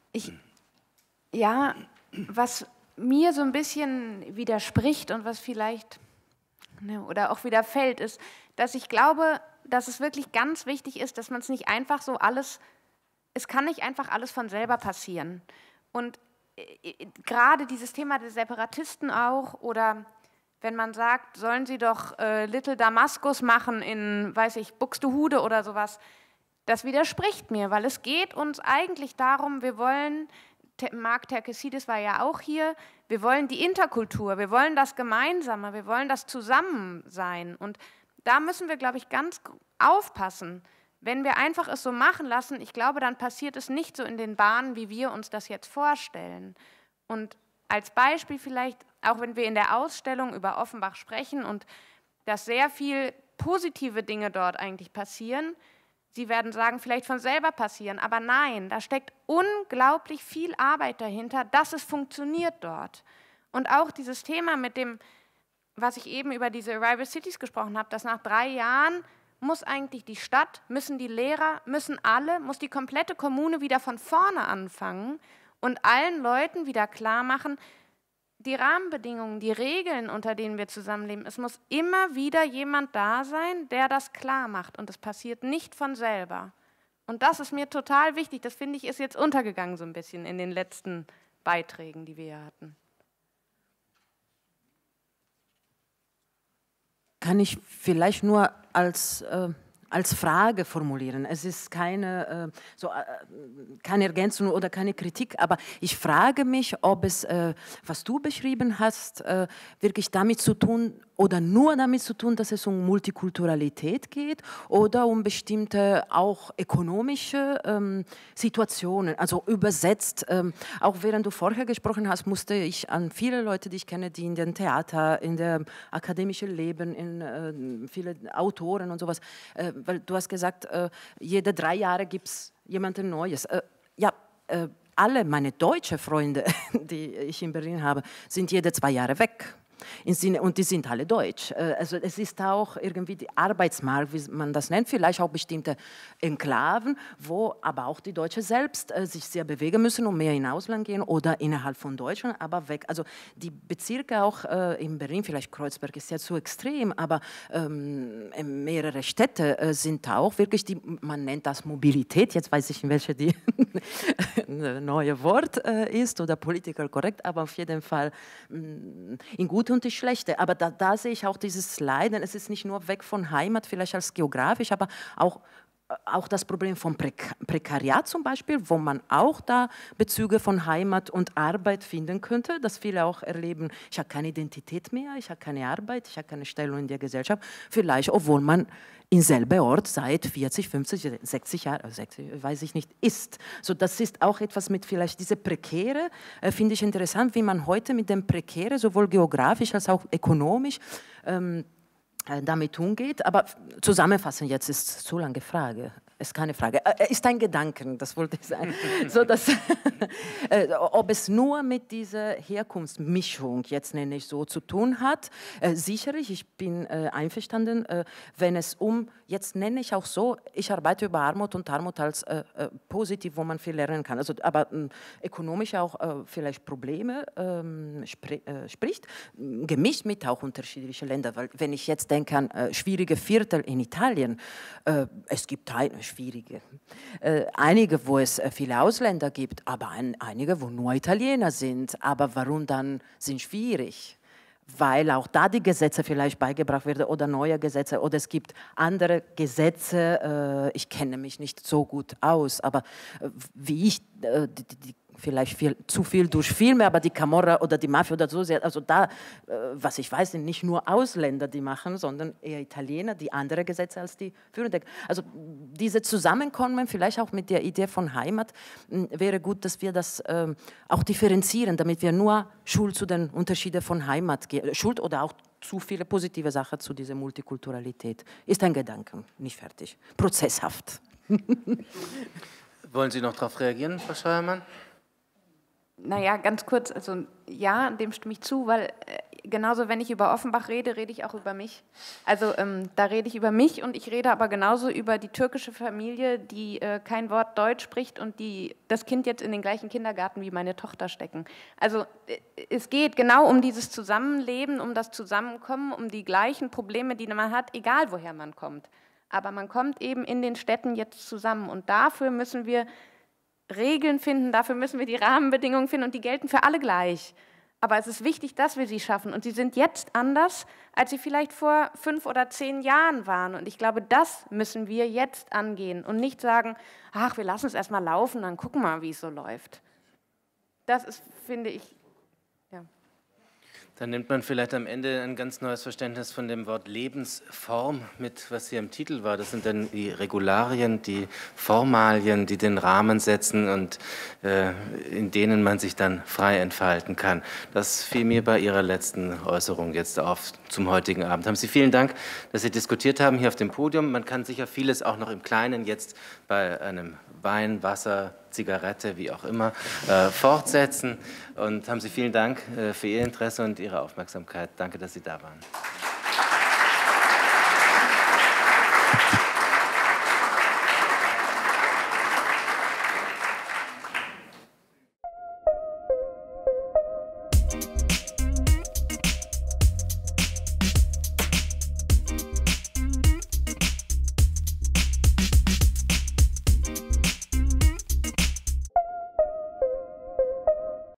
Ja, was mir so ein bisschen widerspricht und was vielleicht oder auch wieder fällt, ist, dass ich glaube, dass es wirklich ganz wichtig ist, dass man es nicht einfach so es kann nicht einfach alles von selber passieren. Und gerade dieses Thema der Separatisten auch, oder wenn man sagt, sollen sie doch Little Damaskus machen in, weiß ich, Buxtehude oder sowas, das widerspricht mir, weil es geht uns eigentlich darum, wir wollen Marc Terkesidis war ja auch hier, wir wollen die Interkultur, wir wollen das Gemeinsame, wir wollen das Zusammensein. Und da müssen wir, glaube ich, ganz aufpassen. Wenn wir einfach es so machen lassen, ich glaube, dann passiert es nicht so in den Bahnen, wie wir uns das jetzt vorstellen. Und als Beispiel vielleicht, auch wenn wir in der Ausstellung über Offenbach sprechen und dass sehr viel positive Dinge dort eigentlich passieren, Sie werden sagen, vielleicht von selber passieren, aber nein, da steckt unglaublich viel Arbeit dahinter, dass es funktioniert dort. Und auch dieses Thema mit dem, was ich eben über diese Arrival Cities gesprochen habe, dass nach 3 Jahren muss eigentlich die Stadt, müssen die Lehrer, müssen alle, muss die komplette Kommune wieder von vorne anfangen und allen Leuten wieder klar machen, die Rahmenbedingungen, die Regeln, unter denen wir zusammenleben, es muss immer wieder jemand da sein, der das klar macht und es passiert nicht von selber. Und das ist mir total wichtig, das finde ich ist jetzt untergegangen so ein bisschen in den letzten Beiträgen, die wir hier hatten. Kann ich vielleicht nur als Frage formulieren. Es ist keine Ergänzung oder keine Kritik, aber ich frage mich, ob es, was du beschrieben hast, wirklich damit zu tun oder nur damit zu tun, dass es um Multikulturalität geht oder um bestimmte auch ökonomische Situationen, also übersetzt. Auch während du vorher gesprochen hast, musste ich an viele Leute, die ich kenne, die in dem Theater, in der akademischen Leben, in viele Autoren und sowas, weil du hast gesagt, jede 3 Jahre gibt es jemanden Neues. Alle meine deutschen Freunde, die ich in Berlin habe, sind jede 2 Jahre weg. Und die sind alle deutsch. Also es ist auch irgendwie der Arbeitsmarkt, wie man das nennt, vielleicht auch bestimmte Enklaven, wo aber auch die Deutschen selbst sich sehr bewegen müssen und mehr in Ausland gehen oder innerhalb von Deutschland, aber weg. Also die Bezirke auch in Berlin, vielleicht Kreuzberg ist ja zu extrem, aber mehrere Städte sind auch wirklich, man nennt das Mobilität, jetzt weiß ich, in welche die neue Wort ist oder political correct, aber auf jeden Fall in gut und die schlechte. Aber da sehe ich auch dieses Leiden. Es ist nicht nur weg von Heimat, vielleicht als geografisch, aber auch das Problem von Prekariat zum Beispiel, wo man auch da Bezüge von Heimat und Arbeit finden könnte, dass viele auch erleben, ich habe keine Identität mehr, ich habe keine Arbeit, ich habe keine Stellung in der Gesellschaft, vielleicht obwohl man im selben Ort seit 40, 50, 60 Jahren, 60, weiß ich nicht, ist. So, das ist auch etwas mit vielleicht diese Prekäre, finde ich interessant, wie man heute mit dem Prekäre, sowohl geografisch als auch ökonomisch, damit umgeht, aber zusammenfassen jetzt ist zu lange Frage. Ist keine Frage. Ist ein Gedanken, das wollte ich sagen. So, dass, ob es nur mit dieser Herkunftsmischung, jetzt nenne ich so, zu tun hat. Sicherlich, ich bin einverstanden, wenn es jetzt nenne ich auch so, ich arbeite über Armut und Armut als positiv, wo man viel lernen kann. Also, aber ökonomisch auch vielleicht Probleme spricht, gemischt mit auch unterschiedlichen Ländern. Weil wenn ich jetzt denke an schwierige Viertel in Italien, es gibt schwierige. Einige, wo es viele Ausländer gibt, aber einige, wo nur Italiener sind. Aber warum dann sind schwierig? Weil auch da die Gesetze vielleicht beigebracht werden oder neue Gesetze oder es gibt andere Gesetze, ich kenne mich nicht so gut aus, aber wie ich vielleicht zu viel durch Filme, aber die Camorra oder die Mafia oder so, also da, was ich weiß, sind nicht nur Ausländer, die machen, sondern eher Italiener, die andere Gesetze als die führenden. Also diese Zusammenkommen, vielleicht auch mit der Idee von Heimat, wäre gut, dass wir das auch differenzieren, damit wir nur Schuld zu den Unterschieden von Heimat geben, Schuld oder auch zu viele positive Sachen zu dieser Multikulturalität. Ist ein Gedanke, nicht fertig. Prozesshaft. Wollen Sie noch darauf reagieren, Frau Scheuermann? Naja, ganz kurz, also ja, dem stimme ich zu, weil genauso, wenn ich über Offenbach rede, rede ich auch über mich. Also da rede ich über mich und ich rede aber genauso über die türkische Familie, die kein Wort Deutsch spricht und die das Kind jetzt in den gleichen Kindergarten wie meine Tochter stecken. Also es geht genau um dieses Zusammenleben, um das Zusammenkommen, um die gleichen Probleme, die man hat, egal woher man kommt. Aber man kommt eben in den Städten jetzt zusammen und dafür müssen wir Regeln finden, dafür müssen wir die Rahmenbedingungen finden und die gelten für alle gleich. Aber es ist wichtig, dass wir sie schaffen und sie sind jetzt anders, als sie vielleicht vor 5 oder 10 Jahren waren. Und ich glaube, das müssen wir jetzt angehen und nicht sagen, ach, wir lassen es erstmal laufen, dann gucken wir mal, wie es so läuft. das ist, finde ich, ja. Dann nimmt man vielleicht am Ende ein ganz neues Verständnis von dem Wort Lebensform mit, was hier im Titel war. Das sind dann die Regularien, die Formalien, die den Rahmen setzen und in denen man sich dann frei entfalten kann. Das fiel mir bei Ihrer letzten Äußerung jetzt auf zum heutigen Abend. Haben Sie vielen Dank, dass Sie diskutiert haben hier auf dem Podium. Man kann sicher vieles auch noch im Kleinen jetzt bei einem Wein, Wasser, Zigarette, wie auch immer, fortsetzen. Und haben Sie vielen Dank für Ihr Interesse und Ihre Aufmerksamkeit. Danke, dass Sie da waren.